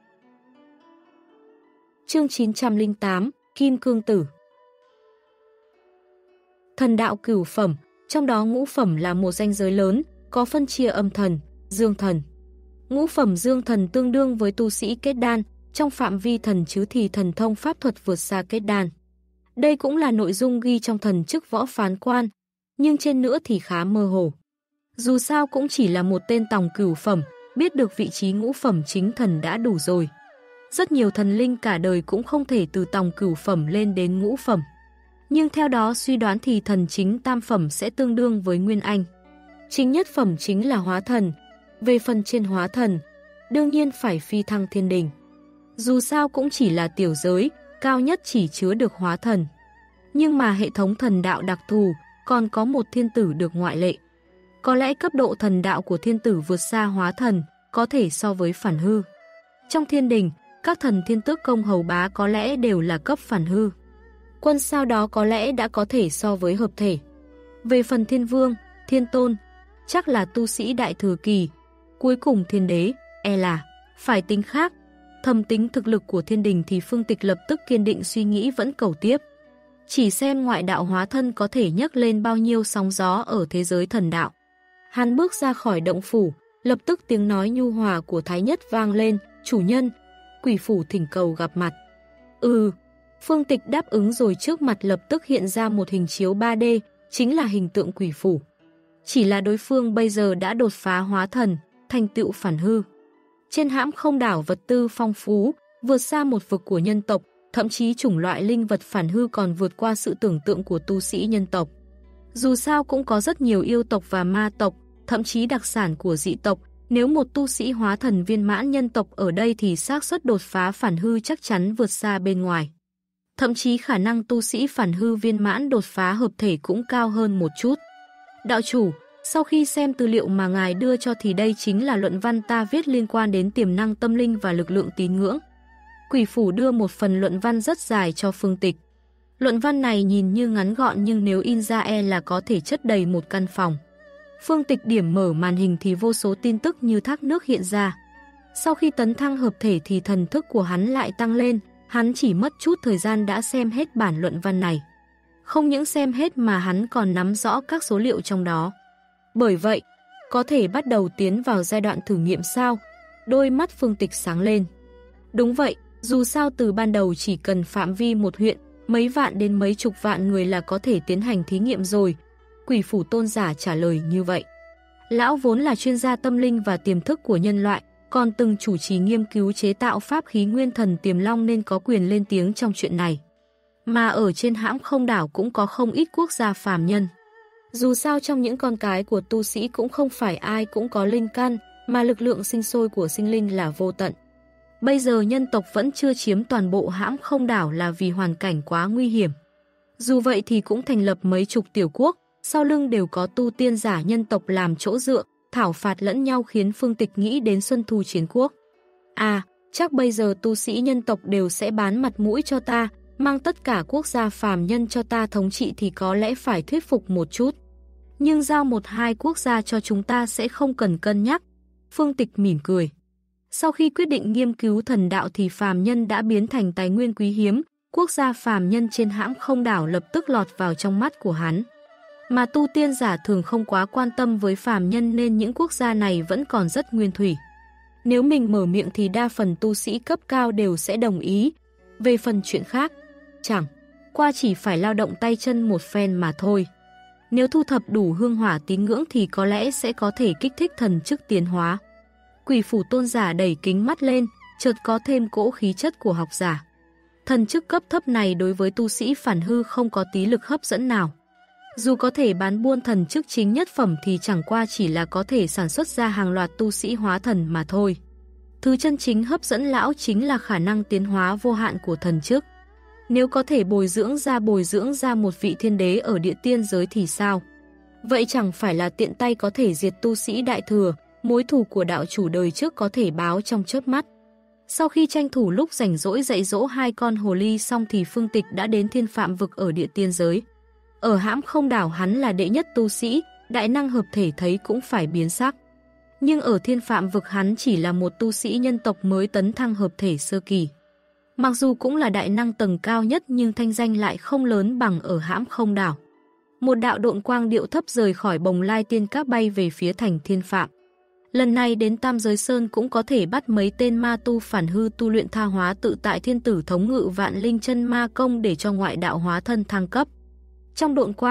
[SPEAKER 1] Chương 908, Kim Cương Tử. Thần đạo cửu phẩm, trong đó ngũ phẩm là một ranh giới lớn, có phân chia âm thần, dương thần. Ngũ phẩm dương thần tương đương với tu sĩ kết đan, trong phạm vi thần chứ thì thần thông pháp thuật vượt xa kết đan. Đây cũng là nội dung ghi trong thần chức võ phán quan, nhưng trên nữa thì khá mơ hồ. Dù sao cũng chỉ là một tên tòng cửu phẩm, biết được vị trí ngũ phẩm chính thần đã đủ rồi. Rất nhiều thần linh cả đời cũng không thể từ tòng cửu phẩm lên đến ngũ phẩm. Nhưng theo đó suy đoán thì thần chính tam phẩm sẽ tương đương với Nguyên Anh. Chính nhất phẩm chính là hóa thần. Về phần trên hóa thần, đương nhiên phải phi thăng thiên đình. Dù sao cũng chỉ là tiểu giới, cao nhất chỉ chứa được hóa thần. Nhưng mà hệ thống thần đạo đặc thù, còn có một thiên tử được ngoại lệ. Có lẽ cấp độ thần đạo của thiên tử vượt xa hóa thần, có thể so với phản hư. Trong thiên đình, các thần thiên tước công hầu bá có lẽ đều là cấp phản hư. Quân sao đó có lẽ đã có thể so với hợp thể. Về phần thiên vương, thiên tôn, chắc là tu sĩ đại thừa kỳ. Cuối cùng thiên đế, là phải tính khác. Thầm tính thực lực của thiên đình thì Phương Tịch lập tức kiên định suy nghĩ vẫn cầu tiếp. Chỉ xem ngoại đạo hóa thân có thể nhấc lên bao nhiêu sóng gió ở thế giới thần đạo. Hắn bước ra khỏi động phủ, lập tức tiếng nói nhu hòa của Thái Nhất vang lên, chủ nhân, quỷ phủ thỉnh cầu gặp mặt. Phương Tịch đáp ứng rồi trước mặt lập tức hiện ra một hình chiếu 3D, chính là hình tượng quỷ phủ. Chỉ là đối phương bây giờ đã đột phá hóa thần, thành tựu phản hư. Trên hãm không đảo vật tư phong phú, vượt xa một vực của nhân tộc, thậm chí chủng loại linh vật phản hư còn vượt qua sự tưởng tượng của tu sĩ nhân tộc. Dù sao cũng có rất nhiều yêu tộc và ma tộc, thậm chí đặc sản của dị tộc, nếu một tu sĩ hóa thần viên mãn nhân tộc ở đây thì xác suất đột phá phản hư chắc chắn vượt xa bên ngoài. Thậm chí khả năng tu sĩ phản hư viên mãn đột phá hợp thể cũng cao hơn một chút. Đạo chủ, sau khi xem tư liệu mà ngài đưa cho thì đây chính là luận văn ta viết liên quan đến tiềm năng tâm linh và lực lượng tín ngưỡng. Quỷ phủ đưa một phần luận văn rất dài cho Phương Tịch. Luận văn này nhìn như ngắn gọn nhưng nếu in ra là có thể chất đầy một căn phòng. Phương Tịch điểm mở màn hình thì vô số tin tức như thác nước hiện ra. Sau khi tấn thăng hợp thể thì thần thức của hắn lại tăng lên, hắn chỉ mất chút thời gian đã xem hết bản luận văn này. Không những xem hết mà hắn còn nắm rõ các số liệu trong đó. Bởi vậy, có thể bắt đầu tiến vào giai đoạn thử nghiệm sao? Đôi mắt Phương Tịch sáng lên. Đúng vậy, dù sao từ ban đầu chỉ cần phạm vi một huyện, mấy vạn đến mấy chục vạn người là có thể tiến hành thí nghiệm rồi. Quỷ phủ tôn giả trả lời như vậy. Lão vốn là chuyên gia tâm linh và tiềm thức của nhân loại, còn từng chủ trì nghiên cứu chế tạo pháp khí nguyên thần tiềm long nên có quyền lên tiếng trong chuyện này. Mà ở trên hãm không đảo cũng có không ít quốc gia phàm nhân. Dù sao trong những con cái của tu sĩ cũng không phải ai cũng có linh căn, mà lực lượng sinh sôi của sinh linh là vô tận. Bây giờ nhân tộc vẫn chưa chiếm toàn bộ hãm không đảo là vì hoàn cảnh quá nguy hiểm. Dù vậy thì cũng thành lập mấy chục tiểu quốc, sau lưng đều có tu tiên giả nhân tộc làm chỗ dựa, thảo phạt lẫn nhau khiến Phương Tịch nghĩ đến Xuân Thu Chiến Quốc. Chắc bây giờ tu sĩ nhân tộc đều sẽ bán mặt mũi cho ta, mang tất cả quốc gia phàm nhân cho ta thống trị thì có lẽ phải thuyết phục một chút. Nhưng giao một hai quốc gia cho chúng ta sẽ không cần cân nhắc. Phương Tịch mỉm cười. Sau khi quyết định nghiên cứu thần đạo thì phàm nhân đã biến thành tài nguyên quý hiếm, quốc gia phàm nhân trên hãm không đảo lập tức lọt vào trong mắt của hắn. Mà tu tiên giả thường không quá quan tâm với phàm nhân nên những quốc gia này vẫn còn rất nguyên thủy. Nếu mình mở miệng thì đa phần tu sĩ cấp cao đều sẽ đồng ý. Về phần chuyện khác, chẳng qua chỉ phải lao động tay chân một phen mà thôi. Nếu thu thập đủ hương hỏa tín ngưỡng thì có lẽ sẽ có thể kích thích thần chức tiến hóa. Quỷ phủ tôn giả đẩy kính mắt lên, chợt có thêm cỗ khí chất của học giả. Thần chức cấp thấp này đối với tu sĩ phản hư không có tí lực hấp dẫn nào. Dù có thể bán buôn thần chức chính nhất phẩm thì chẳng qua chỉ là có thể sản xuất ra hàng loạt tu sĩ hóa thần mà thôi. Thứ chân chính hấp dẫn lão chính là khả năng tiến hóa vô hạn của thần chức. Nếu có thể bồi dưỡng ra một vị thiên đế ở địa tiên giới thì sao? Vậy chẳng phải là tiện tay có thể diệt tu sĩ đại thừa, mối thù của đạo chủ đời trước có thể báo trong chớp mắt. Sau khi tranh thủ lúc rảnh rỗi dạy dỗ hai con hồ ly xong thì Phương Tịch đã đến Thiên Phạm vực ở địa tiên giới. Ở hãm không đảo hắn là đệ nhất tu sĩ, đại năng hợp thể thấy cũng phải biến sắc. Nhưng ở Thiên Phạm vực hắn chỉ là một tu sĩ nhân tộc mới tấn thăng hợp thể sơ kỳ. Mặc dù cũng là đại năng tầng cao nhất nhưng thanh danh lại không lớn bằng ở hãm không đảo. Một đạo độn quang điệu thấp rời khỏi Bồng Lai Tiên Các bay về phía thành Thiên Phạm. Lần này đến Tam Giới Sơn cũng có thể bắt mấy tên ma tu phản hư tu luyện tha hóa tự tại thiên tử thống ngự vạn linh chân ma công để cho ngoại đạo hóa thân thăng cấp. Trong độn quang,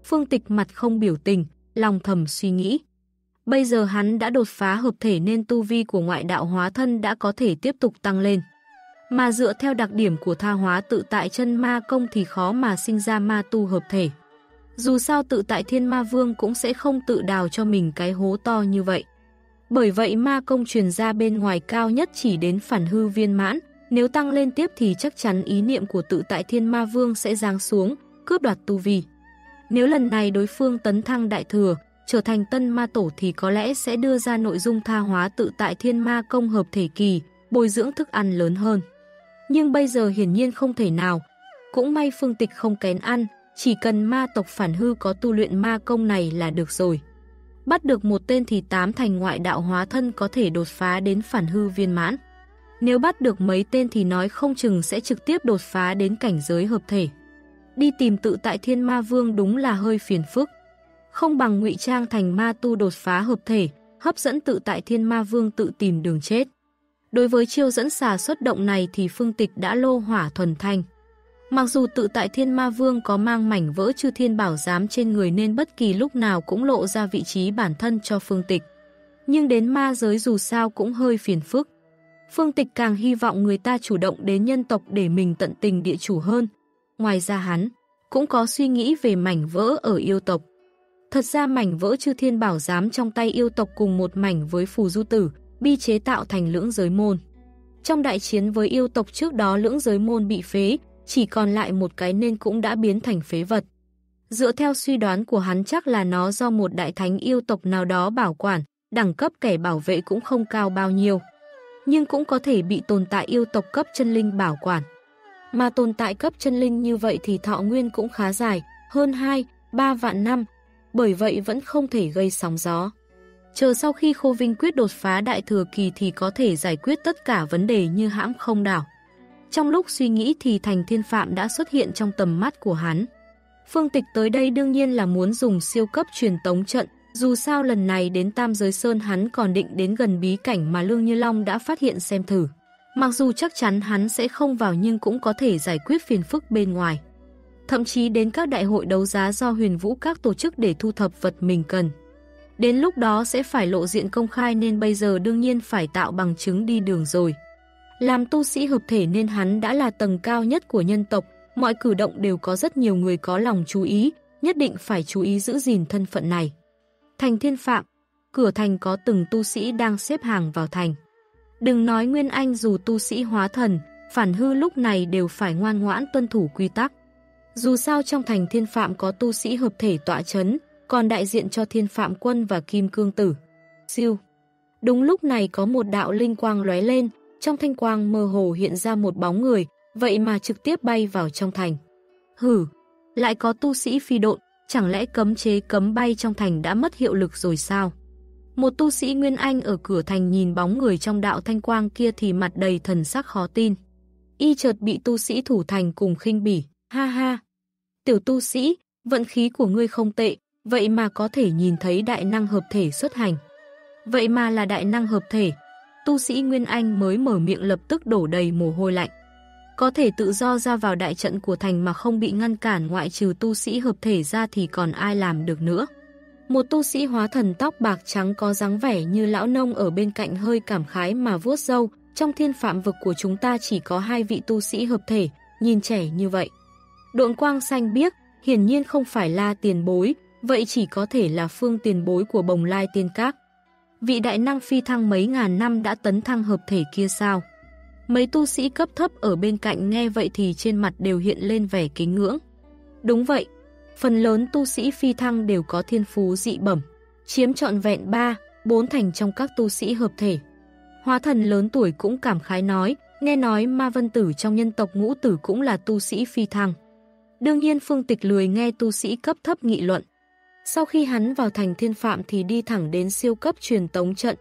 [SPEAKER 1] Phương Tịch mặt không biểu tình, lòng thầm suy nghĩ. Bây giờ hắn đã đột phá hợp thể nên tu vi của ngoại đạo hóa thân đã có thể tiếp tục tăng lên. Mà dựa theo đặc điểm của tha hóa tự tại chân ma công thì khó mà sinh ra ma tu hợp thể. Dù sao tự tại thiên ma vương cũng sẽ không tự đào cho mình cái hố to như vậy. Bởi vậy ma công truyền ra bên ngoài cao nhất chỉ đến phản hư viên mãn, nếu tăng lên tiếp thì chắc chắn ý niệm của tự tại thiên ma vương sẽ giáng xuống, cướp đoạt tu vi. Nếu lần này đối phương tấn thăng đại thừa, trở thành tân ma tổ thì có lẽ sẽ đưa ra nội dung tha hóa tự tại thiên ma công hợp thể kỳ, bồi dưỡng thức ăn lớn hơn. Nhưng bây giờ hiển nhiên không thể nào. Cũng may Phương Tịch không kén ăn, chỉ cần ma tộc phản hư có tu luyện ma công này là được rồi. Bắt được một tên thì 8 thành ngoại đạo hóa thân có thể đột phá đến phản hư viên mãn. Nếu bắt được mấy tên thì nói không chừng sẽ trực tiếp đột phá đến cảnh giới hợp thể. Đi tìm tự tại thiên ma vương đúng là hơi phiền phức. Không bằng ngụy trang thành ma tu đột phá hợp thể, hấp dẫn tự tại thiên ma vương tự tìm đường chết. Đối với chiêu dẫn xà xuất động này thì Phương Tịch đã lô hỏa thuần thanh. Mặc dù tự tại thiên ma vương có mang mảnh vỡ chư thiên bảo giám trên người nên bất kỳ lúc nào cũng lộ ra vị trí bản thân cho Phương Tịch. Nhưng đến ma giới dù sao cũng hơi phiền phức. Phương Tịch càng hy vọng người ta chủ động đến nhân tộc để mình tận tình địa chủ hơn. Ngoài ra hắn cũng có suy nghĩ về mảnh vỡ ở yêu tộc. Thật ra mảnh vỡ chư thiên bảo giám trong tay yêu tộc cùng một mảnh với phù du tử, bi chế tạo thành lưỡng giới môn. Trong đại chiến với yêu tộc trước đó lưỡng giới môn bị phế, chỉ còn lại một cái nên cũng đã biến thành phế vật. Dựa theo suy đoán của hắn chắc là nó do một đại thánh yêu tộc nào đó bảo quản, đẳng cấp kẻ bảo vệ cũng không cao bao nhiêu. Nhưng cũng có thể bị tồn tại yêu tộc cấp chân linh bảo quản. Mà tồn tại cấp chân linh như vậy thì thọ nguyên cũng khá dài, hơn 2-3 vạn năm, bởi vậy vẫn không thể gây sóng gió. Chờ sau khi Khô Vinh Quyết đột phá đại thừa kỳ thì có thể giải quyết tất cả vấn đề như hãm không đảo. Trong lúc suy nghĩ thì Thành Thiên Phạm đã xuất hiện trong tầm mắt của hắn. Phương Tịch tới đây đương nhiên là muốn dùng siêu cấp truyền tống trận, dù sao lần này đến Tam Giới Sơn hắn còn định đến gần bí cảnh mà Lương Như Long đã phát hiện xem thử. Mặc dù chắc chắn hắn sẽ không vào nhưng cũng có thể giải quyết phiền phức bên ngoài. Thậm chí đến các đại hội đấu giá do Huyền Vũ các tổ chức để thu thập vật mình cần. Đến lúc đó sẽ phải lộ diện công khai nên bây giờ đương nhiên phải tạo bằng chứng đi đường rồi. Làm tu sĩ hợp thể nên hắn đã là tầng cao nhất của nhân tộc, mọi cử động đều có rất nhiều người có lòng chú ý, nhất định phải chú ý giữ gìn thân phận này. Thành Thiên Phạm, cửa thành có từng tu sĩ đang xếp hàng vào thành. Đừng nói Nguyên Anh dù tu sĩ hóa thần, phản hư lúc này đều phải ngoan ngoãn tuân thủ quy tắc. Dù sao trong Thành Thiên Phạm có tu sĩ hợp thể tọa chấn, còn đại diện cho Thiên Phạm Quân và Kim Cương Tử. Siêu. Đúng lúc này có một đạo linh quang lóe lên, trong thanh quang mơ hồ hiện ra một bóng người, vậy mà trực tiếp bay vào trong thành. Hử, lại có tu sĩ phi độn, chẳng lẽ cấm chế cấm bay trong thành đã mất hiệu lực rồi sao? Một tu sĩ Nguyên Anh ở cửa thành nhìn bóng người trong đạo thanh quang kia thì mặt đầy thần sắc khó tin. Y chợt bị tu sĩ thủ thành cùng khinh bỉ, ha ha. Tiểu tu sĩ, vận khí của ngươi không tệ, vậy mà có thể nhìn thấy đại năng hợp thể xuất hành. Vậy mà là đại năng hợp thể. Tu sĩ Nguyên Anh mới mở miệng lập tức đổ đầy mồ hôi lạnh. Có thể tự do ra vào đại trận của thành mà không bị ngăn cản ngoại trừ tu sĩ hợp thể ra thì còn ai làm được nữa. Một tu sĩ hóa thần tóc bạc trắng có dáng vẻ như lão nông ở bên cạnh hơi cảm khái mà vuốt râu. Trong thiên phạm vực của chúng ta chỉ có 2 vị tu sĩ hợp thể, nhìn trẻ như vậy. Độn quang xanh biếc, hiển nhiên không phải là tiền bối, vậy chỉ có thể là Phương tiền bối của Bồng Lai Tiên Các. Vị đại năng phi thăng mấy ngàn năm đã tấn thăng hợp thể kia sao? Mấy tu sĩ cấp thấp ở bên cạnh nghe vậy thì trên mặt đều hiện lên vẻ kính ngưỡng. Đúng vậy, phần lớn tu sĩ phi thăng đều có thiên phú dị bẩm, chiếm trọn vẹn 3-4 thành trong các tu sĩ hợp thể. Hóa thần lớn tuổi cũng cảm khái nói, nghe nói Ma Vân Tử trong nhân tộc Ngũ Tử cũng là tu sĩ phi thăng. Đương nhiên Phương Tịch lười nghe tu sĩ cấp thấp nghị luận. Sau khi hắn vào Thành Thiên Phạm thì đi thẳng đến siêu cấp truyền tống trận.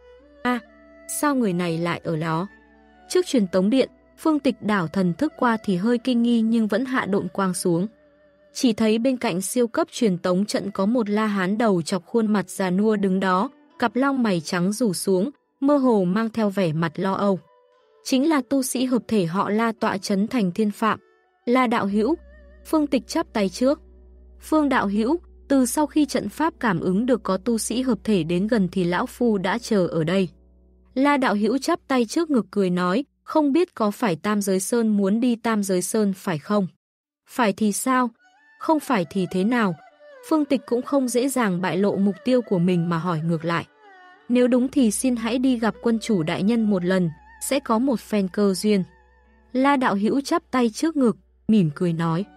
[SPEAKER 1] Sao người này lại ở đó? Trước truyền tống điện, Phương Tịch đảo thần thức qua thì hơi kinh nghi nhưng vẫn hạ độn quang xuống. Chỉ thấy bên cạnh siêu cấp truyền tống trận có một la hán đầu chọc khuôn mặt già nua đứng đó, cặp lông mày trắng rủ xuống, mơ hồ mang theo vẻ mặt lo âu. Chính là tu sĩ hợp thể họ La tọa trấn Thành Thiên Phạm. La đạo hữu. Phương Tịch chắp tay trước. Phương đạo hữu, Từ sau khi trận pháp cảm ứng được có tu sĩ hợp thể đến gần thì lão phu đã chờ ở đây. La đạo hữu chắp tay trước ngực cười nói, không biết có phải Tam Giới Sơn muốn đi Tam Giới Sơn phải không? Phải thì sao? Không phải thì thế nào? Phương Tịch cũng không dễ dàng bại lộ mục tiêu của mình mà hỏi ngược lại. Nếu đúng thì xin hãy đi gặp quân chủ đại nhân một lần, sẽ có một phen cơ duyên. La đạo hữu chắp tay trước ngực, mỉm cười nói.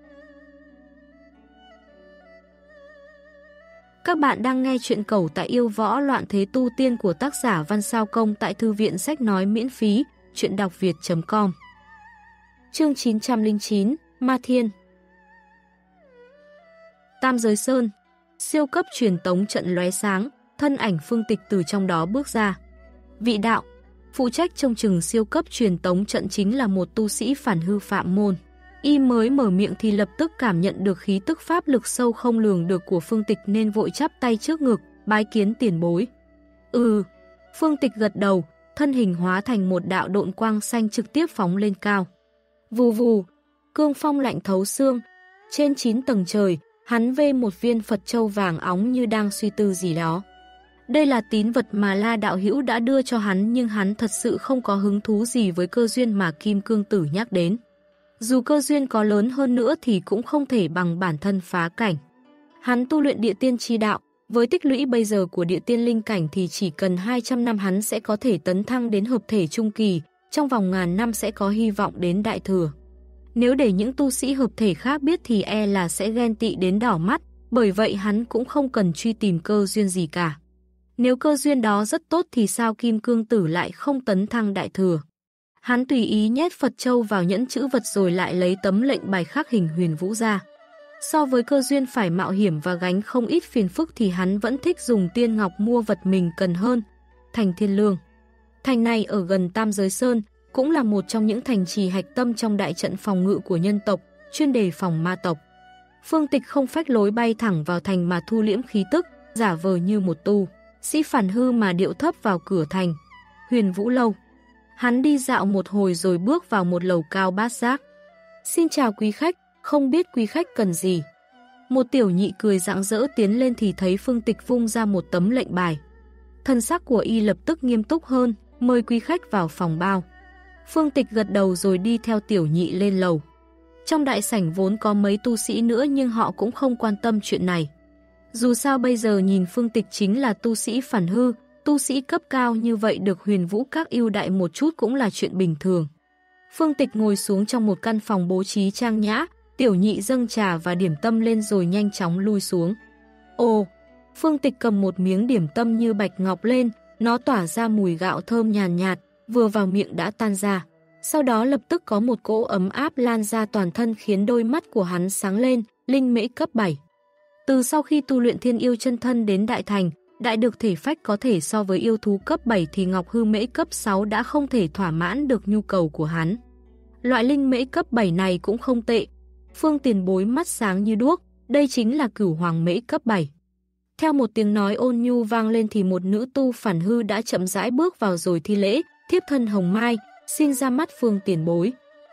[SPEAKER 1] Các bạn đang nghe chuyện Cẩu tại Yêu Võ Loạn Thế Tu Tiên của tác giả Văn Sao Công tại Thư viện Sách Nói miễn phí, chuyện đọc việt.com. Chương 909, Ma Thiên. Tam Giới Sơn, siêu cấp truyền tống trận lóe sáng, thân ảnh Phương Tịch từ trong đó bước ra. Vị đạo, phụ trách trông chừng siêu cấp truyền tống trận chính là một tu sĩ phản hư Phạm Môn. Y mới mở miệng thì lập tức cảm nhận được khí tức pháp lực sâu không lường được của Phương Tịch nên vội chắp tay trước ngực, bái kiến tiền bối. Phương Tịch gật đầu, thân hình hóa thành một đạo độn quang xanh trực tiếp phóng lên cao. Vù vù, cương phong lạnh thấu xương, trên 9 tầng trời, hắn vê một viên Phật châu vàng óng như đang suy tư gì đó. Đây là tín vật mà La đạo hữu đã đưa cho hắn nhưng hắn thật sự không có hứng thú gì với cơ duyên mà Kim Cương Tử nhắc đến. Dù cơ duyên có lớn hơn nữa thì cũng không thể bằng bản thân phá cảnh. Hắn tu luyện địa tiên chi đạo, với tích lũy bây giờ của địa tiên linh cảnh thì chỉ cần 200 năm hắn sẽ có thể tấn thăng đến hợp thể trung kỳ, trong vòng ngàn năm sẽ có hy vọng đến đại thừa. Nếu để những tu sĩ hợp thể khác biết thì e là sẽ ghen tị đến đỏ mắt, bởi vậy hắn cũng không cần truy tìm cơ duyên gì cả. Nếu cơ duyên đó rất tốt thì sao Kim Cương Tử lại không tấn thăng đại thừa? Hắn tùy ý nhét Phật châu vào nhẫn chữ vật rồi lại lấy tấm lệnh bài khắc hình huyền vũ ra. So với cơ duyên phải mạo hiểm và gánh không ít phiền phức thì hắn vẫn thích dùng tiên ngọc mua vật mình cần hơn. Thành Thiên Lương. Thành này ở gần Tam Giới Sơn, cũng là một trong những thành trì hạch tâm trong đại trận phòng ngự của nhân tộc, chuyên đề phòng ma tộc. Phương Tịch không phách lối bay thẳng vào thành mà thu liễm khí tức, giả vờ như một tu sĩ phản hư mà điệu thấp vào cửa thành. Huyền Vũ Lâu. Hắn đi dạo một hồi rồi bước vào một lầu cao bát giác. Xin chào quý khách, không biết quý khách cần gì. Một tiểu nhị cười rạng rỡ tiến lên thì thấy Phương Tịch vung ra một tấm lệnh bài. Thân sắc của y lập tức nghiêm túc hơn, mời quý khách vào phòng bao. Phương Tịch gật đầu rồi đi theo tiểu nhị lên lầu. Trong đại sảnh vốn có mấy tu sĩ nữa nhưng họ cũng không quan tâm chuyện này. Dù sao bây giờ nhìn Phương Tịch chính là tu sĩ phản hư, tu sĩ cấp cao như vậy được Huyền Vũ Các ưu đại một chút cũng là chuyện bình thường. Phương Tịch ngồi xuống trong một căn phòng bố trí trang nhã, tiểu nhị dâng trà và điểm tâm lên rồi nhanh chóng lui xuống. Ồ, Phương Tịch cầm một miếng điểm tâm như bạch ngọc lên, nó tỏa ra mùi gạo thơm nhàn nhạt, vừa vào miệng đã tan ra. Sau đó lập tức có một cỗ ấm áp lan ra toàn thân khiến đôi mắt của hắn sáng lên, linh mễ cấp 7. Từ sau khi tu luyện Thiên Yêu chân thân đến đại thành, đại được thể phách có thể so với yêu thú cấp 7 thì ngọc hư mễ cấp 6 đã không thể thỏa mãn được nhu cầu của hắn. Loại linh mễ cấp 7 này cũng không tệ. Phương tiền bối mắt sáng như đuốc, đây chính là cửu hoàng mễ cấp 7. Theo một tiếng nói ôn nhu vang lên thì một nữ tu phản hư đã chậm rãi bước vào rồi thi lễ, thiếp thân Hồng Mai, xin ra mắt Phương tiền bối.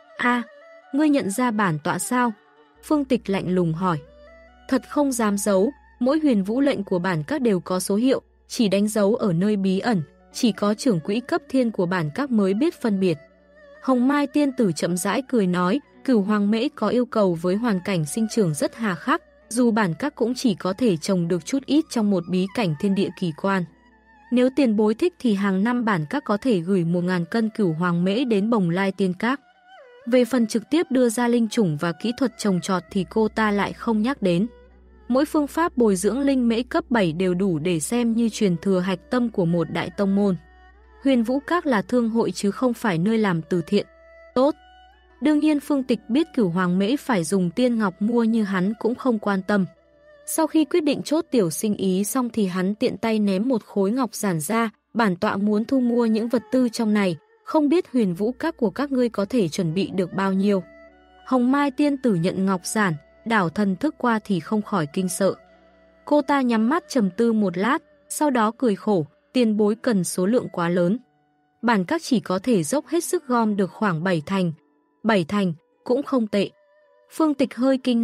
[SPEAKER 1] Ngươi nhận ra bản tọa sao? Phương Tịch lạnh lùng hỏi. Thật không dám giấu, mỗi huyền vũ lệnh của bản các đều có số hiệu, chỉ đánh dấu ở nơi bí ẩn, chỉ có trưởng quỹ cấp thiên của bản các mới biết phân biệt. Hồng Mai tiên tử chậm rãi cười nói, cửu hoàng mễ có yêu cầu với hoàn cảnh sinh trưởng rất hà khắc, dù bản các cũng chỉ có thể trồng được chút ít trong một bí cảnh thiên địa kỳ quan. Nếu tiền bối thích thì hàng năm bản các có thể gửi 1000 cân cửu hoàng mễ đến Bồng Lai Tiên Các. Về phần trực tiếp đưa ra linh chủng và kỹ thuật trồng trọt thì cô ta lại không nhắc đến. Mỗi phương pháp bồi dưỡng linh mễ cấp 7 đều đủ để xem như truyền thừa hạch tâm của một đại tông môn. Huyền Vũ Các là thương hội chứ không phải nơi làm từ thiện. Tốt. Đương nhiên Phương Tịch biết cửu hoàng mễ phải dùng tiên ngọc mua như hắn cũng không quan tâm. Sau khi quyết định chốt tiểu sinh ý xong thì hắn tiện tay ném một khối ngọc giản ra, bản tọa muốn thu mua những vật tư trong này, không biết Huyền Vũ Các của các ngươi có thể chuẩn bị được bao nhiêu. Hồng Mai tiên tử nhận ngọc giản, đảo thần thức qua thì không khỏi kinh sợ. Cô ta nhắm mắt trầm tư một lát, sau đó cười khổ, tiền bối cần số lượng quá lớn. Bản các chỉ có thể dốc hết sức gom được khoảng 7 thành. 7 thành, cũng không tệ. Phương Tịch hơi kinh ngạc,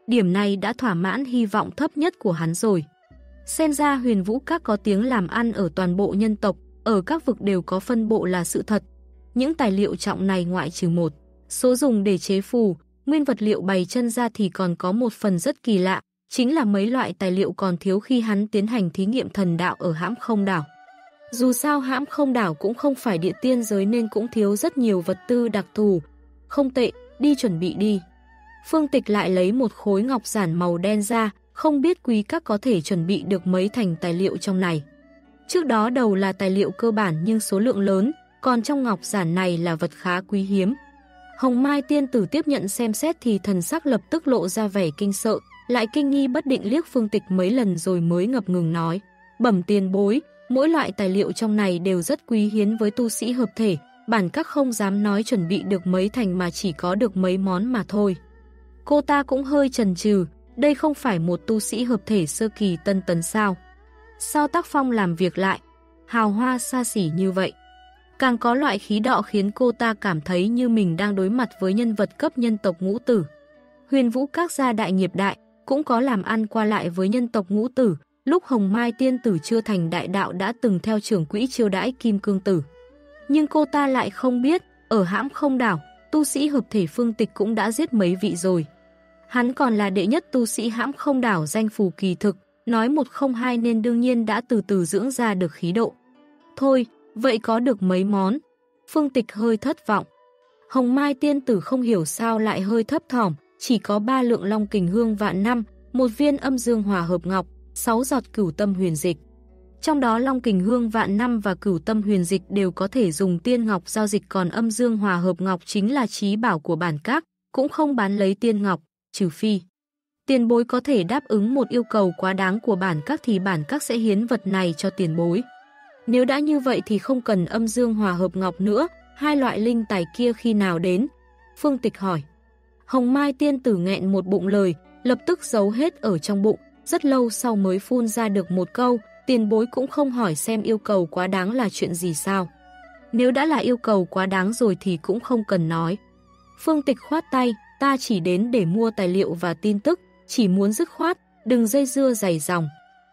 [SPEAKER 1] điểm này đã thỏa mãn hy vọng thấp nhất của hắn rồi. Xem ra Huyền Vũ Các có tiếng làm ăn ở toàn bộ nhân tộc, ở các vực đều có phân bộ là sự thật. Những tài liệu trọng này ngoại trừ một số dùng để chế phù, nguyên vật liệu bày chân ra thì còn có một phần rất kỳ lạ, chính là mấy loại tài liệu còn thiếu khi hắn tiến hành thí nghiệm thần đạo ở Hãm Không Đảo. Dù sao Hãm Không Đảo cũng không phải địa tiên giới nên cũng thiếu rất nhiều vật tư đặc thù. Không tệ, đi chuẩn bị đi. Phương Tịch lại lấy một khối ngọc giản màu đen ra, không biết quý các có thể chuẩn bị được mấy thành tài liệu trong này. Trước đó đầu là tài liệu cơ bản nhưng số lượng lớn, còn trong ngọc giản này là vật khá quý hiếm. Hồng Mai tiên tử tiếp nhận xem xét thì thần sắc lập tức lộ ra vẻ kinh sợ, lại kinh nghi bất định liếc Phương Tịch mấy lần rồi mới ngập ngừng nói: "Bẩm tiền bối, mỗi loại tài liệu trong này đều rất quý hiếm với tu sĩ hợp thể, bản các không dám nói chuẩn bị được mấy thành mà chỉ có được mấy món mà thôi." Cô ta cũng hơi chần chừ, đây không phải một tu sĩ hợp thể sơ kỳ tân tấn sao? Sao tác phong làm việc lại hào hoa xa xỉ như vậy? Càng có loại khí độ khiến cô ta cảm thấy như mình đang đối mặt với nhân vật cấp nhân tộc Ngũ Tử. Huyền Vũ Các gia đại nghiệp đại, cũng có làm ăn qua lại với nhân tộc Ngũ Tử, lúc Hồng Mai tiên tử chưa thành đại đạo đã từng theo trưởng quỹ chiêu đãi Kim Cương Tử. Nhưng cô ta lại không biết, ở Hãm Không Đảo, tu sĩ hợp thể Phương Tịch cũng đã giết mấy vị rồi. Hắn còn là đệ nhất tu sĩ Hãm Không Đảo danh phù kỳ thực, nói một không hai nên đương nhiên đã từ từ dưỡng ra được khí độ. Thôi, vậy có được mấy món? Phương Tịch hơi thất vọng. Hồng Mai tiên tử không hiểu sao lại hơi thấp thỏm, chỉ có 3 lượng long kình hương vạn năm, 1 viên âm dương hòa hợp ngọc, 6 giọt cửu tâm huyền dịch. Trong đó long kình hương vạn năm và cửu tâm huyền dịch đều có thể dùng tiên ngọc giao dịch, còn âm dương hòa hợp ngọc chính là chí bảo của bản các, cũng không bán lấy tiên ngọc, trừ phi tiền bối có thể đáp ứng một yêu cầu quá đáng của bản các thì bản các sẽ hiến vật này cho tiền bối. Nếu đã như vậy thì không cần âm dương hòa hợp ngọc nữa, 2 loại linh tài kia khi nào đến? Phương Tịch hỏi. Hồng Mai tiên tử nghẹn một bụng lời, lập tức giấu hết ở trong bụng, rất lâu sau mới phun ra được một câu: tiền bối cũng không hỏi xem yêu cầu quá đáng là chuyện gì sao? Nếu đã là yêu cầu quá đáng rồi thì cũng không cần nói. Phương Tịch khoát tay, ta chỉ đến để mua tài liệu và tin tức, chỉ muốn dứt khoát, đừng dây dưa dày dòng.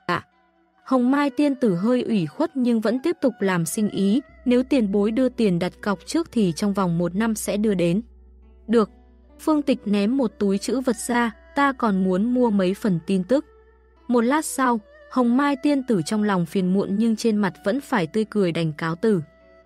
[SPEAKER 1] Hồng Mai tiên tử hơi ủy khuất nhưng vẫn tiếp tục làm sinh ý, nếu tiền bối đưa tiền đặt cọc trước thì trong vòng 1 năm sẽ đưa đến. Được. Phương Tịch ném một túi trữ vật ra, ta còn muốn mua mấy phần tin tức. Một lát sau, Hồng Mai tiên tử trong lòng phiền muộn nhưng trên mặt vẫn phải tươi cười đành cáo từ.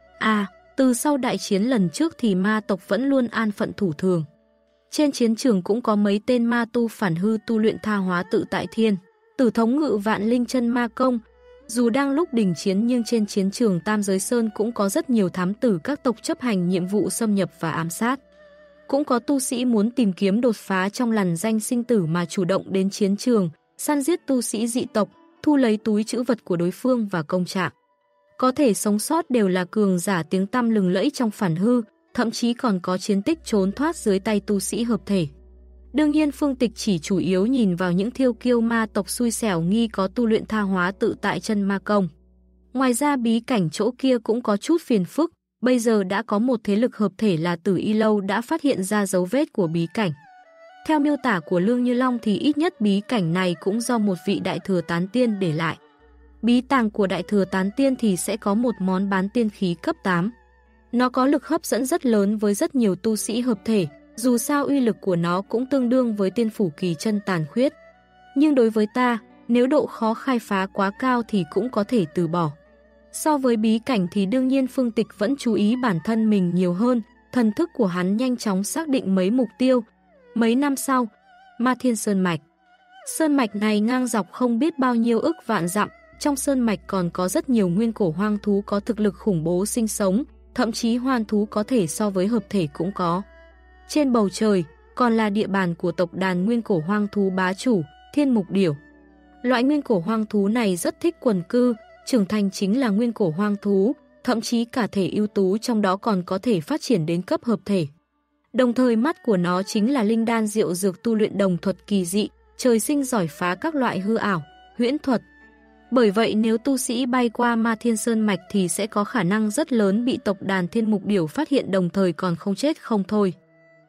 [SPEAKER 1] Từ sau đại chiến lần trước thì ma tộc vẫn luôn an phận thủ thường. Trên chiến trường cũng có mấy tên ma tu phản hư tu luyện tha hóa tự tại thiên, Tử thống ngự vạn linh chân ma công. Dù đang lúc đình chiến nhưng trên chiến trường Tam Giới Sơn cũng có rất nhiều thám tử các tộc chấp hành nhiệm vụ xâm nhập và ám sát. Cũng có tu sĩ muốn tìm kiếm đột phá trong lằn danh sinh tử mà chủ động đến chiến trường, săn giết tu sĩ dị tộc, thu lấy túi trữ vật của đối phương và công trạng. Có thể sống sót đều là cường giả tiếng tăm lừng lẫy trong phản hư, thậm chí còn có chiến tích trốn thoát dưới tay tu sĩ hợp thể. Đương nhiên Phương Tịch chỉ chủ yếu nhìn vào những thiêu kiêu ma tộc xui xẻo nghi có tu luyện tha hóa tự tại chân ma công. Ngoài ra bí cảnh chỗ kia cũng có chút phiền phức, bây giờ đã có một thế lực hợp thể là Tử Y Lâu đã phát hiện ra dấu vết của bí cảnh. Theo miêu tả của Lương Như Long thì ít nhất bí cảnh này cũng do một vị đại thừa tán tiên để lại. Bí tàng của đại thừa tán tiên thì sẽ có một món bán tiên khí cấp 8. Nó có lực hấp dẫn rất lớn với rất nhiều tu sĩ hợp thể, dù sao uy lực của nó cũng tương đương với tiên phủ kỳ chân tàn khuyết. Nhưng đối với ta, nếu độ khó khai phá quá cao thì cũng có thể từ bỏ. So với bí cảnh thì đương nhiên Phương Tịch vẫn chú ý bản thân mình nhiều hơn, thần thức của hắn nhanh chóng xác định mấy mục tiêu. Mấy năm sau, Ma Thiên Sơn Mạch. Sơn mạch này ngang dọc không biết bao nhiêu ức vạn dặm, trong sơn mạch còn có rất nhiều nguyên cổ hoang thú có thực lực khủng bố sinh sống, thậm chí hoang thú có thể so với hợp thể cũng có. Trên bầu trời, còn là địa bàn của tộc đàn nguyên cổ hoang thú bá chủ, Thiên Mục Điểu. Loại nguyên cổ hoang thú này rất thích quần cư, trưởng thành chính là nguyên cổ hoang thú, thậm chí cả thể ưu tú trong đó còn có thể phát triển đến cấp hợp thể. Đồng thời mắt của nó chính là linh đan diệu dược tu luyện đồng thuật kỳ dị, trời sinh giỏi phá các loại hư ảo, huyễn thuật. Bởi vậy nếu tu sĩ bay qua Ma Thiên Sơn Mạch thì sẽ có khả năng rất lớn bị tộc đàn Thiên Mục Điểu phát hiện đồng thời còn không chết không thôi.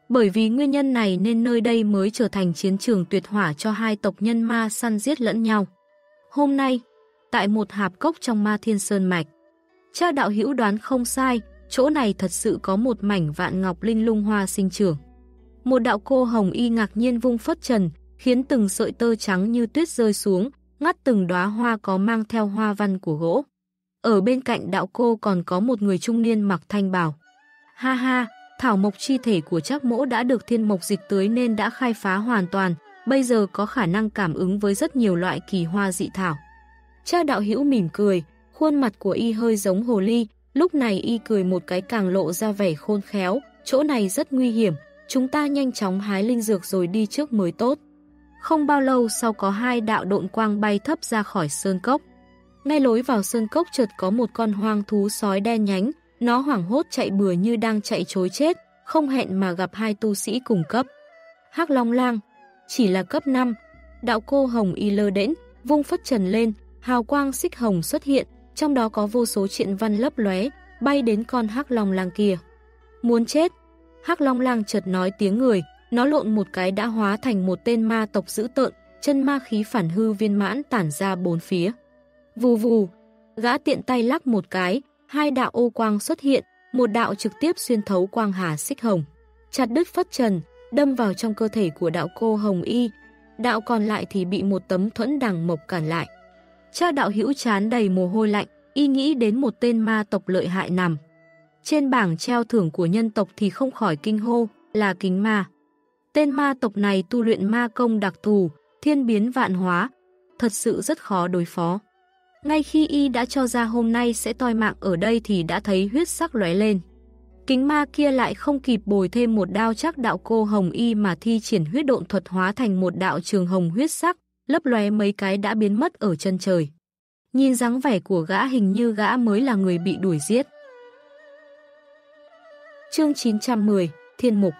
[SPEAKER 1] Bởi vì nguyên nhân này nên nơi đây mới trở thành chiến trường tuyệt hỏa cho hai tộc nhân ma săn giết lẫn nhau. Hôm nay, tại một hạp cốc trong Ma Thiên Sơn Mạch, cha đạo hữu đoán không sai, chỗ này thật sự có một mảnh vạn ngọc linh lung hoa sinh trưởng. Một đạo cô hồng y ngạc nhiên vung phất trần, khiến từng sợi tơ trắng như tuyết rơi xuống, ngắt từng đóa hoa có mang theo hoa văn của gỗ. Ở bên cạnh đạo cô còn có một người trung niên mặc thanh bào. Ha ha, thảo mộc chi thể của Trác Mỗ đã được thiên mộc dịch tưới nên đã khai phá hoàn toàn, bây giờ có khả năng cảm ứng với rất nhiều loại kỳ hoa dị thảo. Cha đạo hữu mỉm cười, khuôn mặt của y hơi giống hồ ly, lúc này y cười một cái càng lộ ra vẻ khôn khéo, chỗ này rất nguy hiểm, chúng ta nhanh chóng hái linh dược rồi đi trước mới tốt. Không bao lâu sau có hai đạo độn quang bay thấp ra khỏi sơn cốc. Ngay lối vào sơn cốc chợt có một con hoang thú sói đen nhánh, nó hoảng hốt chạy bừa như đang chạy trối chết, không hẹn mà gặp hai tu sĩ cùng cấp. Hắc Long Lang, chỉ là cấp 5, đạo cô hồng y lơ đễnh, vung phất trần lên, hào quang xích hồng xuất hiện, trong đó có vô số triện văn lấp lóe, bay đến con Hắc Long Lang kia. Muốn chết, Hắc Long Lang chợt nói tiếng người, nó lộn một cái đã hóa thành một tên ma tộc dữ tợn, chân ma khí phản hư viên mãn tản ra bốn phía. Vù vù, gã tiện tay lắc một cái, hai đạo ô quang xuất hiện, một đạo trực tiếp xuyên thấu quang hà xích hồng, chặt đứt phất trần, đâm vào trong cơ thể của đạo cô hồng y, đạo còn lại thì bị một tấm thuẫn đằng mộc cản lại. Cha đạo hữu trán đầy mồ hôi lạnh, y nghĩ đến một tên ma tộc lợi hại nằm trên bảng treo thưởng của nhân tộc thì không khỏi kinh hô, là Kính Ma. Tên ma tộc này tu luyện ma công đặc thù, thiên biến vạn hóa, thật sự rất khó đối phó. Ngay khi y đã cho ra hôm nay sẽ toi mạng ở đây thì đã thấy huyết sắc lóe lên. Kính ma kia lại không kịp bồi thêm một đao chắc đạo cô hồng y mà thi triển huyết độn thuật hóa thành một đạo trường hồng huyết sắc, lấp lóe mấy cái đã biến mất ở chân trời. Nhìn dáng vẻ của gã hình như gã mới là người bị đuổi giết. Chương 910, Thiên Mục.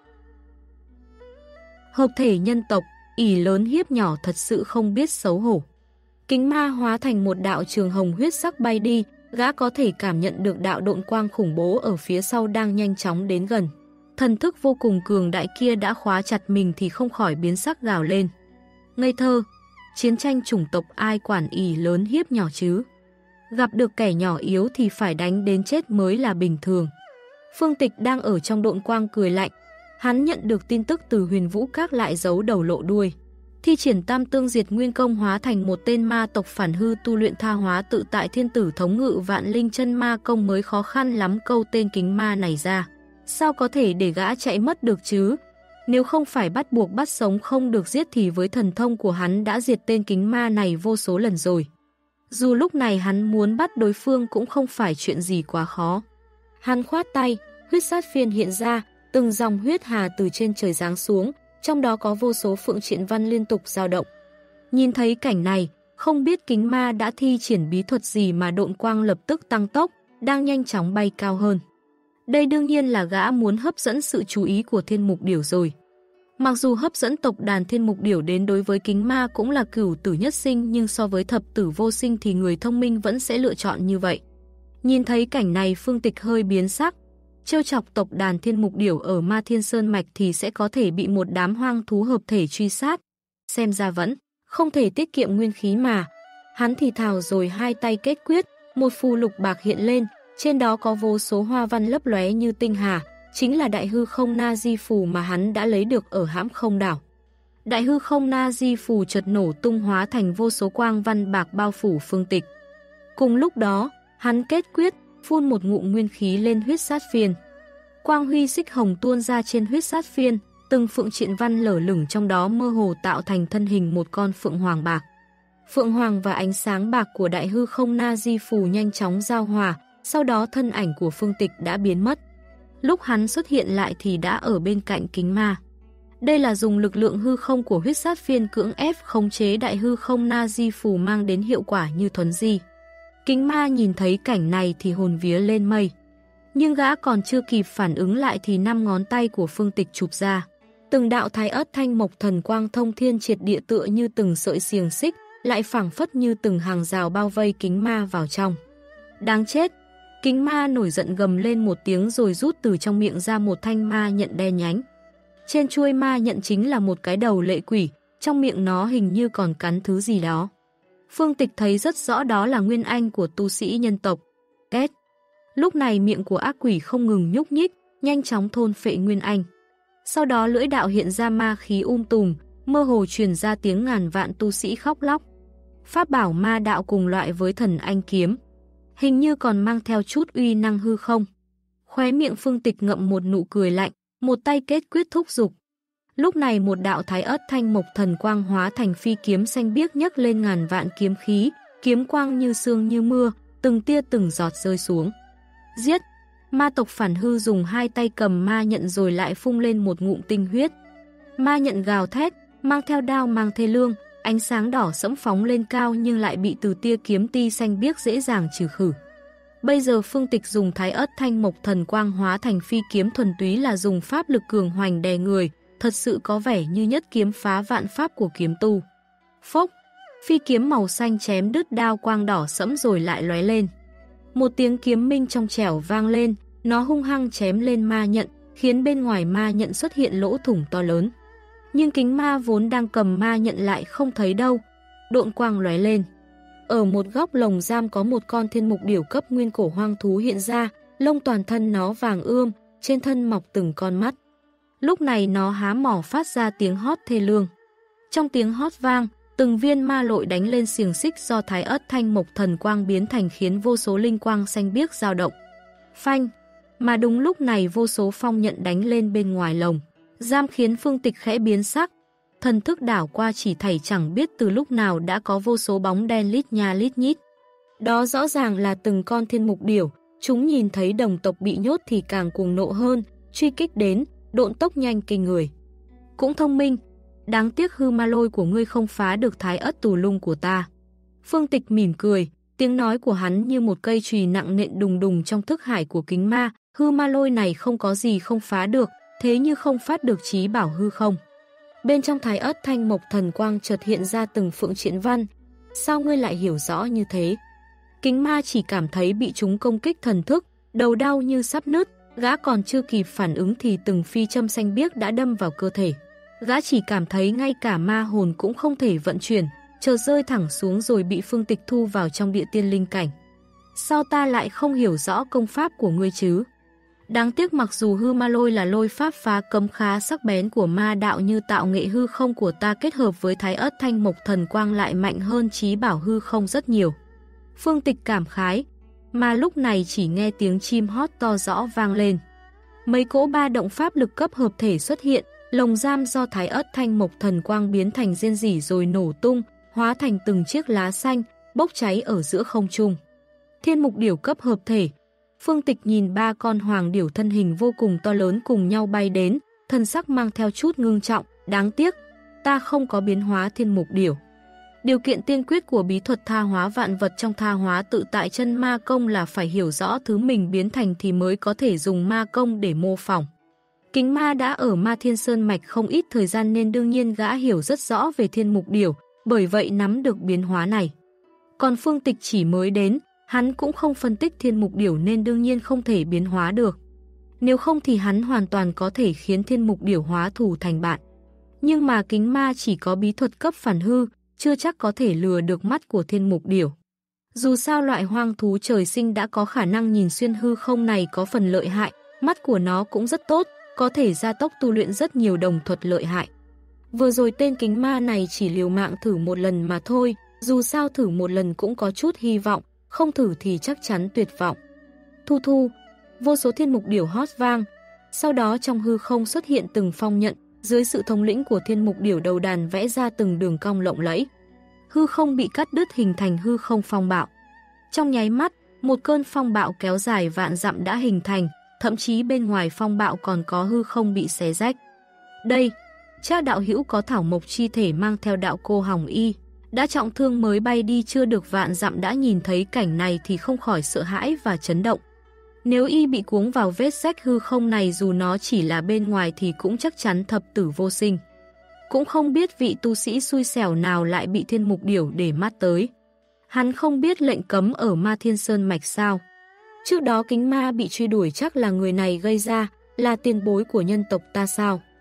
[SPEAKER 1] Hợp thể nhân tộc, ỷ lớn hiếp nhỏ thật sự không biết xấu hổ. Kính ma hóa thành một đạo trường hồng huyết sắc bay đi, gã có thể cảm nhận được đạo độn quang khủng bố ở phía sau đang nhanh chóng đến gần. Thần thức vô cùng cường đại kia đã khóa chặt mình thì không khỏi biến sắc gào lên. Ngây thơ, chiến tranh chủng tộc ai quản ỷ lớn hiếp nhỏ chứ? Gặp được kẻ nhỏ yếu thì phải đánh đến chết mới là bình thường. Phương Tịch đang ở trong độn quang cười lạnh. Hắn nhận được tin tức từ Huyền Vũ Các lại giấu đầu lộ đuôi. Thi triển Tam Tương Diệt Nguyên Công hóa thành một tên ma tộc phản hư tu luyện tha hóa tự tại thiên tử thống ngự vạn linh chân ma công mới khó khăn lắm câu tên Kính Ma này ra. Sao có thể để gã chạy mất được chứ? Nếu không phải bắt buộc bắt sống không được giết thì với thần thông của hắn đã diệt tên Kính Ma này vô số lần rồi. Dù lúc này hắn muốn bắt đối phương cũng không phải chuyện gì quá khó. Hắn khoát tay, huyết sát phiên hiện ra, từng dòng huyết hà từ trên trời giáng xuống, trong đó có vô số phượng triện văn liên tục dao động. Nhìn thấy cảnh này, không biết Kính Ma đã thi triển bí thuật gì mà độn quang lập tức tăng tốc, đang nhanh chóng bay cao hơn. Đây đương nhiên là gã muốn hấp dẫn sự chú ý của Thiên Mục Điểu rồi. Mặc dù hấp dẫn tộc đàn Thiên Mục Điểu đến đối với Kính Ma cũng là cửu tử nhất sinh, nhưng so với thập tử vô sinh thì người thông minh vẫn sẽ lựa chọn như vậy. Nhìn thấy cảnh này, Phương Tịch hơi biến sắc. Trêu chọc tộc đàn Thiên Mục Điểu ở Ma Thiên Sơn Mạch thì sẽ có thể bị một đám hoang thú hợp thể truy sát. Xem ra vẫn không thể tiết kiệm nguyên khí mà. Hắn thì thào rồi hai tay kết quyết, một phù lục bạc hiện lên, trên đó có vô số hoa văn lấp lóe như tinh hà, chính là Đại Hư Không Na Di Phù mà hắn đã lấy được ở Hãm Không Đảo. Đại Hư Không Na Di Phù chợt nổ tung hóa thành vô số quang văn bạc bao phủ Phương Tịch. Cùng lúc đó, hắn kết quyết, phun một ngụm nguyên khí lên huyết sát phiên. Quang huy xích hồng tuôn ra trên huyết sát phiên, từng phượng triện văn lở lửng trong đó mơ hồ tạo thành thân hình một con phượng hoàng bạc. Phượng hoàng và ánh sáng bạc của Đại Hư Không Na Di Phù nhanh chóng giao hòa, sau đó thân ảnh của Phương Tịch đã biến mất. Lúc hắn xuất hiện lại thì đã ở bên cạnh Kính Ma. Đây là dùng lực lượng hư không của huyết sát phiên cưỡng ép khống chế Đại Hư Không Na Di Phù mang đến hiệu quả như thuấn di. Kính Ma nhìn thấy cảnh này thì hồn vía lên mây. Nhưng gã còn chưa kịp phản ứng lại thì 5 ngón tay của Phương Tịch chụp ra. Từng đạo thái ớt thanh mộc thần quang thông thiên triệt địa tựa như từng sợi xiềng xích, lại phảng phất như từng hàng rào bao vây Kính Ma vào trong. Đáng chết! Kính Ma nổi giận gầm lên một tiếng rồi rút từ trong miệng ra một thanh ma nhận đen nhánh. Trên chuôi ma nhận chính là một cái đầu lệ quỷ, trong miệng nó hình như còn cắn thứ gì đó. Phương Tịch thấy rất rõ đó là nguyên anh của tu sĩ nhân tộc. Két. Lúc này miệng của ác quỷ không ngừng nhúc nhích, nhanh chóng thôn phệ nguyên anh. Sau đó lưỡi đạo hiện ra ma khí tùm, mơ hồ truyền ra tiếng ngàn vạn tu sĩ khóc lóc. Pháp bảo ma đạo cùng loại với thần anh kiếm, hình như còn mang theo chút uy năng hư không. Khóe miệng Phương Tịch ngậm một nụ cười lạnh, một tay kết quyết thúc giục. Lúc này một đạo thái ớt thanh mộc thần quang hóa thành phi kiếm xanh biếc nhấc lên ngàn vạn kiếm khí, kiếm quang như sương như mưa, từng tia từng giọt rơi xuống. Giết! Ma tộc Phản Hư dùng hai tay cầm ma nhận rồi lại phun lên một ngụm tinh huyết. Ma nhận gào thét, mang theo đao mang thê lương, ánh sáng đỏ sẫm phóng lên cao nhưng lại bị từ tia kiếm ti xanh biếc dễ dàng trừ khử. Bây giờ Phương Tịch dùng thái ớt thanh mộc thần quang hóa thành phi kiếm thuần túy là dùng pháp lực cường hoành đè người, thật sự có vẻ như nhất kiếm phá vạn pháp của kiếm tu. Phốc! Phi kiếm màu xanh chém đứt đao quang đỏ sẫm rồi lại lóe lên. Một tiếng kiếm minh trong trẻo vang lên, nó hung hăng chém lên ma nhận, khiến bên ngoài ma nhận xuất hiện lỗ thủng to lớn. Nhưng kính ma vốn đang cầm ma nhận lại không thấy đâu. Độn quang lóe lên. Ở một góc lồng giam có một con thiên mục điểu cấp nguyên cổ hoang thú hiện ra, lông toàn thân nó vàng ươm, trên thân mọc từng con mắt. Lúc này nó há mỏ phát ra tiếng hót thê lương. Trong tiếng hót vang, từng viên ma lội đánh lên xiềng xích do thái ớt thanh mộc thần quang biến thành khiến vô số linh quang xanh biếc dao động. Phanh! Mà đúng lúc này vô số phong nhận đánh lên bên ngoài lồng. Giam khiến Phương Tịch khẽ biến sắc. Thần thức đảo qua chỉ thảy chẳng biết từ lúc nào đã có vô số bóng đen lít nha lít nhít. Đó rõ ràng là từng con thiên mục điểu. Chúng nhìn thấy đồng tộc bị nhốt thì càng cuồng nộ hơn, truy kích đến, độn tốc nhanh kinh người. Cũng thông minh, đáng tiếc hư ma lôi của ngươi không phá được thái ất tù lung của ta. Phương Tịch mỉm cười, tiếng nói của hắn như một cây chùy nặng nện đùng đùng trong thức hải của kính ma. Hư ma lôi này không có gì không phá được, thế như không phát được chí bảo hư không. Bên trong thái ớt thanh mộc thần quang chợt hiện ra từng phượng triện văn. Sao ngươi lại hiểu rõ như thế? Kính ma chỉ cảm thấy bị chúng công kích thần thức, đầu đau như sắp nứt, gã còn chưa kịp phản ứng thì từng phi châm xanh biếc đã đâm vào cơ thể. Gã chỉ cảm thấy ngay cả ma hồn cũng không thể vận chuyển, chợt rơi thẳng xuống rồi bị Phương Tịch thu vào trong địa tiên linh cảnh. Sao ta lại không hiểu rõ công pháp của ngươi chứ? Đáng tiếc mặc dù hư ma lôi là lôi pháp phá cấm khá sắc bén của ma đạo như tạo nghệ hư không của ta kết hợp với thái ớt thanh mộc thần quang lại mạnh hơn chí bảo hư không rất nhiều. Phương Tịch cảm khái, mà lúc này chỉ nghe tiếng chim hót to rõ vang lên. Mấy cỗ ba động pháp lực cấp hợp thể xuất hiện, lồng giam do thái ớt thanh mộc thần quang biến thành rên rỉ rồi nổ tung, hóa thành từng chiếc lá xanh, bốc cháy ở giữa không trung. Thiên mục điểu cấp hợp thể. Phương Tịch nhìn ba con hoàng điểu thân hình vô cùng to lớn cùng nhau bay đến, thân sắc mang theo chút ngưng trọng, đáng tiếc, ta không có biến hóa thiên mục điểu. Điều kiện tiên quyết của bí thuật tha hóa vạn vật trong tha hóa tự tại chân ma công là phải hiểu rõ thứ mình biến thành thì mới có thể dùng ma công để mô phỏng. Kính ma đã ở Ma Thiên Sơn Mạch không ít thời gian nên đương nhiên gã hiểu rất rõ về thiên mục điểu, bởi vậy nắm được biến hóa này. Còn Phương Tịch chỉ mới đến, hắn cũng không phân tích thiên mục điểu nên đương nhiên không thể biến hóa được. Nếu không thì hắn hoàn toàn có thể khiến thiên mục điểu hóa thù thành bạn. Nhưng mà kính ma chỉ có bí thuật cấp phản hư, chưa chắc có thể lừa được mắt của thiên mục điểu. Dù sao loại hoang thú trời sinh đã có khả năng nhìn xuyên hư không này có phần lợi hại, mắt của nó cũng rất tốt, có thể gia tốc tu luyện rất nhiều đồng thuật lợi hại. Vừa rồi tên kính ma này chỉ liều mạng thử một lần mà thôi, dù sao thử một lần cũng có chút hy vọng, không thử thì chắc chắn tuyệt vọng. Thu thu, vô số thiên mục điểu hót vang, sau đó trong hư không xuất hiện từng phong nhận, dưới sự thống lĩnh của thiên mục điểu đầu đàn vẽ ra từng đường cong lộng lẫy. Hư không bị cắt đứt hình thành hư không phong bạo. Trong nháy mắt, một cơn phong bạo kéo dài vạn dặm đã hình thành, thậm chí bên ngoài phong bạo còn có hư không bị xé rách. Đây, cha đạo hữu có thảo mộc chi thể mang theo đạo cô Hồng Y, đã trọng thương mới bay đi chưa được vạn dặm đã nhìn thấy cảnh này thì không khỏi sợ hãi và chấn động. Nếu y bị cuống vào vết rách hư không này dù nó chỉ là bên ngoài thì cũng chắc chắn thập tử vô sinh. Cũng không biết vị tu sĩ xui xẻo nào lại bị thiên mục điểu để mắt tới. Hắn không biết lệnh cấm ở Ma Thiên Sơn Mạch sao. Trước đó kính ma bị truy đuổi chắc là người này gây ra, là tiền bối của nhân tộc ta sao.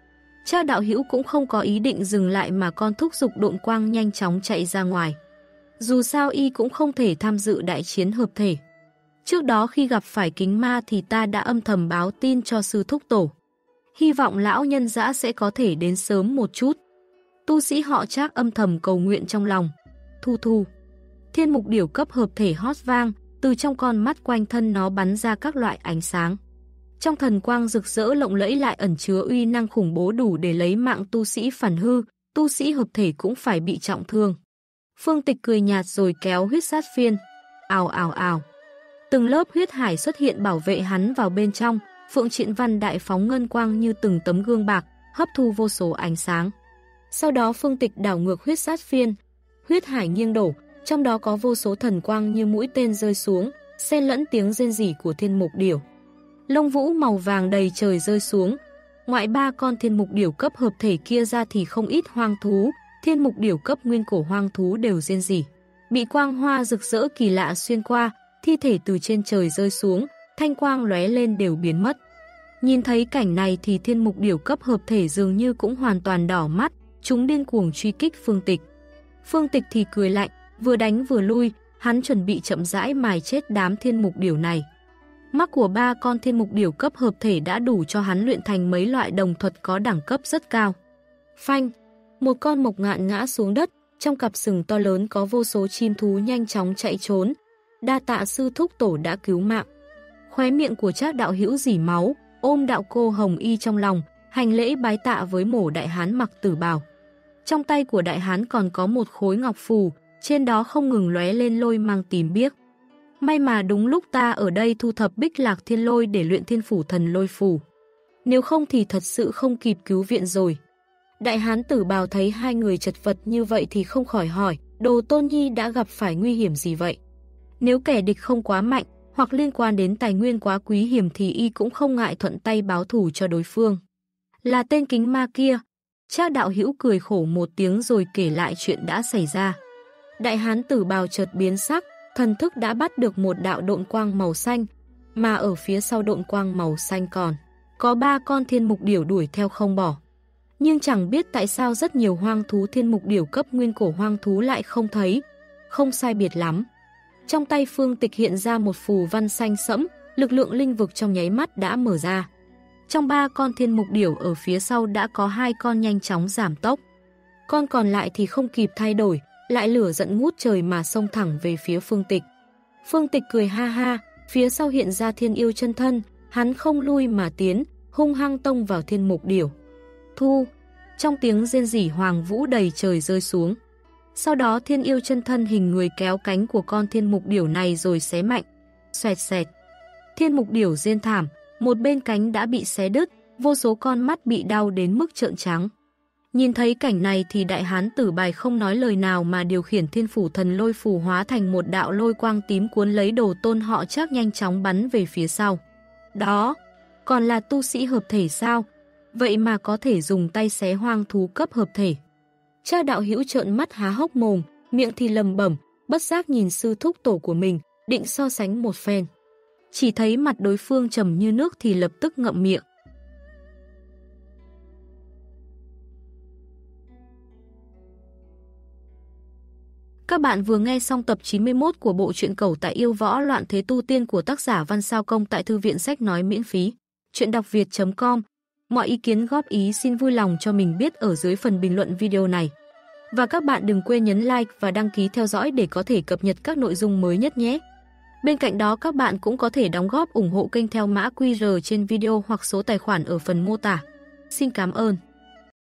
[SPEAKER 1] Trác đạo hữu cũng không có ý định dừng lại mà con thúc giục độn quang nhanh chóng chạy ra ngoài. Dù sao y cũng không thể tham dự đại chiến hợp thể. Trước đó khi gặp phải kính ma thì ta đã âm thầm báo tin cho sư thúc tổ. Hy vọng lão nhân dã sẽ có thể đến sớm một chút. Tu sĩ họ Trác âm thầm cầu nguyện trong lòng. Thu thu. Thiên mục điểu cấp hợp thể hót vang, từ trong con mắt quanh thân nó bắn ra các loại ánh sáng. Trong thần quang rực rỡ lộng lẫy lại ẩn chứa uy năng khủng bố đủ để lấy mạng tu sĩ phản hư, tu sĩ hợp thể cũng phải bị trọng thương. Phương Tịch cười nhạt rồi kéo huyết sát phiên. Ào ào ào. Từng lớp huyết hải xuất hiện bảo vệ hắn vào bên trong, Phượng Triện Văn đại phóng ngân quang như từng tấm gương bạc, hấp thu vô số ánh sáng. Sau đó Phương Tịch đảo ngược huyết sát phiên, huyết hải nghiêng đổ, trong đó có vô số thần quang như mũi tên rơi xuống, xen lẫn tiếng rên rỉ của thiên mục điểu. Lông vũ màu vàng đầy trời rơi xuống. Ngoại 3 con thiên mục điểu cấp hợp thể kia ra thì không ít hoang thú, thiên mục điểu cấp nguyên cổ hoang thú đều rên rỉ. Bị quang hoa rực rỡ kỳ lạ xuyên qua, thi thể từ trên trời rơi xuống, thanh quang lóe lên đều biến mất. Nhìn thấy cảnh này thì thiên mục điểu cấp hợp thể dường như cũng hoàn toàn đỏ mắt, chúng điên cuồng truy kích Phương Tịch. Phương Tịch thì cười lạnh, vừa đánh vừa lui, hắn chuẩn bị chậm rãi mài chết đám thiên mục điểu này. Mắt của 3 con thiên mục điểu cấp hợp thể đã đủ cho hắn luyện thành mấy loại đồng thuật có đẳng cấp rất cao. Phanh, một con mộc ngạn ngã xuống đất, trong cặp sừng to lớn có vô số chim thú nhanh chóng chạy trốn. Đa tạ sư thúc tổ đã cứu mạng. Khóe miệng của Trác đạo hữu rỉ máu, ôm đạo cô hồng y trong lòng, hành lễ bái tạ với mổ đại hán mặc tử bào. Trong tay của đại hán còn có một khối ngọc phù, trên đó không ngừng lóe lên lôi mang tím biếc. May mà đúng lúc ta ở đây thu thập Bích Lạc Thiên Lôi để luyện Thiên Phủ Thần Lôi Phù. Nếu không thì thật sự không kịp cứu viện rồi. Đại hán tử bào thấy hai người chật vật như vậy thì không khỏi hỏi, Đồ Tôn Nhi đã gặp phải nguy hiểm gì vậy? Nếu kẻ địch không quá mạnh, hoặc liên quan đến tài nguyên quá quý hiểm thì y cũng không ngại thuận tay báo thù cho đối phương. Là tên kính ma kia. Trác đạo hữu cười khổ một tiếng rồi kể lại chuyện đã xảy ra. Đại hán tử bào chợt biến sắc, thần thức đã bắt được một đạo độn quang màu xanh, mà ở phía sau độn quang màu xanh còn có 3 con thiên mục điểu đuổi theo không bỏ. Nhưng chẳng biết tại sao rất nhiều hoang thú thiên mục điểu cấp nguyên cổ hoang thú lại không thấy, không sai biệt lắm. Trong tay Phương Tịch hiện ra một phù văn xanh sẫm, lực lượng linh vực trong nháy mắt đã mở ra. Trong 3 con thiên mục điểu ở phía sau đã có 2 con nhanh chóng giảm tốc. Con còn lại thì không kịp thay đổi, lại lửa giận ngút trời mà xông thẳng về phía Phương Tịch. Phương Tịch cười ha ha, phía sau hiện ra thiên yêu chân thân, hắn không lui mà tiến, hung hăng tông vào thiên mục điểu. Thu, trong tiếng rên rỉ hoàng vũ đầy trời rơi xuống. Sau đó thiên yêu chân thân hình người kéo cánh của con thiên mục điểu này rồi xé mạnh. Xoẹt xẹt. Thiên mục điểu rên thảm, một bên cánh đã bị xé đứt, vô số con mắt bị đau đến mức trợn trắng. Nhìn thấy cảnh này thì đại hán tử bài không nói lời nào mà điều khiển Thiên Phủ Thần Lôi Phù hóa thành một đạo lôi quang tím cuốn lấy Đồ Tôn họ Trác nhanh chóng bắn về phía sau. Đó, còn là tu sĩ hợp thể sao? Vậy mà có thể dùng tay xé hoang thú cấp hợp thể. Trác đạo hữu trợn mắt há hốc mồm, miệng thì lầm bẩm, bất giác nhìn sư thúc tổ của mình, định so sánh một phen. Chỉ thấy mặt đối phương trầm như nước thì lập tức ngậm miệng. Các bạn vừa nghe xong tập 91 của bộ truyện Cẩu Tại Yêu Võ Loạn Thế Tu Tiên của tác giả Văn Sao Công tại Thư viện Sách Nói miễn phí. Chuyện đọc việt.com. Mọi ý kiến góp ý xin vui lòng cho mình biết ở dưới phần bình luận video này. Và các bạn đừng quên nhấn like và đăng ký theo dõi để có thể cập nhật các nội dung mới nhất nhé. Bên cạnh đó các bạn cũng có thể đóng góp ủng hộ kênh theo mã QR trên video hoặc số tài khoản ở phần mô tả. Xin cảm ơn.